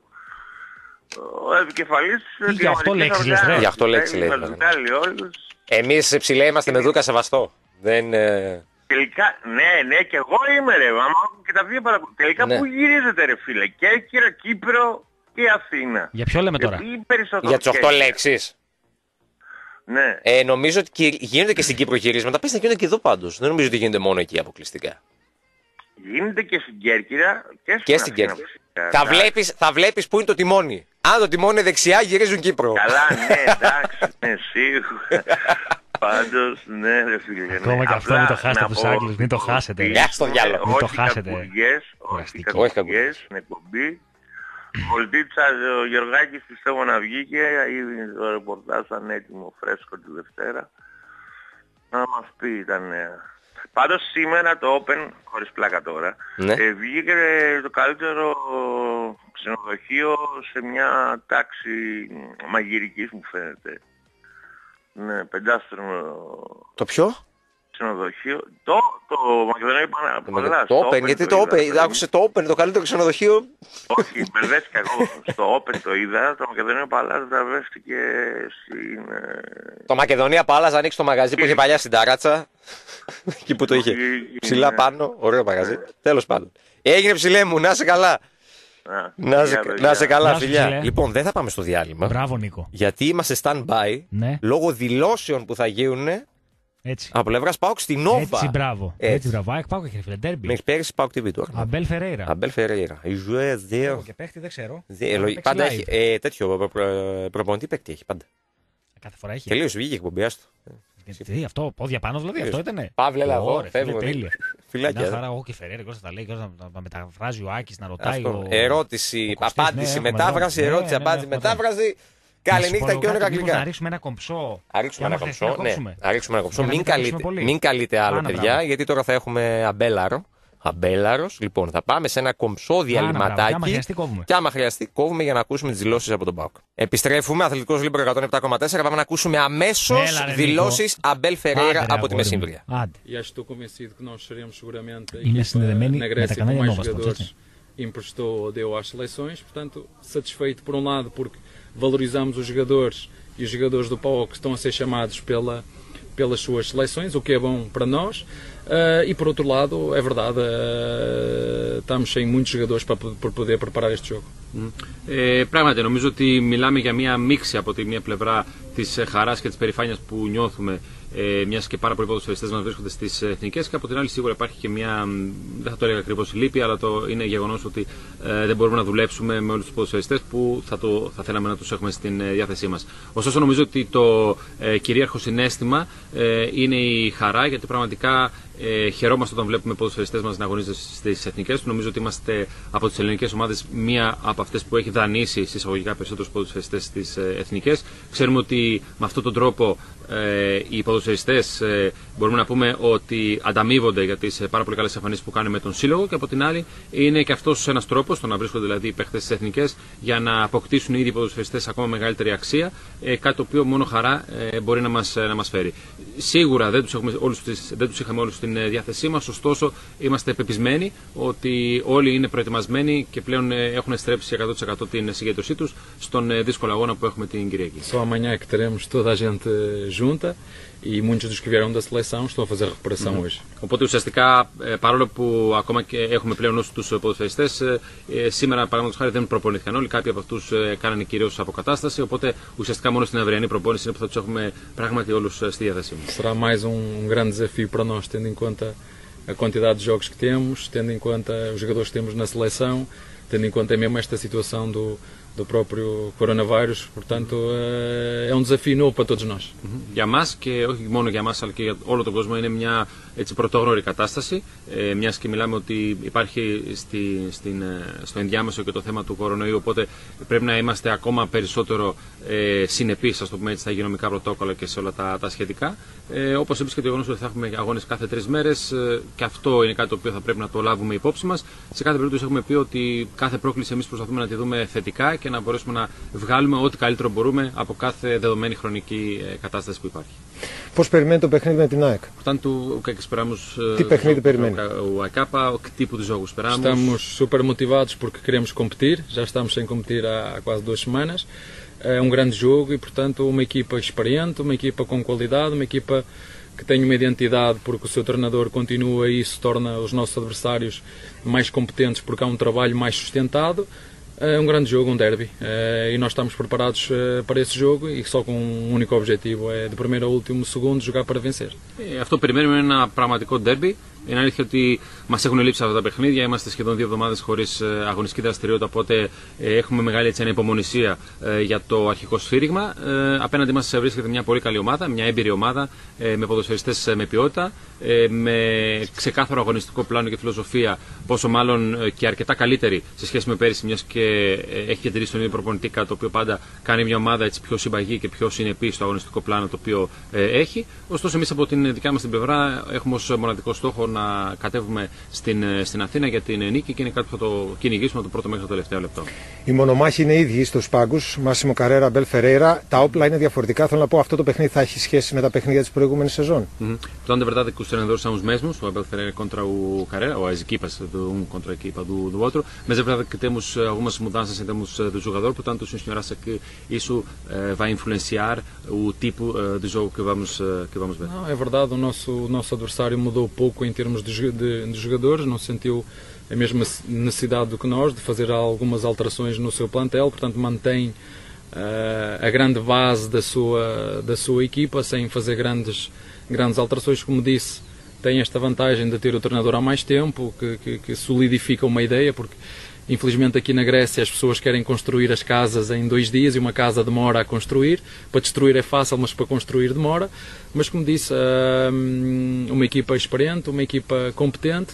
ο επικεφαλής της για αυτό λέξη λες ρε. Για αυτό λέξη λέει. Εμείς ψηλέ είμαστε με Δούκα σεβαστό. Δεν... Τελικά, ναι, ναι, και εγώ είμαι ρε, άμα και τα δύο παρακολουθώ. Τελικά ναι. Πού γυρίζετε ρε φίλε, και Κέρκυρα, Κύπρο και Αθήνα. Για ποιο λέμε τώρα? Για τις οκτώ λέξεις. Ναι. Ε, νομίζω ότι γίνονται και στην Κύπρο γυρίσματα. Πες να γίνονται και εδώ πάντως. Δεν νομίζω ότι γίνονται μόνο εκεί αποκλειστικά. Γίνεται και στην Κέρκυρα και στην, και στην Κέρκυρα. Θα βλέπεις, θα βλέπεις που είναι το τιμόνι. Αν το τιμόνι είναι δεξιά, γυρίζουν Κύπρο. Καλά, ναι, εντάξει, ναι, σίγουρα. Πάντως, ναι, ρε φίλε. Ακόμα και αυτό μην το χάσετε από τους Άγγλους, μην το χάσετε. Γεια στο διάλογο. Μην το χάσετε. Όχι κακουργές, στην εκπομπή. Βολτίτσας ο Γεωργάκης πιστεύω να βγήκε, ήδη το ρεπορτάζ ήταν έτοιμο φρέσκο τη Δευτέρα. Να μας πει τα νέα. Πάντως σήμερα το Open, χωρίς πλάκα τώρα, ναι. ε, βγήκε το καλύτερο ξενοδοχείο σε μια τάξη μαγειρικής μου φαίνεται. Ναι, πεντάστρωνο. Το ποιο? Ξενοδοχείο. Το, το Μακεδονία Παλάς. Το Open, γιατί το Open, άκουσε το Open, το καλύτερο ξενοδοχείο. Όχι, μπερδεύτηκα εγώ. Στο Open το είδα, το Μακεδονία Παλάς βραβεύτηκε στην... Το Μακεδονία Παλάς ανοίξει το μαγαζί που είχε παλιά στην Ταράτσα. Εκεί που το είχε. Ψηλά πάνω, ωραίο μαγαζί. Τέλος πάντων. Έγινε ψηλέ μου, να είσαι καλά. Να σε, να σε καλά, Γεια σου, φιλιά. φίλε. Λοιπόν, δεν θα πάμε στο διάλειμμα. Μπράβο, Νίκο. Γιατί είμαστε stand-by Ναι. λόγω δηλώσεων που θα γίνουν Έτσι. από πλευρά ΠΑΟΚ στην Νόβα. Έτσι, μπράβο. Έτσι. Έτσι, μπράβο. ΑΕΚ Πάοκ έχει φίλε. Ντέρμπι. Μέχρι πέρυσι ΠΑΟΚ τι βι τώρα. Αμπέλ Φερέιρα. Αμπέλ Φερέιρα. Η Ζουέ δύο. Και παίχτη δεν ξέρω. Πάντα έχει ε, τέτοιο προ- προ- προπονητή παίκτη έχει πάντα. Κάθε φορά έχει. Τελείωσε, βγήκε η εκπομπή, άστο. Τι, αυτό, πόδια πάνω δηλαδή, αυτό ήτανε. Παύλε, έλα εδώ, Ωραία, φίλε, φεύγουμε. τέλεια. Φιλάκια. Μια ε. χαρά, εγώ και Φεραίρα, εγώ θα τα λέει, και να τα μεταφράζει ο Άκης, να ρωτάει. Αυτό. Ο... Ερώτηση, ο Κωστής, απάντηση, ναι, έχουμε μετάφραση, εδώ. ερώτηση, Ναι, ναι, απάντηση, ναι, μετάφραση. Να σου Καληνύχτα πω και όνειρα κάτι, μήπως αγγλικά. Να ρίξουμε ένα κομψό. Να ρίξουμε Και ένα άμα χρειαστεί να κομψό. Ναι, κόψουμε. να ρίξουμε ένα κομψό. Για να Μην, μην καλύψουμε καλείτε, πολύ. μην καλείτε άλλο, Άνα, παιδιά, μπράβο. γιατί τώρα θα έχουμε αμπέλαρο. Αμπέλαρος. Λοιπόν, θα πάμε σε ένα κομψό μπράβο. Και άμα διαλυματάκι. χρειαστεί, κόβουμε. Και άμα χρειαστεί, κόβουμε για να ακούσουμε τις δηλώσεις από τον ΠΑΟΚ. Επιστρέφουμε, Αθλητικός Λίμπρο εκατόν επτά κόμμα τέσσερα. Πάμε να ακούσουμε αμέσως Έλα, ρε, δηλώσεις Αμπέλ Φερέιρα Άντε, ρε, από τη αγόρι μου. Μεσύμβρια. Άντε. E acho que estou convencido que nós seremos seguramente a Είναι equipa συνδεδεμένοι na με τα Grécia com κανάλια mais Nova Sports, jogadores έτσι. emprestou, deu às seleções, portanto satisfeito por um lado porque valorizamos os jogadores e os jogadores do PAOK estão a ser chamados pela, pelas suas seleções, o que é bom para nós. Uh, e por outro lado, é verdade, uh, estamos sem muitos jogadores para, para poder preparar este jogo. Ε, πράγματι, νομίζω ότι μιλάμε για μια μίξη από τη μία πλευρά της χαράς και της περηφάνειας που νιώθουμε, ε, μιας και πάρα πολλοί ποδοσφαιριστές μας βρίσκονται στις εθνικές, και από την άλλη σίγουρα υπάρχει και μια, δεν θα το έλεγα ακριβώς λύπη, αλλά το είναι γεγονός ότι ε, δεν μπορούμε να δουλέψουμε με όλους τους ποδοσφαιριστές που θα, το, θα θέλαμε να τους έχουμε στην ε, διάθεσή μας. Ωστόσο, νομίζω ότι το ε, κυρίαρχο συναίσθημα ε, είναι η χαρά, γιατί πραγματικά Ε, χαιρόμαστε όταν βλέπουμε ποδοσφαιριστές μας να αγωνίζονται στις εθνικές του. Νομίζω ότι είμαστε από τις ελληνικές ομάδες μία από αυτές που έχει δανείσει συσσαγωγικά περισσότερους ποδοσφαιριστές στις ε, εθνικές. Ξέρουμε ότι με αυτόν τον τρόπο ε, οι ποδοσφαιριστές ε, μπορούμε να πούμε ότι ανταμείβονται για τις ε, πάρα πολύ καλές εμφανίσεις που κάνουν με τον σύλλογο, και από την άλλη είναι και αυτός ένας τρόπος, το να βρίσκονται δηλαδή οι παίχτες στις εθνικές, για να αποκτήσουν ήδη οι ποδοσφαιριστές ακόμα μεγαλύτερη αξία, ε, κάτι το οποίο μόνο χαρά ε, μπορεί να μας, να μας φέρει. Σίγουρα δεν τους, έχουμε όλους, δεν τους είχαμε όλους στην διάθεσή μας, ωστόσο είμαστε πεπισμένοι ότι όλοι είναι προετοιμασμένοι και πλέον έχουν στρέψει εκατό τοις εκατό την συγκέντρωσή τους στον δύσκολο αγώνα που έχουμε την Κυριακή. Só amanhã é que teremos toda a gente junta e muitos dos que vieram da seleção estão a fazer recuperação Mm-hmm. hoje. Οπότε ουσιαστικά, παρόλο που ακόμα και έχουμε πλέον όσους τους ποδοσφαιριστές, σήμερα παραδείγματος χάρη δεν προπονήθηκαν όλοι, κάποιοι από αυτούς κάνανε κυρίως αποκατάσταση, οπότε ουσιαστικά μόνο στην αυριανή προπόνηση είναι που θα τους έχουμε πράγματι όλους στη διάθεσή μας. Será mais um, um grande desafio para nós, tendo em conta a quantidade de jogos que temos, tendo em conta os jogadores que temos na seleção, tendo em conta mesmo esta situação do, do próprio coronavírus, portanto é um desafio novo para todos nós. Για μας, και όχι μόνο για μας αλλά και για όλο τον κόσμο, είναι μια έτσι, πρωτόγνωρη κατάσταση, ε, μιας και μιλάμε ότι υπάρχει στη, στην, στο ενδιάμεσο και το θέμα του κορονοϊού, οπότε πρέπει να είμαστε ακόμα περισσότερο ε, συνεπείς, ας το πούμε έτσι, στα υγειονομικά πρωτόκολλα και σε όλα τα, τα σχετικά. Ε, όπως επίσης και το γεγονός ότι θα έχουμε αγώνες κάθε τρεις μέρες, ε, και αυτό είναι κάτι το οποίο θα πρέπει να το λάβουμε υπόψη μας. Σε κάθε περίπτωση έχουμε πει ότι κάθε πρόκληση εμείς προσπαθούμε να τη δούμε θετικά και να μπορέσουμε να βγάλουμε ό,τι καλύτερο μπορούμε από κάθε δεδομένη χρονική ε, κατάσταση που υπάρχει. Πώς περιμένει το παιχνίδι με την ΑΕΚ? Portanto, o que é que esperamos? Τι παιχνίδι περιμένει? O A K, que tipo de jogo esperamos? Estamos super motivados porque queremos competir, já estamos sem competir há, há quase duas semanas. É um grande jogo e, portanto, uma equipa experiente, uma equipa com qualidade, uma equipa que tem uma identidade porque o seu treinador continua e isso torna os nossos adversários mais competentes porque há um trabalho mais sustentado. É um grande jogo, um derby, e nós estamos preparados para esse jogo e só com um único objetivo, é de primeiro ao último segundo jogar para vencer. Ε, αυτό περιμένουμε είναι ένα πραγματικό derby. Είναι αλήθεια ότι μας έχουν λείψει αυτά τα παιχνίδια. Είμαστε σχεδόν δύο εβδομάδες χωρίς αγωνιστική δραστηριότητα, οπότε ε, έχουμε μεγάλη έτσι, ανυπομονησία ε, για το αρχικό σφύριγμα. Ε, απέναντι μας βρίσκεται μια πολύ καλή ομάδα, μια έμπειρη ομάδα, ε, με ποδοσφαιριστές με ποιότητα, ε, με ξεκάθαρο αγωνιστικό πλάνο και φιλοσοφία, πόσο μάλλον ε, και αρκετά καλύτερη σε σχέση με πέρυσι, μιας και ε, έχει κεντρήσει τον ίδιο προπονητή, κάτι το οποίο πάντα κάνει μια ομάδα έτσι, πιο συμπαγή και πιο συνεπή στο αγωνιστικό πλάνο το οποίο ε, έχει. Ωστόσο, εμείς από την δικιά μας την πλευρά έχουμε ως μοναδικό στόχο να να κατέβουμε στην, στην Αθήνα για την νίκη και είναι κάτι που θα το κυνηγήσουμε το πρώτο μέχρι το τελευταίο λεπτό. Οι μονομάχοι είναι ίδιοι στους πάγκους. Μάσιμο Καρέρα, Μπέλ Φερέιρα. Τα όπλα είναι διαφορετικά. Θέλω να πω αυτό το παιχνίδι θα έχει σχέση με τα παιχνίδια της προηγούμενης σεζόν. Então, de verdade, que os treinadores são os mesmos, o Abel Ferreira contra o Carrera, ou as equipas de um contra a equipa do, do outro, mas é verdade que temos algumas mudanças em termos do jogador, portanto, o senhor acha que isso uh, vai influenciar o tipo uh, de jogo que vamos, uh, que vamos ver? Não, é verdade, o nosso, o nosso adversário mudou pouco em termos de, de, de jogadores, não sentiu a mesma necessidade do que nós de fazer algumas alterações no seu plantel, portanto, mantém uh, a grande base da sua, da sua equipa, sem fazer grandes, grandes alterações, como disse. Tem esta vantagem de ter o treinador há mais tempo, que, que, que solidifica uma ideia, porque infelizmente aqui na Grécia as pessoas querem construir as casas em dois dias e uma casa demora a construir. Para destruir é fácil, mas para construir demora. Mas como disse, uma equipa experiente, uma equipa competente,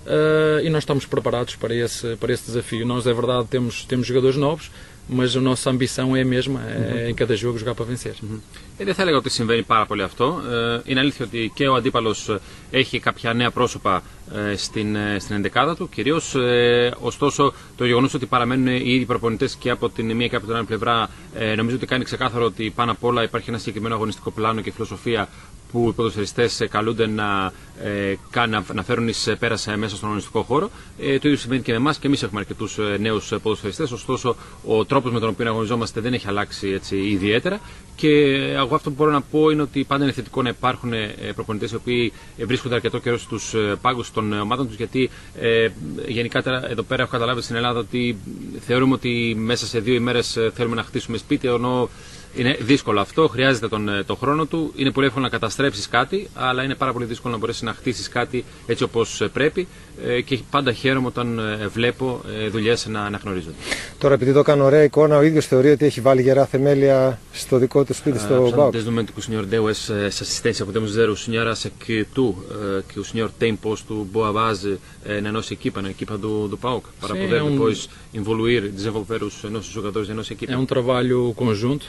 e nós estamos preparados para esse, para esse desafio. Nós, é verdade, temos, temos jogadores novos, mas a nossa ambição é a mesma, é em cada jogo jogar para vencer. Ε, δεν θα έλεγα ότι συμβαίνει πάρα πολύ αυτό. Ε, είναι αλήθεια ότι και ο αντίπαλος έχει κάποια νέα πρόσωπα ε, στην, ε, στην ενδεκάδα του. Κυρίως, ε, ωστόσο, το γεγονός ότι παραμένουν οι ίδιοι προπονητές και από την μία και από την άλλη πλευρά, ε, νομίζω ότι κάνει ξεκάθαρο ότι πάνω απ' όλα υπάρχει ένα συγκεκριμένο αγωνιστικό πλάνο και φιλοσοφία που οι ποδοσφαιριστές καλούνται να, ε, να, να φέρουν εις πέρας μέσα στον αγωνιστικό χώρο. Ε, το ίδιο συμβαίνει και με εμάς και εμείς έχουμε αρκετούς νέους ποδοσφαιριστές. Ωστόσο, ο τρόπος με τον οποίο αγωνιζόμαστε δεν έχει αλλάξει έτσι, ιδιαίτερα. Και εγώ αυτό που μπορώ να πω είναι ότι πάντα είναι θετικό να υπάρχουν προπονητές οι οποίοι βρίσκονται αρκετό καιρό στους πάγκους των ομάδων τους. Γιατί ε, γενικά εδώ πέρα έχω καταλάβει στην Ελλάδα ότι θεωρούμε ότι μέσα σε δύο ημέρες θέλουμε να χτίσουμε σπίτι, ενώ είναι δύσκολο αυτό, χρειάζεται τον, τον χρόνο του. Είναι πολύ εύκολο να καταστρέψεις κάτι, αλλά είναι πάρα πολύ δύσκολο να μπορέσεις να χτίσεις κάτι έτσι όπως πρέπει. Ε, και πάντα χαίρομαι όταν ε, βλέπω ε, δουλειές να αναγνωρίζονται. Τώρα, επειδή το κάνω ωραία eikona, ο ίδιος θεωρεί ότι έχει βάλει γερά θεμέλια στο δικό του spiti, στο Bauk. Desde o momento que o senhor deu essa, essa assistência, podemos dizer, o senhor acha que tu, uh, que o senhor tem posto boa base uh, na nossa equipa, na equipa do, do Pauk, para Sim, poder é um... depois evoluir, desenvolver os nossos jogadores da nossa equipa? É um trabalho conjunto.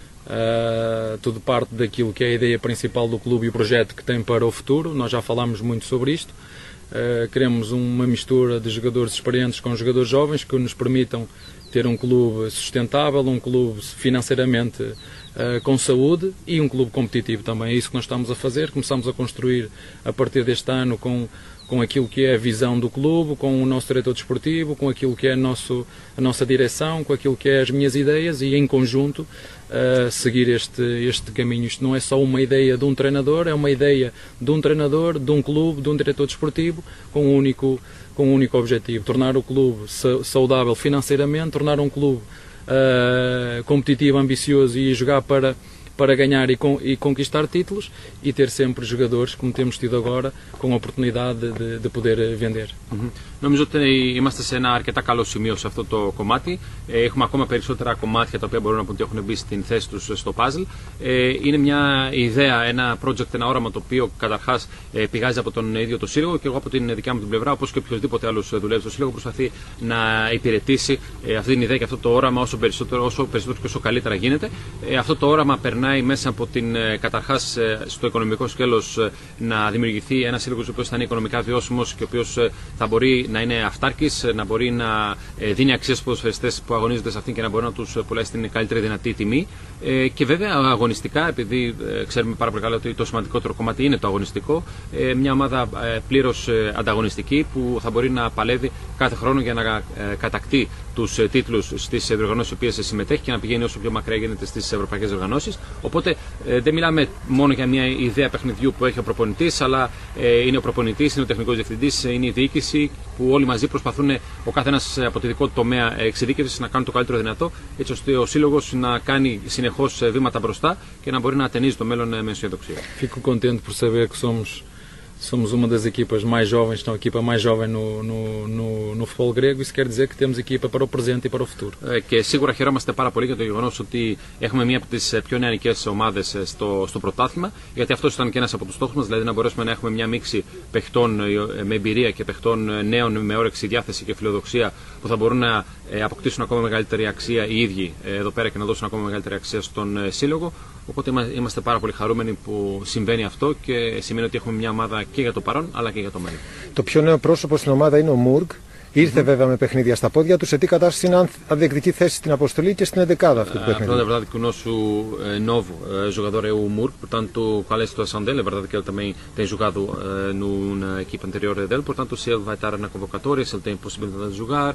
Uh, tudo parte daquilo que é a ideia principal do clube e o projeto que tem para o futuro. Nós já falámos muito sobre isto. Uh, queremos uma mistura de jogadores experientes com jogadores jovens que nos permitam ter um clube sustentável, um clube financeiramente uh, com saúde e um clube competitivo também. É isso que nós estamos a fazer. Começamos a construir a partir deste ano com, com aquilo que é a visão do clube, com o nosso diretor desportivo, com aquilo que é nosso, a nossa direção, com aquilo que é as minhas ideias e em conjunto uh, seguir este, este caminho. Isto não é só uma ideia de um treinador, é uma ideia de um treinador, de um clube, de um diretor desportivo com um único, com um único objetivo: tornar o clube saudável financeiramente, tornar um clube uh, competitivo, ambicioso e jogar para, para ganhar e, con, e conquistar títulos e ter sempre jogadores, como temos tido agora, com a oportunidade de, de poder vender. Mm-hmm. Νομίζω ότι είμαστε σε ένα αρκετά καλό σημείο σε αυτό το κομμάτι. Έχουμε ακόμα περισσότερα κομμάτια τα οποία μπορούν να πούν ότι έχουν μπει στην θέση τους στο puzzle. Είναι μια ιδέα, ένα project, ένα όραμα το οποίο καταρχάς πηγάζει από τον ίδιο το σύλλογο και εγώ από την δικιά μου την πλευρά, όπως και οποιοδήποτε άλλος δουλεύει στο σύλλογο, προσπαθεί να υπηρετήσει αυτή την ιδέα και αυτό το όραμα όσο περισσότερο, όσο περισσότερο και όσο καλύτερα γίνεται. Αυτό το όραμα περνάει μέσα από την, καταρχάς στο οικονομικό σκέλος, να δημιουργηθεί ένα σύλλογο ο οποίος θα είναι οικονομικά βιώσιμος και ο οποίος θα μπορεί να είναι αυτάρκης, να μπορεί να δίνει αξία στους ποδοσφαιριστές που αγωνίζονται σε αυτήν και να μπορεί να τους πουλάει στην καλύτερη δυνατή τιμή. Και βέβαια αγωνιστικά, επειδή ξέρουμε πάρα πολύ καλά ότι το σημαντικότερο κομμάτι είναι το αγωνιστικό, μια ομάδα πλήρως ανταγωνιστική που θα μπορεί να παλεύει κάθε χρόνο για να κατακτεί τους τίτλους στις διοργανώσεις στις οποίες συμμετέχει και να πηγαίνει όσο πιο μακριά γίνεται στις ευρωπαϊκές διοργανώσεις. Οπότε δεν μιλάμε μόνο για μια ιδέα παιχνιδιού που έχει ο προπονητής, αλλά είναι ο προπονητής, είναι ο τεχνικός διευθυντής, είναι η διοίκηση που όλοι μαζί προσπαθούν ο καθένας από τη δικό του τομέα εξειδίκευσης να κάνουν το καλύτερο δυνατό, έτσι ώστε ο σύλλογος να κάνει συνεχώς βήματα μπροστά και να μπορεί να ατενίζει το μέλλον με αισιοδοξία. Fico contente por saber que somos somos uma das equipas mais jovens, não, a equipa mais jovem no, no, no, no futebol grego. Isso quer dizer que temos equipa para o presente e para o futuro. Και σίγουρα χαιρόμαστε πάρα πολύ για το γεγονός ότι έχουμε μία από τις πιο νεανικές ομάδες στο, στο πρωτάθλημα, γιατί αυτός ήταν και ένας από τους στόχους μας, δηλαδή να μπορέσουμε να έχουμε μια μίξη παιχτών με εμπειρία και παιχτών νέων με όρεξη, διάθεση και φιλοδοξία που θα μπορούν να αποκτήσουν ακόμα μεγαλύτερη αξία οι ίδιοι εδώ πέρα και να δώσουν ακόμα μεγαλύτερη αξία στον σύλλογο. Οπότε είμαστε πάρα πολύ χαρούμενοι που συμβαίνει αυτό και σημαίνει ότι έχουμε μια ομάδα και για το παρόν αλλά και για το μέλλον. Το πιο νέο πρόσωπο στην ομάδα είναι ο Μουργκ. Ήρθε mm-hmm. βέβαια με παιχνίδια στα πόδια του. Σε τι κατάσταση είναι, αν διεκδικεί θέση στην αποστολή και στην εντεκάδα αυτού του παιχνιδιού? É verdade que o nosso eh, novo eh, jogador é o Murk, portanto, qual é a situação dele? É verdade que ele também tem jogado eh, no, na equipa anterior dele, portanto, se ele vai estar na convocatória, se ele tem possibilidade de jogar.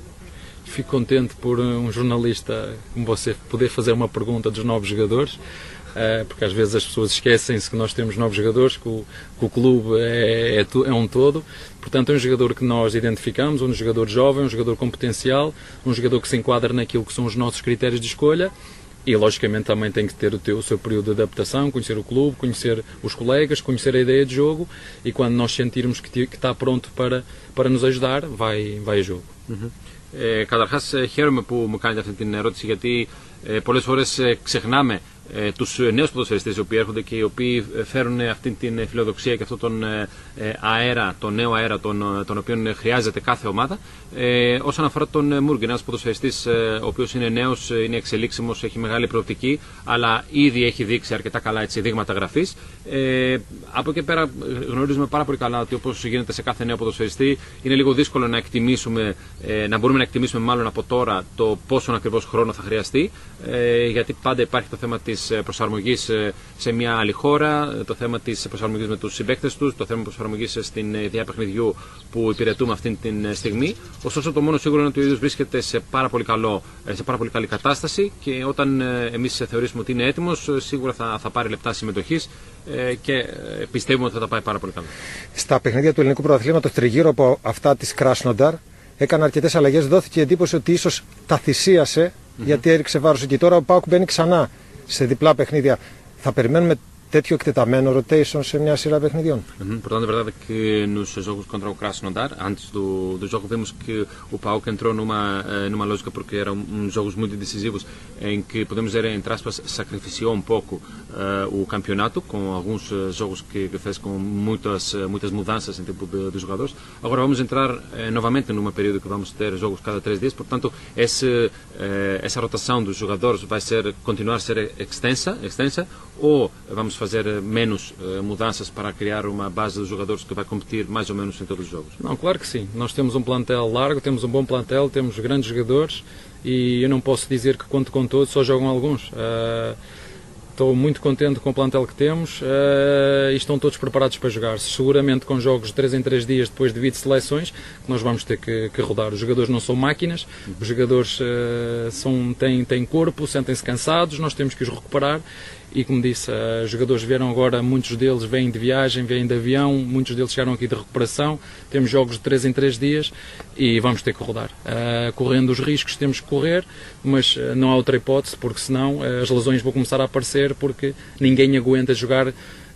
Fico contente por um jornalista como você poder fazer uma pergunta dos novos jogadores, porque às vezes as pessoas esquecem-se que nós temos novos jogadores, que o, que o clube é, é, é um todo. Portanto, é um jogador que nós identificamos, um jogador jovem, um jogador com potencial, um jogador que se enquadra naquilo que são os nossos critérios de escolha e, logicamente, também tem que ter o, teu, o seu período de adaptação, conhecer o clube, conhecer os colegas, conhecer a ideia de jogo e quando nós sentirmos que, que está pronto para, para nos ajudar, vai, vai a jogo. Mm-hmm. Ε, καταρχάς χαίρομαι που μου κάνετε αυτή την ερώτηση γιατί ε, πολλές φορές ε, ξεχνάμε ε, τους νέους ποδοσφαιριστές οι οποίοι έρχονται και οι οποίοι φέρουν αυτή την φιλοδοξία και αυτόν τον ε, αέρα, τον νέο αέρα τον, τον οποίο χρειάζεται κάθε ομάδα. Ε, όσον αφορά τον Μουργκ, ένας ποδοσφαιριστής ε, ο οποίος είναι νέος, είναι εξελίξιμος, έχει μεγάλη προοπτική αλλά ήδη έχει δείξει αρκετά καλά έτσι, δείγματα γραφής. Ε, από εκεί πέρα γνωρίζουμε πάρα πολύ καλά ότι όπως γίνεται σε κάθε νέο ποδοσφαιριστή είναι λίγο δύσκολο να εκτιμήσουμε, ε, να μπορούμε να εκτιμήσουμε μάλλον από τώρα το πόσον ακριβώς χρόνο θα χρειαστεί ε, γιατί πάντα υπάρχει το θέμα της προσαρμογής σε μια άλλη χώρα, το θέμα της προσαρμογής με τους συμπαίκτες τους, το θέμα της προσαρμογής στην ιδέα παιχνιδιού που υπηρετούμε αυτή τη στιγμή. Ωστόσο, το μόνο σίγουρο είναι ότι ο ίδιος βρίσκεται σε πάρα πολύ, καλό, σε πάρα πολύ καλή κατάσταση και όταν εμείς θεωρήσουμε ότι είναι έτοιμος, σίγουρα θα, θα πάρει λεπτά συμμετοχής και πιστεύουμε ότι θα τα πάει πάρα πολύ καλά. Στα παιχνίδια του ελληνικού πρωταθλήματος τριγύρω από αυτά της Κράσνονταρ έκανε αρκετές αλλαγές. Δόθηκε εντύπωση ότι ίσως τα θυσίασε mm-hmm. γιατί έριξε βάρος εκεί. Τώρα ο ΠΑΟΚ μπαίνει ξανά σε διπλά παιχνίδια. Θα περιμένουμε τέτοio εκτεταμένο rotation σε μια σειρά παιχνιδιών. Uhum. Portanto, é verdade que nos jogos contra o Krasnodar, antes do, do jogo, vimos que o PAOK entrou numa, numa lógica porque eram um, jogos muito decisivos em que, podemos dizer, entre aspas, sacrificiou um pouco uh, o campeonato, com alguns uh, jogos que, que fez com muitas, uh, muitas mudanças em tempo de, de jogadores. Agora vamos entrar uh, novamente numa período que vamos ter jogos cada três dias, portanto, esse, uh, essa rotação dos jogadores vai ser, continuar a ser extensa, extensa ou vamos fazer menos uh, mudanças para criar uma base de jogadores que vai competir mais ou menos em todos os jogos? Não, claro que sim. Nós temos um plantel largo, temos um bom plantel, temos grandes jogadores e eu não posso dizer que conto com todos, só jogam alguns. Uh, Estou muito contente com o plantel que temos uh, e estão todos preparados para jogar. Seguramente com jogos de três em três dias depois devido a seleções, que nós vamos ter que, que rodar. Os jogadores não são máquinas, os jogadores uh, são, têm, têm corpo, sentem-se cansados, nós temos que os recuperar. E como disse, uh, os jogadores vieram agora, muitos deles vêm de viagem, vêm de avião, muitos deles chegaram aqui de recuperação, temos jogos de três em três dias e vamos ter que rodar. Uh, correndo os riscos temos que correr, mas uh, não há outra hipótese, porque senão uh, as lesões vão começar a aparecer, porque ninguém aguenta jogar,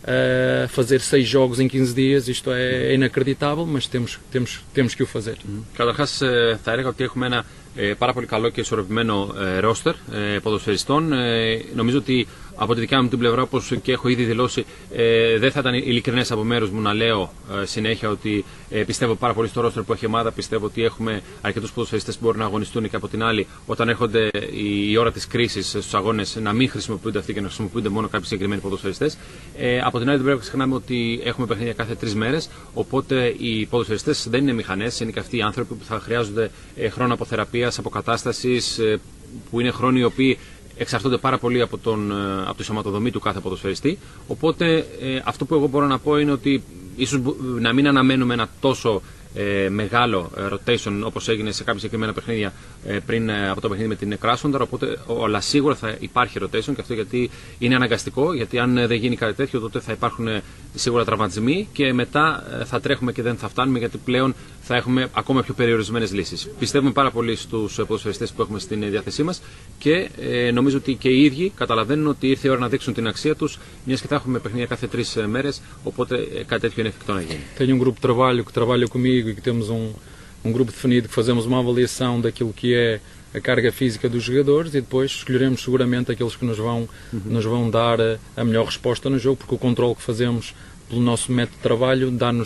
uh, fazer seis jogos em quinze dias, isto é, é inacreditável, mas temos, temos, temos que o fazer. Καταρχάς θα έλεγα ότι έχουμε ένα ε, πάρα πολύ καλό και ισορροπημένο ε, ρόστερ ε, ποδοσφαιριστών. Ε, νομίζω ότι από τη δικιά μου την πλευρά, όπως και έχω ήδη δηλώσει, ε, δεν θα ήταν ειλικρινές από μέρους μου να λέω ε, συνέχεια ότι ε, πιστεύω πάρα πολύ στο ρόστερ που έχει η ομάδα. Πιστεύω ότι έχουμε αρκετούς ποδοσφαιριστές που μπορούν να αγωνιστούν και από την άλλη, όταν έρχονται η, η ώρα της κρίσης στους αγώνες, να μην χρησιμοποιούνται αυτοί και να χρησιμοποιούνται μόνο κάποιοι συγκεκριμένοι ποδοσφαιριστές. Ε, από την άλλη, δεν πρέπει να ξεχνάμε ότι έχουμε παιχνίδια κάθε τρεις μέρες. Οπότε οι ποδοσφαιριστές δεν είναι μηχανές, είναι και αυτοί οι άνθρωποι που θα χρειάζονται ε, χρόνο αποθεραπείας, αποκατάστασης, ε, που είναι χρόνοι οι οποίοι εξαρτώνται πάρα πολύ από, τον, από τη σωματοδομή του κάθε ποδοσφαιριστή. Οπότε ε, αυτό που εγώ μπορώ να πω είναι ότι ίσως να μην αναμένουμε ένα τόσο ε, μεγάλο rotation όπως έγινε σε κάποια συγκεκριμένα παιχνίδια ε, πριν ε, από το παιχνίδι με την Krasnodar. Οπότε, αλλά σίγουρα θα υπάρχει rotation και αυτό γιατί είναι αναγκαστικό. Γιατί αν δεν γίνει κάτι τέτοιο, τότε θα υπάρχουν ε, σίγουρα τραυματισμοί και μετά ε, θα τρέχουμε και δεν θα φτάνουμε γιατί πλέον θα έχουμε ακόμα πιο περιορισμένες λύσεις. Πιστεύουμε πάρα πολύ στους ποδοσφαιριστές που έχουμε στην διάθεσή μας και ε, νομίζω ότι και οι ίδιοι καταλαβαίνουν ότι ήρθε η ώρα να δείξουν την αξία τους, μιας και θα έχουμε παιχνίδια κάθε τρεις μέρες, οπότε ε, κάτι τέτοιο είναι εφικτό να γίνει. Tenho um grupo de trabalho que trabalha comigo e que temos um, um grupo definido que fazemos uma avaliação daquilo que é a carga física dos jogadores e depois escolheremos seguramente aqueles que nos vão, uhum. nos vão dar a, a melhor resposta no jogo, porque o controle que fazemos pelo nosso método de trabalho dá-nos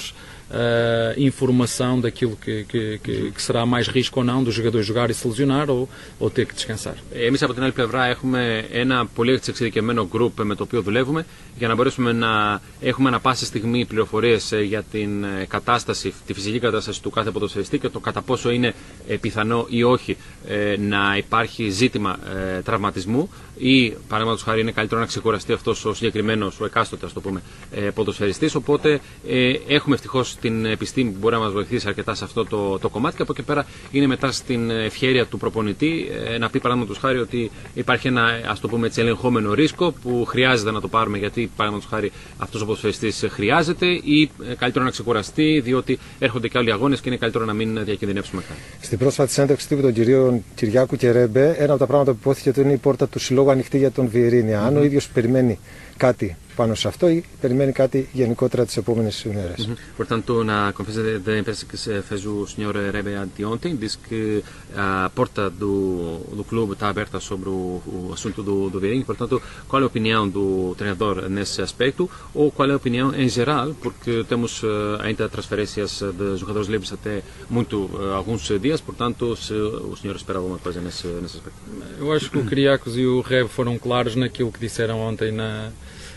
uh, informação daquilo que, que, que, que será mais risco ou não do jogador jogar e se lesionar ou, ou ter que descansar. Εμείς από την άλλη πλευρά έχουμε ένα πολύ εξειδικευμένο group με το οποίο δουλεύουμε για να μπορέσουμε να έχουμε ανα πάσα στιγμή πληροφορίες για την κατάσταση, τη φυσική κατάσταση του κάθε ποδοσφαιριστή και το κατά πόσο είναι πιθανό ή όχι να υπάρχει ζήτημα τραυματισμού ή παραδείγματος χάρη είναι καλύτερο να ξεκουραστεί αυτός ο συγκεκριμένος, ο εκάστοτε ας το πούμε, ποδοσφαιριστής. Οπότε έχουμε ευτυχώς την επιστήμη που μπορεί να μας βοηθήσει αρκετά σε αυτό το, το κομμάτι και από εκεί πέρα είναι μετά στην ευχέρεια του προπονητή να πει παραδείγματος χάρη ότι υπάρχει ένα ας το πούμε έτσι ελεγχόμενο ρίσκο που χρειάζεται να το πάρουμε γιατί παραδείγματος χάρη αυτός ο ποδοσφαιριστής χρειάζεται ή καλύτερο να ξεκουραστεί διότι έρχονται και άλλοι αγώνες και είναι καλύτερο να μην διακινδυνεύσουμε κάτι. Στην πρόσφατη συνέντευξη τύπου των κυρίων Κυριάκου και Ρέμπε, ένα από τα πράγματα που υπόθηκε είναι η πόρτα του συλλόγου ανοιχτή για τον Βιερίνια. Mm-hmm. Αν ο ίδιος περιμένει κάτι πάνω σε αυτό ή περιμένει κάτι γενικότερα τις επόμενες ημέρες. Mm-hmm. Portanto, na conferência de imprensa que fez o senhor Rebe anteontem, disse que a porta do, do clube está aberta sobre o, o assunto do, do Vieirinha. Portanto, qual é a opinião do treinador nesse aspecto ou qual é a opinião em geral, porque temos uh, ainda transferências de jogadores livres até muito uh, alguns dias, portanto, se o senhor espera alguma coisa nesse, nesse aspecto. Eu acho que o Kyriakos e o Rebe foram claros naquilo que disseram ontem na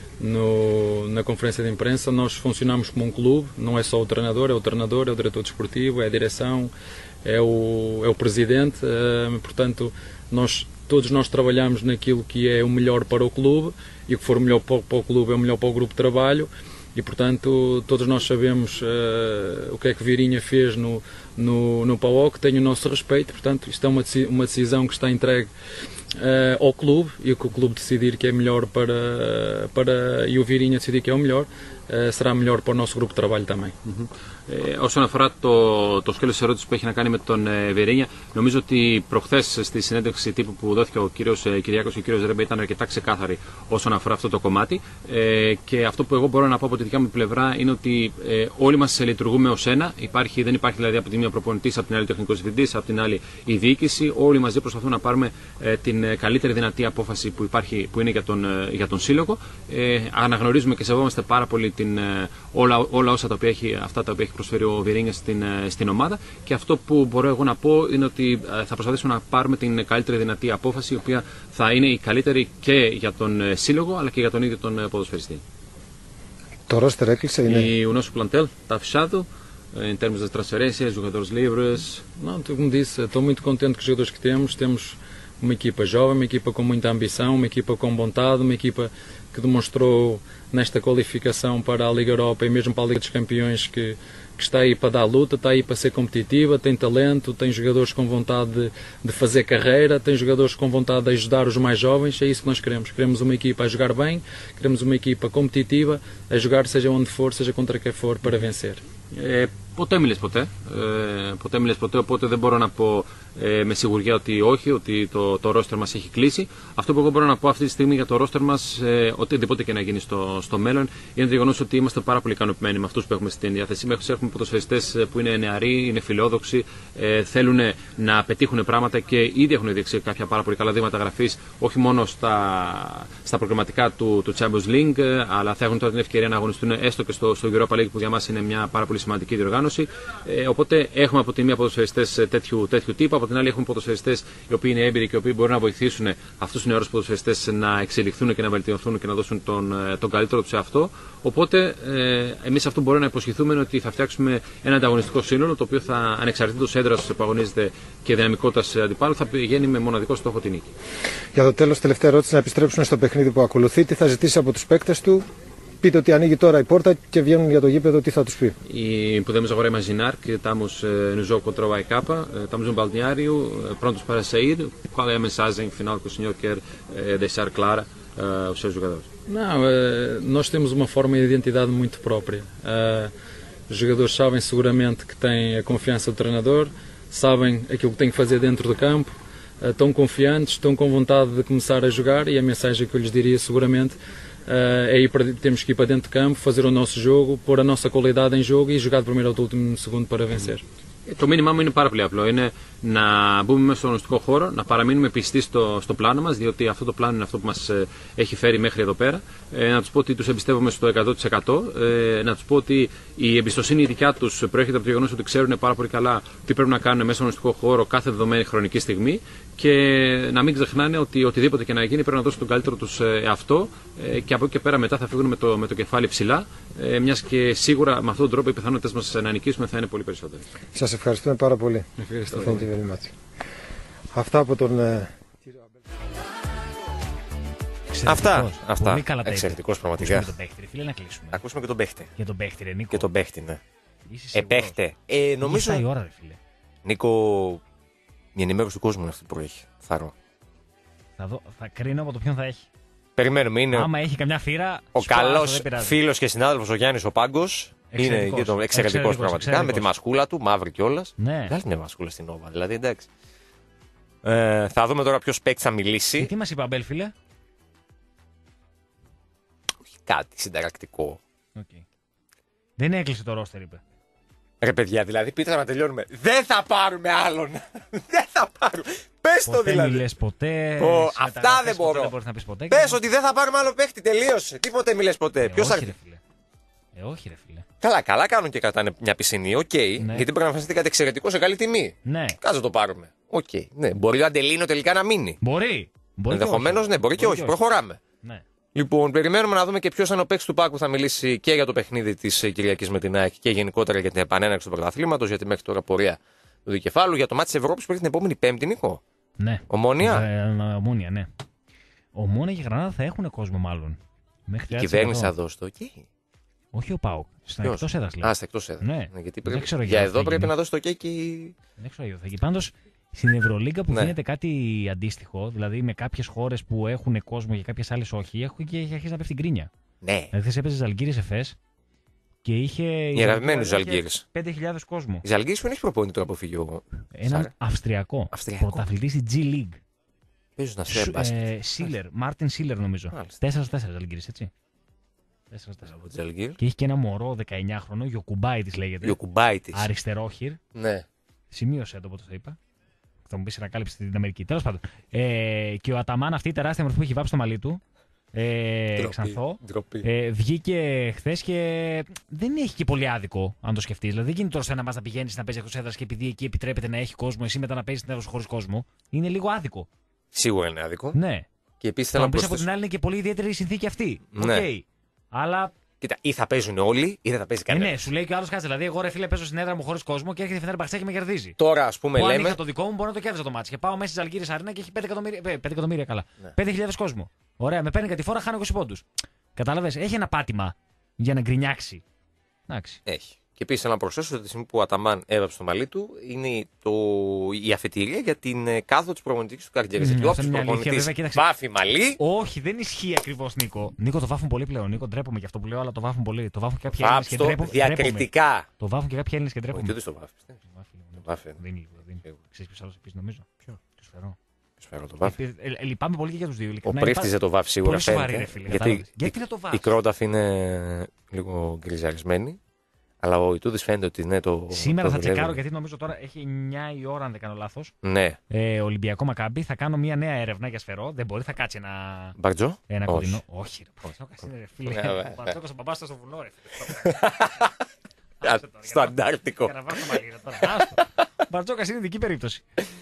No, na conferência de imprensa. Nós funcionamos como um clube, não é só o treinador, é o treinador, é o diretor desportivo, é a direção, é o, é o presidente, uh, portanto nós, todos nós trabalhamos naquilo que é o melhor para o clube e o que for melhor para, para o clube é o melhor para o grupo de trabalho e portanto todos nós sabemos uh, o que é que Vieirinha fez no, no, no P A O K, tem o nosso respeito, portanto isto é uma, uma decisão que está entregue Uh, ao clube e o que o clube decidir que é melhor para, para e o Vieirinha decidir que é o melhor, uh, será melhor para o nosso grupo de trabalho também. Mm-hmm. Ε, όσον αφορά το, το σκέλος της ερώτησης που έχει να κάνει με τον ε, Βιερίνια, νομίζω ότι προχθές στη συνέντευξη τύπου που δόθηκε ο κύριος ε, Κυριάκος και ο κύριος Ρέμπε ήταν αρκετά ξεκάθαροι όσον αφορά αυτό το κομμάτι. Ε, και αυτό που εγώ μπορώ να πω από τη δικιά μου πλευρά είναι ότι ε, όλοι μας λειτουργούμε ως ένα. Υπάρχει, δεν υπάρχει δηλαδή από τη μία προπονητής, από την άλλη τεχνικός διευθυντής, από την άλλη η διοίκηση. Όλοι μαζί προσπαθούμε να πάρουμε ε, την καλύτερη δυνατή απόφαση που, υπάρχει, που είναι για τον, ε, για τον σύλλογο. Ε, αναγνωρίζουμε και σεβόμαστε πάρα πολύ την, ε, όλα, όλα όσα τα οποία έχει, αυτά τα οποία έχει προσφέρει ο Βιερίνια στην, στην ομάδα και αυτό που μπορώ εγώ να πω είναι ότι θα προσπαθήσουμε να πάρουμε την καλύτερη δυνατή απόφαση η οποία θα είναι η καλύτερη και για τον σύλλογο αλλά και για τον ίδιο τον ποδοσφαιριστή. Το roster έκλεισε είναι. E o nosso plantel está fechado em termos de transferências, jogadores livres. Não, como disse, estou muito contente com os jogadores que temos. Temos uma equipa jovem, uma equipa com muita ambição, uma equipa com vontade, uma equipa que demonstrou nesta qualificação para a Liga Europa e mesmo para a Liga dos Campeões que, que está aí para dar luta, está aí para ser competitiva, tem talento, tem jogadores com vontade de, de fazer carreira, tem jogadores com vontade de ajudar os mais jovens, é isso que nós queremos. Queremos uma equipa a jogar bem, queremos uma equipa competitiva, a jogar seja onde for, seja contra quem for, para vencer. Ε, ποτέ μιλες ποτέ, ε, ποτέ μιλες ποτέ, οπότε δεν μπορώ να πω ε, με σιγουριά ότι όχι, ότι το, το ρόστερ μας έχει κλείσει. Αυτό που εγώ μπορώ να πω αυτή τη στιγμή για το ρόστερ μας, ε, οτιδήποτε και να γίνει στο, στο μέλλον, είναι το γεγονός ότι είμαστε πάρα πολύ ικανοποιημένοι με αυτούς που έχουμε στην διάθεσή μας. Έχουμε ποδοσφαιριστές που είναι νεαροί, είναι φιλόδοξοι, ε, θέλουν να πετύχουν πράγματα και ήδη έχουν δείξει κάποια πάρα πολύ καλά δείγματα γραφής, όχι μόνο στα, στα προγραμματικά του, του Champions League, αλλά θα έχουν τώρα την ευκαιρία να αγωνιστούν έστω και στο, στο Europa League που για μας είναι μια πάρα πολύ σημαντική διοργάνωση. Ε, οπότε έχουμε από τη μία ποδοσφαιριστές τέτοιου, τέτοιου τύπου, από την άλλη έχουμε ποδοσφαιριστές οι οποίοι είναι έμπειροι και οι οποίοι μπορούν να βοηθήσουν αυτούς τους νεαρούς ποδοσφαιριστές να εξελιχθούν και να βελτιωθούν και να δώσουν τον, τον καλύτερο τους σε αυτό. Οπότε ε, εμείς αυτό που μπορούμε να υποσχεθούμε είναι ότι θα φτιάξουμε ένα ανταγωνιστικό σύνολο το οποίο θα ανεξαρτήτως έδρας που αγωνίζεται και δυναμικότητας αντιπάλου θα πηγαίνει με μοναδικό στόχο την νίκη. Για το τέλος, τελευταία ερώτηση, να επιστρέψουμε στο παιχνίδι που ακολουθεί. Τι θα ζητήσει από τους παίκτες του? Pite ότι ανοίγει τώρα η πόρτα και βγαίνουν για το gípedo, τι θα τους πει? E podemos agora imaginar que estamos uh, no jogo contra o A E K, uh, estamos no balneário, uh, prontos para sair. Qual é a mensagem final que o senhor quer uh, deixar clara uh, aos seus jogadores? Não, uh, nós temos uma forma de identidade muito própria. Uh, os jogadores sabem seguramente que têm a confiança do treinador, sabem aquilo que têm que fazer dentro do campo, uh, estão confiantes, estão com vontade de começar a jogar e a mensagem que eu lhes diria seguramente Uh, é ir para, temos que ir para dentro de campo, fazer o nosso jogo, pôr a nossa qualidade em jogo e jogar de primeiro ao último segundo para vencer. Το μήνυμά μου είναι πάρα πολύ απλό. Είναι να μπούμε μέσα στον αγωνιστικό χώρο, να παραμείνουμε πιστοί στο, στο πλάνο μας, διότι αυτό το πλάνο είναι αυτό που μας ε, έχει φέρει μέχρι εδώ πέρα. Ε, να τους πω ότι τους εμπιστεύομαι στο εκατό τοις εκατό. Ε, να τους πω ότι η εμπιστοσύνη η δικιά τους προέρχεται από το γεγονός ότι ξέρουν πάρα πολύ καλά τι πρέπει να κάνουν μέσα στον αγωνιστικό χώρο κάθε δεδομένη χρονική στιγμή. Και να μην ξεχνάνε ότι οτιδήποτε και να γίνει πρέπει να δώσουν τον καλύτερο τους εαυτό. Ε, και από εκεί και πέρα μετά θα φύγουν με το, με το κεφάλι ψηλά. Ε, μιας και σίγουρα με αυτόν τον τρόπο οι πιθανότητες μας να νικήσουμε θα είναι πολύ περισσότερες. Σας ευχαριστούμε πάρα πολύ. Ευχαριστώ. Αυτά από τον ε, κύριο Αυτά. Αυτά. Πολύ καλά τα Εξαιρετικός πραγματικά. Ακούσουμε τον παίχτη, φίλε, να κλείσουμε. Ακούσουμε και τον παίχτη. Για τον παίχτη, ρε Νίκο. Και τον παίχτη, ναι. Είσαι Επέχτε. Ε, νομίζω. η ώρα, ρε φίλε. Νίκο, η ενημέρωση του κόσμου είναι αυτή που προέχει. Θαρώ. Θα, δω, θα κρίνω από το ποιον θα έχει. Περιμένουμε. Είναι άμα έχει καμιά φύρα. Ο καλός φίλος και συνάδελφος ο Γιάννης ο Πάγκος. Είναι και το εξαιρετικός πραγματικά. Εξαιρετικός. Με τη μασκούλα του, μαύρη κιόλας. Ναι. Βγάλει μια μασκούλα στην Νόβα, δηλαδή εντάξει. Ε, θα δούμε τώρα ποιος παίκτη θα μιλήσει. Και τι μας είπε, Αμπέλ, φίλε. Κάτι συνταρακτικό. Okay. Δεν έκλεισε το ρόστερ, είπε. Ρε παιδιά, δηλαδή πείτε να τελειώνουμε. Δεν θα πάρουμε άλλον. Δεν θα πάρουμε. Πες το δηλαδή. Δεν μιλες ποτέ. Ο, αυτά δεν μπορώ. Δεν μπορείς να πεις ποτέ. Πες ότι δεν θα πάρουμε άλλο παίχτη. Τελείωσε. Τίποτε μιλες ποτέ. Ε, Ποιος όχι, θα ρε φίλε. Ε, όχι, ρε φίλε. Καλά, καλά κάνουν και κρατάνε μια πισινή. Οκ. Okay. Ναι. Γιατί πρέπει να φανιστεί κάτι εξαιρετικό σε καλή τιμή. Ναι. Κάτσε το πάρουμε. Οκ. Okay. Ναι. Μπορεί ο Αντελίνο τελικά να μείνει. Μπορεί. Ενδεχομένως ναι, μπορεί και όχι. Προχωράμε. Ναι. Λοιπόν, περιμένουμε να δούμε και ποιος είναι ο παίκτης του ΠΑΟΚ που θα μιλήσει και για το παιχνίδι της Κυριακής με την ΑΕΚ και γενικότερα για την επανέναρξη του πρωταθλήματος, για τη μέχρι τώρα πορεία του δικεφάλου, για το μάτι της Ευρώπης που έχει την επόμενη Πέμπτη, Νίκο. Ναι. Ομόνια. Ε, ομόνια, ναι. Ομόνια και Γρανάδα θα έχουν κόσμο μάλλον. Μέχρι η κυβέρνηση θα δώσει το OK. Όχι ο ΠΑΟΚ. Στα εκτός έδρας. Α, στα εκτός έδρας. Ναι. Ναι, γιατί πρέπει... για, για εδώ πρέπει να δώσει το OK και. Δεν ξέρω, θα γίνει. Πάντως στην Ευρωλίγκα που ναι. γίνεται κάτι αντίστοιχο, δηλαδή με κάποιες χώρες που έχουν κόσμο και κάποιες άλλες όχι, έχουν και έχει αρχίσει να πέφτει γκρίνια. Ναι. Δηλαδή έπαιζε Ζαλγκίρις Εφές και είχε. Η αγαπημένη Ζαλγκίρις. πέντε χιλιάδες κόσμο. Η Ζαλγκίρις δεν έχει προπονητή το αποφύγιο. Έναν Αυστριακό. Πρωταθλητή στη G League. Παίζουν να σου έπασε. Σίλερ, Μάρτιν Σίλερ νομίζω. τέσσερα τέσσερα Ζαλγκίρις, έτσι. τέσσερα τέσσερα. Και έχει και ένα μωρό δεκαεννιάχρονο, Γιοκουμπάιτης λέγεται. Γιοκουμπάιτης. Αριστερόχειρ. Ναι. Σημείωσε το όπως το είπα. Θα μου πει ανακάλυψη στην Αμερική. Τέλος πάντων. Ε, και ο Αταμάν, αυτή η τεράστια μορφή που έχει βάψει στο μαλλί του. Ε, Ξανθό. Ε, βγήκε χθες και δεν έχει και πολύ άδικο, αν το σκεφτείς. Δηλαδή, δεν γίνεται τώρα σε ένα μας να πηγαίνει να παίζει εκτός έδρας και επειδή εκεί επιτρέπεται να έχει κόσμο, εσύ μετά να παίζει την έδρα χωρίς κόσμο. Είναι λίγο άδικο. Σίγουρα είναι άδικο. Ναι. Και επίσης θέλω να προσθέσω. Από την άλλη είναι και πολύ ιδιαίτερη η συνθήκη αυτή. Ναι. Okay. Αλλά. Κοίτα, ή θα παίζουν όλοι ή δεν θα παίζει κανένα. Ε, ναι, σου λέει και ο άλλο κάτσε. Δηλαδή, εγώ ρε φίλε παίζω στην έδρα μου χωρίς κόσμο και έρχεται η Φενέρμπαχτσε και με κερδίζει. Τώρα, ας πούμε, που λέμε. Αν είχα το δικό μου, μπορώ να το κέρδιζα το μάτσο. Και πάω μέσα στη Ζαλγκίρις Αρένα και έχει πέντε εκατομμύρια. πέντε εκατομμύρια καλά. Ναι. πέντε χιλιάδες κόσμο. Ωραία, με παίρνει κάτι φορά, χάνω είκοσι πόντους. Κατάλαβες, έχει ένα πάτημα για να γκρινιάξει. Εντάξει. Έχει. Και επίσης θέλω να προσθέσω ότι τη στιγμή που ο Αταμάν έβαψε το μαλλί του είναι το... η αφετηρία για την κάθοδο της προπονητικής του καριέρας. Γιατί όποιος προπονητής βάφει μαλλί. Όχι, δεν ισχύει ακριβώς, Νίκο. Νίκο, το βάφουν πολύ πλέον. Νίκο, ντρέπομαι για αυτό που λέω, αλλά το βάφουν πολύ. Το βάφουν και κάποιοι Έλληνες και ντρέπομαι. Διακριτικά. Το βάφουν και κάποιοι Έλληνες και ντρέπομαι. Όχι, δεν το βάφει. Το βάφει. Δεν είναι λίγο. Ξέρεις ποιος άλλος επίσης νομίζω. Ποιο? Του Σφερό. Το βάφει. Ε, λυπάμαι πολύ και για τους δύο. Ο πρίφτης δεν το βάφει σίγουρα. Γιατί να το βάφει. Η κρόταφ είναι λίγο γκριζαρισμένη. Αλλά ο Ιτούδης φαίνεται ότι ναι, το. Σήμερα το θα δουλεύει. τσεκάρω γιατί νομίζω τώρα έχει εννιά η ώρα, αν δεν κάνω λάθος. Ναι. Ε, Ολυμπιακό Μακάμπι. Θα κάνω μια νέα έρευνα για Σφερό. Δεν μπορεί, θα κάτσει ένα. Μπαρτζό. Ένα Όχι. κοντινό. Όχι, ρε. Μπαρτζόκας είναι ρε φίλε. Ο Μπαρτζόκας ο μπαμπάς στο βουνό, ρε φίλε. Στο Αντάρτικο. Ο Μπαρτζόκας είναι ειδική περίπτωση.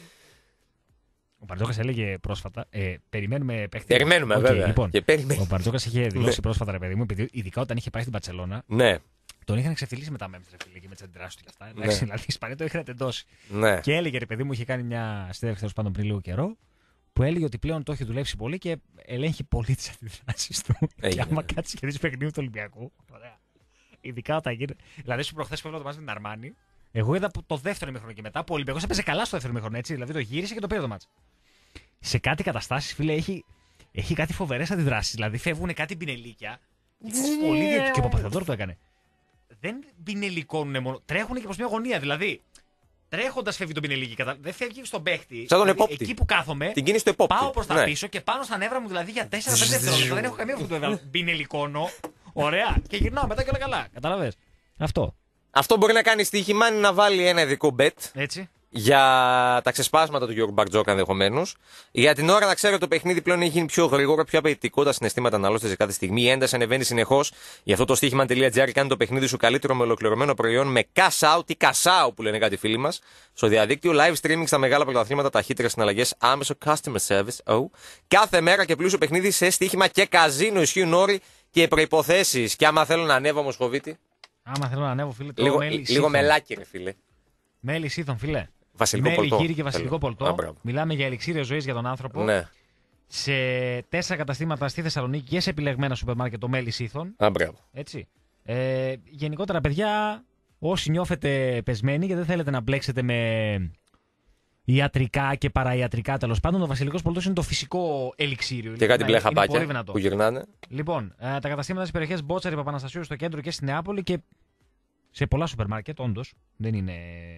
Ο Μπαρτζόκας έλεγε πρόσφατα. Ε, περιμένουμε παίχτη. Περιμένουμε, okay, βέβαια. Λοιπόν, και περιμένουμε. Ο Μπαρτζόκας είχε δηλώσει πρόσφατα, ρε παιδί μου, επειδή ειδικά όταν είχε πάει στην Μπαρσελόνα. Ναι. Τον είχαν ξεφτυλίσει με τα μέμφυ, ρε φίλε, και με τι αντιδράσει του και αυτά. Εντάξει, δηλαδή η Ισπανία το είχαν τεντώσει. Ναι. Και έλεγε, ρε παιδί μου, είχε κάνει μια συνέντευξη τέλος πάντων πριν λίγο καιρό, που έλεγε ότι πλέον το έχει δουλέψει πολύ και ελέγχει πολύ τι αντιδράσει του. Έγινε. Και άμα κάτσει και δει παιχνίδι του Ολυμπιακού. Ωραία. Ειδικά όταν γίνει. Δηλαδή, σου προχθέ που έβλεπα το μάτι με την Αρμάνι, εγώ είδα το δεύτερο ημίχρονο και μετά που ο Ολυμπιακός έπαιζε καλά στο δεύτερο ημίχρονο, έτσι. Δηλαδή το γύρισε και το πήρε το μάτι. Σε κάτι καταστάσει, φίλε, έχει, έχει κάτι φοβερέ αντιδράσει. Δηλαδή φεύγουν κάτι πινελίκια. Πολύ ιδιαίτερο. Και ο Παπαθεοδόρου το έκανε. Δεν πινελικώνουν μόνο. Τρέχουν και προς μια γωνία. Δηλαδή, τρέχοντας φεύγει το πινελίκι. Κατα... Δεν φεύγει στον παίχτη. Σαν τον δηλαδή, επόπτη. Εκεί που κάθομαι. Την κίνηση του επόπτη. Πάω προς τα ναι. πίσω και πάνω στα νεύρα μου δηλαδή για τέσσερα πέντε δευτερόλεπτα. Δεν έχω καμία που το έβαλα. Πινελικώνω. Ωραία. Και γυρνάω μετά και όλα καλά. Καταλαβες. Αυτό. Αυτό μπορεί να κάνει στοίχημα είναι να βάλει ένα ειδικό bet. Έτσι. Για τα ξεσπάσματα του Γιώργου Μπαρτζόκα ενδεχομένως. Για την ώρα να ξέρω ότι το παιχνίδι πλέον έχει γίνει πιο γρήγορο, πιο απαιτητικό, τα συναισθήματα αναλώστε σε κάθε στιγμή. Η ένταση ανεβαίνει συνεχώς. Γι' αυτό το στοίχημα.gr κάνει το παιχνίδι σου καλύτερο με ολοκληρωμένο προϊόν με cash out ή cash out που λένε κάτι φίλοι μας. Στο διαδίκτυο, live streaming στα μεγάλα πρωταθλήματα, ταχύτερες συναλλαγές, άμεσο customer service. Oh. Κάθε μέρα και πλούσιο παιχνίδι σε στοίχημα και καζίνο. Ισχύουν όροι και προϋποθέσεις. Και άμα θέλω να ανέβω, Μοσχοβίτη. Άμα θέλω να ανέβω, φίλε. Λίγο, λίγο μελάκι, ρε φίλε. Μέλι σύθων, φίλε. Βασιλικό Μέλι, πολτό. γύρι και βασιλικό πολτό. Α, μιλάμε για ελιξίριο ζωής για τον άνθρωπο. Ναι. Σε τέσσερα καταστήματα στη Θεσσαλονίκη και σε επιλεγμένα σούπερ μάρκετ το Μέλι σύθων. Α, μπράβο. Έτσι. Ε, γενικότερα, παιδιά, όσοι νιώθετε πεσμένοι και δεν θέλετε να μπλέξετε με ιατρικά και παραϊατρικά, τέλος πάντων, ο βασιλικός πολτός είναι το φυσικό ελιξίριο. Και κάτι μπλε χαπάκια που γυρνάνε. Λοιπόν, ε, τα καταστήματα στις περιοχές Μπότσαρη, Παπαναστασίου, στο κέντρο και στη Νεάπολη και σε πολλά σούπερ μάρκετ, όντως. Δεν είναι.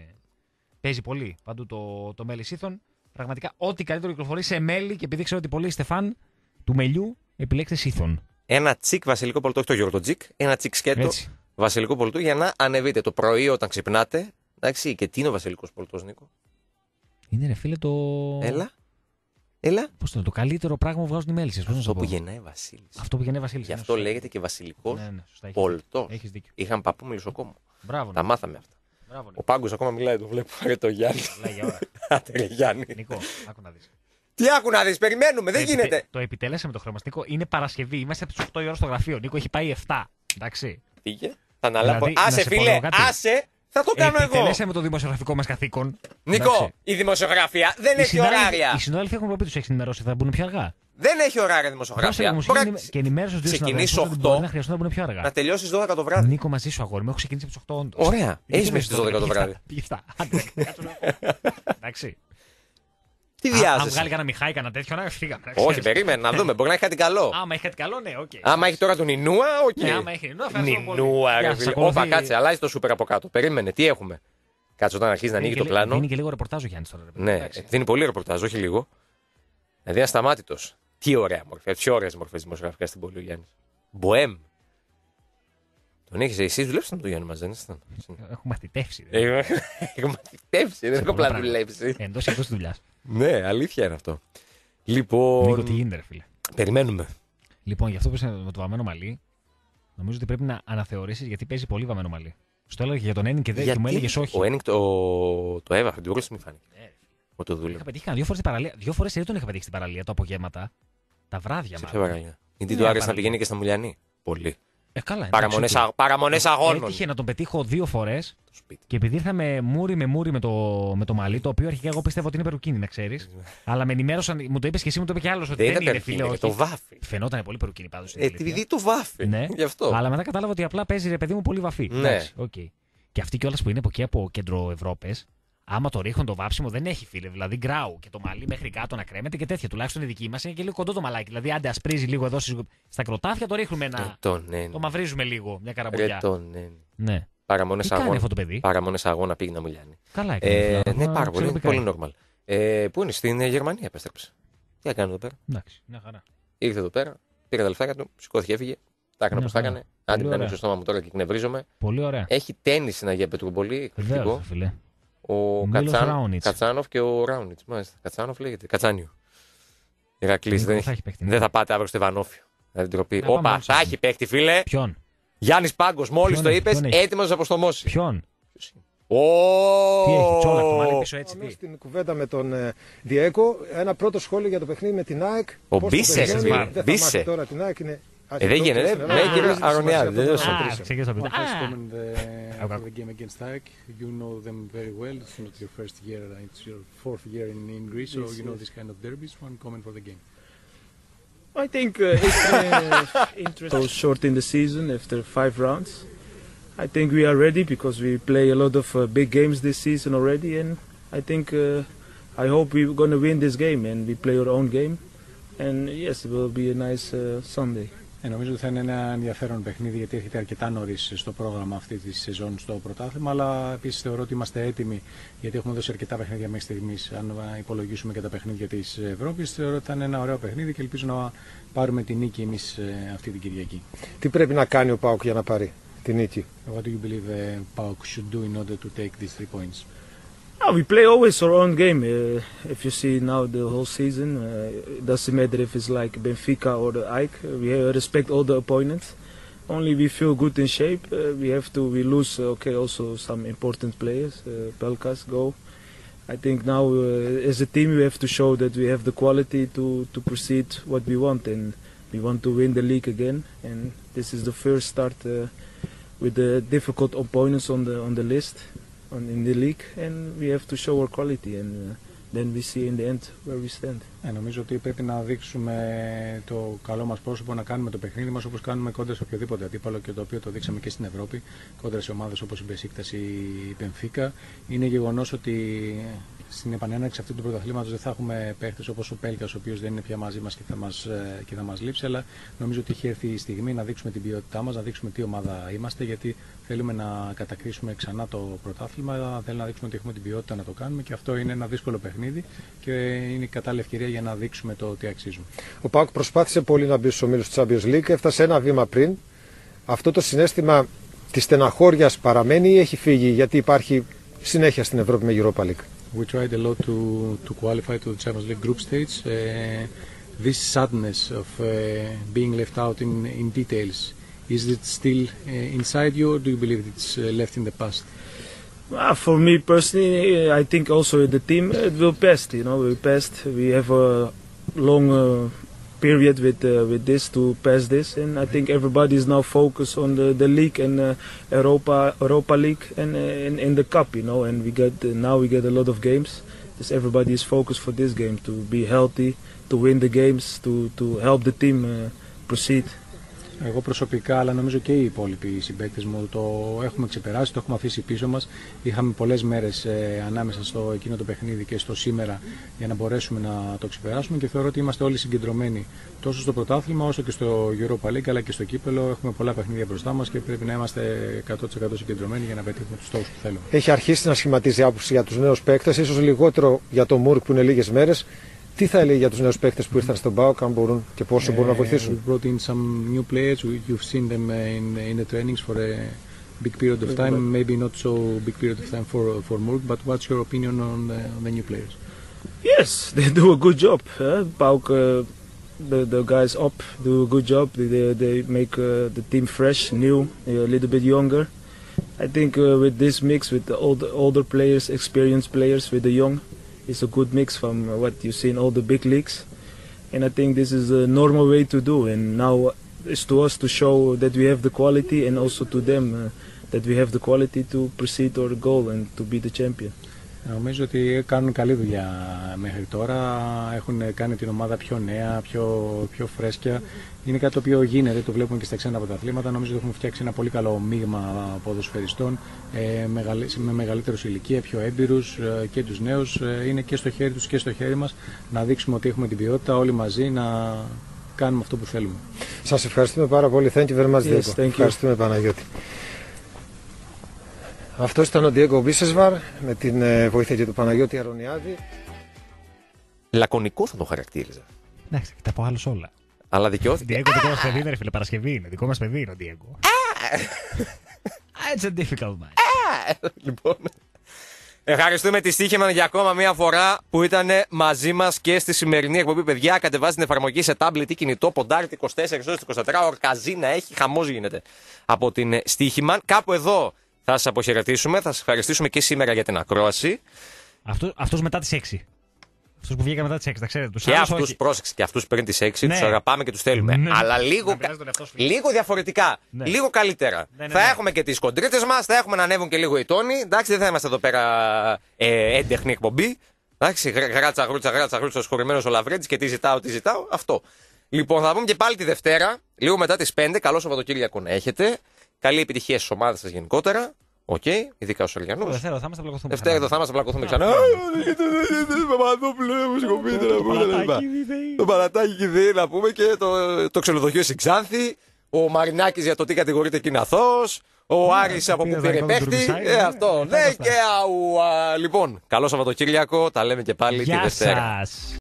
Παίζει πολύ παντού το, το μέλι σύθων. Πραγματικά, ό,τι καλύτερο κυκλοφορεί σε μέλι και επειδή ξέρω ότι πολλοί είστε φαν του μελιού, επιλέξτε σύθων. Ένα τσικ βασιλικό πολτό, όχι το Γιώργο Τζικ. Ένα τσικ σκέτο Έτσι. βασιλικό πολτό για να ανεβείτε το πρωί όταν ξυπνάτε. Εντάξει, και τι είναι ο βασιλικός πολτός, Νίκο? Είναι ρε φίλε το. Έλα. Έλα. Πώς το, το καλύτερο πράγμα που βγάζουν οι μέλισσες. Αυτό που γεννάει βασίλης. Αυτό που γεννάει βασίλης. Γι' αυτό ναι, λέγεται και βασιλικός ναι, ναι, πολτός. Έχεις δίκιο. Είχαν παππού μελισσοκόμο. Μπράβο. Τα μάθαμε αυτά. Μπράβο, ο Πάγκος ακόμα μιλάει, το βλέπω. Ρε το Γιάννη. Λέγε ώρα. Άντε ρε Γιάννη. Νικό, άκου να δεις. Τι άκου να δεις, περιμένουμε, δεν το γίνεται. Επιτε... Το επιτελέσαμε το χρεωστικό. Είναι Παρασκευή, είμαστε από τις οκτώ η ώρα στο γραφείο. Νίκο έχει πάει επτά. Εντάξει. Πήγε. Θα αναλάβω. Δηλαδή, άσε φίλε, άσε. Θα το κάνω εγώ. Επιτελέσαμε το δημοσιογραφικό μας καθήκον. Νικό, εντάξει. η δημοσιογραφία δεν οι έχει ωράρια. Οι συνάδελφοι έχουν πει, τους έχει ενημερώσει, θα μπουν πιο αργά. Δεν έχει ωράρια δημοσιογραφία. Μπορεί... Και ενημέρωσε τους δύο συναδέλφους ότι μπορεί να χρειαστούν να μπουν πιο αργά. Να τελειώσεις δώδεκα το βράδυ. Νίκο, μαζί σου αγόρι μου, έχω ξεκινήσει από τις οκτώ όντως. Ωραία, έχεις μέχρι τις δώδεκα το βράδυ. Πίφτα. Εντάξει. Τι βιάζεσαι. Αν βγάλει κανένα Μιχάη, κανένα τέτοιο, να φύγαμε. Όχι, περίμενε να δούμε. Μπορεί να έχει κάτι καλό. Άμα έχει κάτι καλό, ναι, οκ. Άμα έχει τώρα τον Νινούα, οκ. Ναι, άμα έχει Νινούα, Νινούα, ρε φίλε. Όπα, κάτσε, αλλάζει το σούπερ από κάτω. Περίμενε, τι έχουμε. Κάτσε όταν αρχίζει να ανοίγει το πλάνο. Δίνει και λίγο ρεπορτάζ ο Γιάννης τώρα. Ναι, δίνει πολύ ρεπορτάζ, όχι λίγο. Δηλαδή ασταμάτητος. Τι ωραία μορφή. Τι ωραίες μορφές δημοσιογραφικά στην πόλη ο Γιάννης. Μποέμ. Τον έχεις εσείς δουλέψει με τον Γιάννη μας, δεν ήσασταν? Έχω μαθητεύσει. Έχω μαθητεύσει, δεν έχω απλά δουλέψει. Εντός ή εκτός δουλειάς. Ναι, αλήθεια είναι αυτό. Λοιπόν. Νίκο, τι γίνεται, ρε φίλε. Περιμένουμε. Λοιπόν, για αυτό που είσαι με το βαμμένο μαλλί, νομίζω ότι πρέπει να αναθεωρήσεις γιατί παίζει πολύ βαμμένο μαλλί. Στο έλεγα και για τον Ένινγκ και, και μου έλεγε όχι. Ο Ένινγκ το, το έβαφε, την κούραση μου φάνηκε. Ναι, το δούλευε. Είχα πετύχει δύο φορές στην παραλία. Δύο φορές δεν τον είχα πετύχει στην παραλία το απογεύματα. Τα βράδια σε μάλλον. ποια παραλία? Γιατί του άρεσε να πηγαίνει και στα Μουλιανή. Πολύ. Ε, καλά, παραμονές, α, παραμονές αγώνων. Έτυχε να τον πετύχω δύο φορές και επειδή ήρθαμε μούρι με μούρι με το, με το μαλλί, το οποίο αρχικά εγώ πιστεύω ότι είναι περουκίνη, να ξέρεις. Αλλά με ενημέρωσαν, μου το είπες και εσύ, μου το είπε και άλλος ότι δεν, δεν είναι φίλε. Όχι. Το βάφει. Φαινόταν πολύ περουκίνη πάντως. Ε, επειδή το βάφει. Ναι. Γι' αυτό. Αλλά μετά κατάλαβα ότι απλά παίζει ρε παιδί μου πολύ βαφή. Ναι. Εντάξει, okay. Και αυτοί κιόλας που είναι από εκεί από κέντρο Ευρώπες, άμα το ρίχνουν το βάψιμο δεν έχει φίλε. Δηλαδή γκράου και το μαλλί μέχρι κάτω να κρέμεται και τέτοια. Τουλάχιστον η δική μας είναι και λίγο κοντό το μαλάκι. Δηλαδή άντε ασπρίζει λίγο εδώ στα κροτάφια, το ρίχνουμε ένα. Το, το μαυρίζουμε λίγο, μια καραμπολιά. Το, ναι. Παραμονές αγώνα. Αυτό το παιδί. Παραμονές αγώνα πήγε να μου λιάνει. Καλά έκανε. Ε, ναι, πάρα πολύ. Πολύ normal. Ε, πού είναι, στην Γερμανία επέστρεψε. Τι έκανε εδώ πέρα. Εντάξει, μια χαρά. Ήρθε εδώ πέρα, πήρε τα λεφτάκια του, σηκώθηκε, έφυγε. Τα έκανε όπως τα έκανε. Άντε να ανοίξει το στόμα μου τώρα και εκνευρίζομαι. Πολύ ωραία. Έχει τέννις στην Αγία Πετρούπολη. Εκπληκτικό. Ο Κατσάν... Κατσάνοφ και ο Ράουνιτς. Μάλιστα. Κατσάνοφ λέγεται. Κατσάνιο. Ηρακλής. Δεν... δεν θα πάτε αύριο στο Ιβανόφιο. Να την τροπεί. Όπα, θα έχει παίχτη, φίλε. Ποιον? Γιάννης Πάγκος, μόλις το είπες, έτοιμος να αποστομώσει. Ποιον? Oh! Τι έχει, Τσόλα, το μαλλί πίσω έτσι. Μέσα στην κουβέντα με τον ε, Διέκο, ένα πρώτο σχόλιο για το παιχνίδι με την ΑΕΚ. Ο Μπίσε, Μπίσε. Τώρα την ΑΕΚ είναι. Ε, δεν γίνεται, ναι, κύριε Αρωνιάδη. Δεν είναι the game against A E K. You know them very well. It's not your first year, it's your fourth year in, in Greece, so you know this kind of derbies. One comment for the game. I think uh, it's uh, interesting. So short in the season after five rounds. I think we are ready because we play a lot of uh, big games this season already, and I think uh, I hope we're going to win this game and we play our own game. And yes, it will be a nice uh, Sunday. Ε, νομίζω ότι θα είναι ένα ενδιαφέρον παιχνίδι γιατί έρχεται αρκετά νωρίς στο πρόγραμμα αυτή τη σεζόν στο πρωτάθλημα. Αλλά επίσης θεωρώ ότι είμαστε έτοιμοι γιατί έχουμε δώσει αρκετά παιχνίδια μέχρι στιγμής. Αν υπολογίσουμε και τα παιχνίδια της Ευρώπης, θεωρώ ότι θα είναι ένα ωραίο παιχνίδι και ελπίζω να πάρουμε την νίκη εμείς αυτή την Κυριακή. Τι πρέπει να κάνει ο ΠΑΟΚ για να πάρει τη νίκη. What do you believe uh, PAOK should do in order to take these three points? Oh, we play always our own game. Uh, if you see now the whole season, uh, it doesn't matter if it's like Benfica or the A E K. We uh, respect all the opponents. Only we feel good in shape. Uh, we have to. We lose. Uh, okay, also some important players. Uh, Pelkas go. I think now uh, as a team we have to show that we have the quality to to proceed what we want, and we want to win the league again. And this is the first start uh, with the difficult opponents on the on the list. On, in the league, and we have to show our quality, and uh, then we see in the end where we stand. Ε, νομίζω ότι πρέπει να δείξουμε το καλό μας πρόσωπο, να κάνουμε το παιχνίδι μας όπως κάνουμε κόντρα σε οποιοδήποτε αντίπαλο, και το οποίο το δείξαμε και στην Ευρώπη, κόντρα σε ομάδες όπως η Μπεσίκτας ή η Μπενφίκα. Είναι γεγονός ότι στην επανέναρξη αυτού του πρωταθλήματος δεν θα έχουμε παίχτες όπως ο Πέλκας, ο οποίος δεν είναι πια μαζί μας και θα μας, και θα μας λείψει, αλλά νομίζω ότι έχει έρθει η στιγμή να δείξουμε την ποιότητά μας, να δείξουμε τι ομάδα είμαστε, γιατί θέλουμε να κατακρίσουμε ξανά το πρωτάθλημα, θέλουμε να δείξουμε ότι έχουμε την ποιότητα να το κάνουμε, και αυτό είναι ένα δύσκολο παιχνίδι και είναι η κατάλληλη ευκαιρία για να δείξουμε το τι αξίζουμε. Ο ΠΑΟΚ προσπάθησε πολύ να μπει στους ομίλους του Champions League, έφτασε ένα βήμα πριν. Αυτό το συναίσθημα της στεναχώριας παραμένει ή έχει φύγει, γιατί υπάρχει συνέχεια στην Ευρώπη με Europa League? We tried a lot to to qualify to the Champions League group stage. Uh, this sadness of uh, being left out in in details, is it still uh, inside you, or do you believe it's uh, left in the past? Uh, for me personally, I think also the team it will pass. You know, we passed. We have a long uh, period with uh, with this to pass this, and I think everybody is now focused on the, the league and uh, Europa Europa League and uh, in, in the cup. You know, and we get uh, now we get a lot of games. Just everybody is focused for this game to be healthy, to win the games, to to help the team uh, proceed. Εγώ προσωπικά, αλλά νομίζω και οι υπόλοιποι συμπαίκτες μου, το έχουμε ξεπεράσει, το έχουμε αφήσει πίσω μας. Είχαμε πολλές μέρες ε, ανάμεσα στο εκείνο το παιχνίδι και στο σήμερα για να μπορέσουμε να το ξεπεράσουμε, και θεωρώ ότι είμαστε όλοι συγκεντρωμένοι τόσο στο πρωτάθλημα όσο και στο Europa League, αλλά και στο κύπελο. Έχουμε πολλά παιχνίδια μπροστά μας και πρέπει να είμαστε εκατό τοις εκατό συγκεντρωμένοι για να πετύχουμε τους στόχους που θέλουμε. Έχει αρχίσει να σχηματίζει άποψη για τους νέους παίκτες, ίσως λιγότερο για το Μουρκ που είναι λίγες μέρες. Τι θα έλεγε για τους νέους παίκτες που ήρθαν στον ΠΑΟΚ, αν μπορούν και πόσο μπορούν να βοηθήσουν? We brought in some new players. You've seen them in in the trainings for a big period of time. Maybe not so big period of time for for Murk. But what's your opinion on the, on the new players? Yes, they do a good job. Huh? PAOK, uh, the the guys up do a good job. They they, they make uh, the team fresh, new, a little bit younger. I think uh, with this mix, with the older older players, experienced players, with the young. It's a good mix from what you see in all the big leagues, and I think this is a normal way to do. And now it's to us to show that we have the quality, and also to them uh, that we have the quality to proceed our goal and to be the champion. Νομίζω ότι κάνουν καλή δουλειά μέχρι τώρα. Έχουν κάνει την ομάδα πιο νέα, πιο, πιο φρέσκια. Είναι κάτι το οποίο γίνεται, το βλέπουμε και στα ξένα πρωταθλήματα. Νομίζω ότι έχουμε φτιάξει ένα πολύ καλό μείγμα ποδοσφαιριστών ε, με μεγαλύτερους ηλικία, πιο έμπειρους ε, και τους νέους. Ε, είναι και στο χέρι τους και στο χέρι μας να δείξουμε ότι έχουμε την ποιότητα όλοι μαζί να κάνουμε αυτό που θέλουμε. Σας ευχαριστούμε πάρα πολύ. Thank you very much, Yes, Diego. Ευχαριστούμε, Παναγιώτη. Αυτό ήταν ο Diego Μπίσεσβαρ με την ε, βοήθεια και του Παναγιώτη Αρωνιάδη. Λακωνικό θα το χαρακτήριζα. Εντάξει, τα πω άλλος όλα. Αλλά δικαιώθηκε. Diego, δικό μας παιδί είναι, ρε φίλε, Παρασκευή είναι. Δικό μας παιδί είναι ο Diego. It's a difficult man. Λοιπόν. Ευχαριστούμε τη Στοίχημαν για ακόμα μία φορά που ήταν μαζί μας και στη σημερινή εκπομπή. Παιδιά, κατεβάζει την εφαρμογή σε tablet ή κινητό, ποντάρετε είκοσι τέσσερις ώρες είκοσι τέσσερις ώρες, καζίνα έχει, χαμός γίνεται από την Στοίχημαν. Κάπου εδώ θα σας αποχαιρετήσουμε, θα σας ευχαριστήσουμε και σήμερα για την ακρόαση. Αυτό, αυτός μετά τις έξι. Αυτούς που βγήκαν μετά τις έξι, τα ξέρετε. Τους και αυτούς, πρόσεξε, και αυτούς πριν τις έξι, ναι. Τους αγαπάμε και τους θέλουμε. Ναι. Αλλά λίγο, λίγο διαφορετικά, ναι. Λίγο καλύτερα. Ναι, ναι, θα ναι. Έχουμε και τις κοντρίτες μας, θα έχουμε να ανέβουν και λίγο οι τόνοι. Εντάξει, δεν θα είμαστε εδώ πέρα ε, έντεχνη εκπομπή. Εντάξει, γράτσα, γρούτσα, γράτσα, γρούτσα, σχολημένος ο Λαβρέντης και τι ζητάω, τι ζητάω. Αυτό. Λοιπόν, θα πούμε και πάλι τη Δευτέρα, λίγο μετά τις πέντε. Καλό Σαββατοκύριακο να έχετε. Καλή επιτυχία στις ομάδες σας γενικότερα. Οκ, okay, ειδικά στους Οργιανούς. Δευτέρα θα είμαστε πλακωθούμε. Δευτέρα θα είμαστε πλακωθούμε ξανά. Το Πανατάκι Κηδή να πούμε και το ξενοδοχείο στην Ξάνθη. Ο Μαρινάκης για το τι κατηγορείται εκεί είναι αθώος. Ο Άρης από που πήρε παίχτη. Αυτό, ναι, και αου. Λοιπόν, καλό Σαββατοκύριακο. Τα λέμε και πάλι τη Δευτέρα.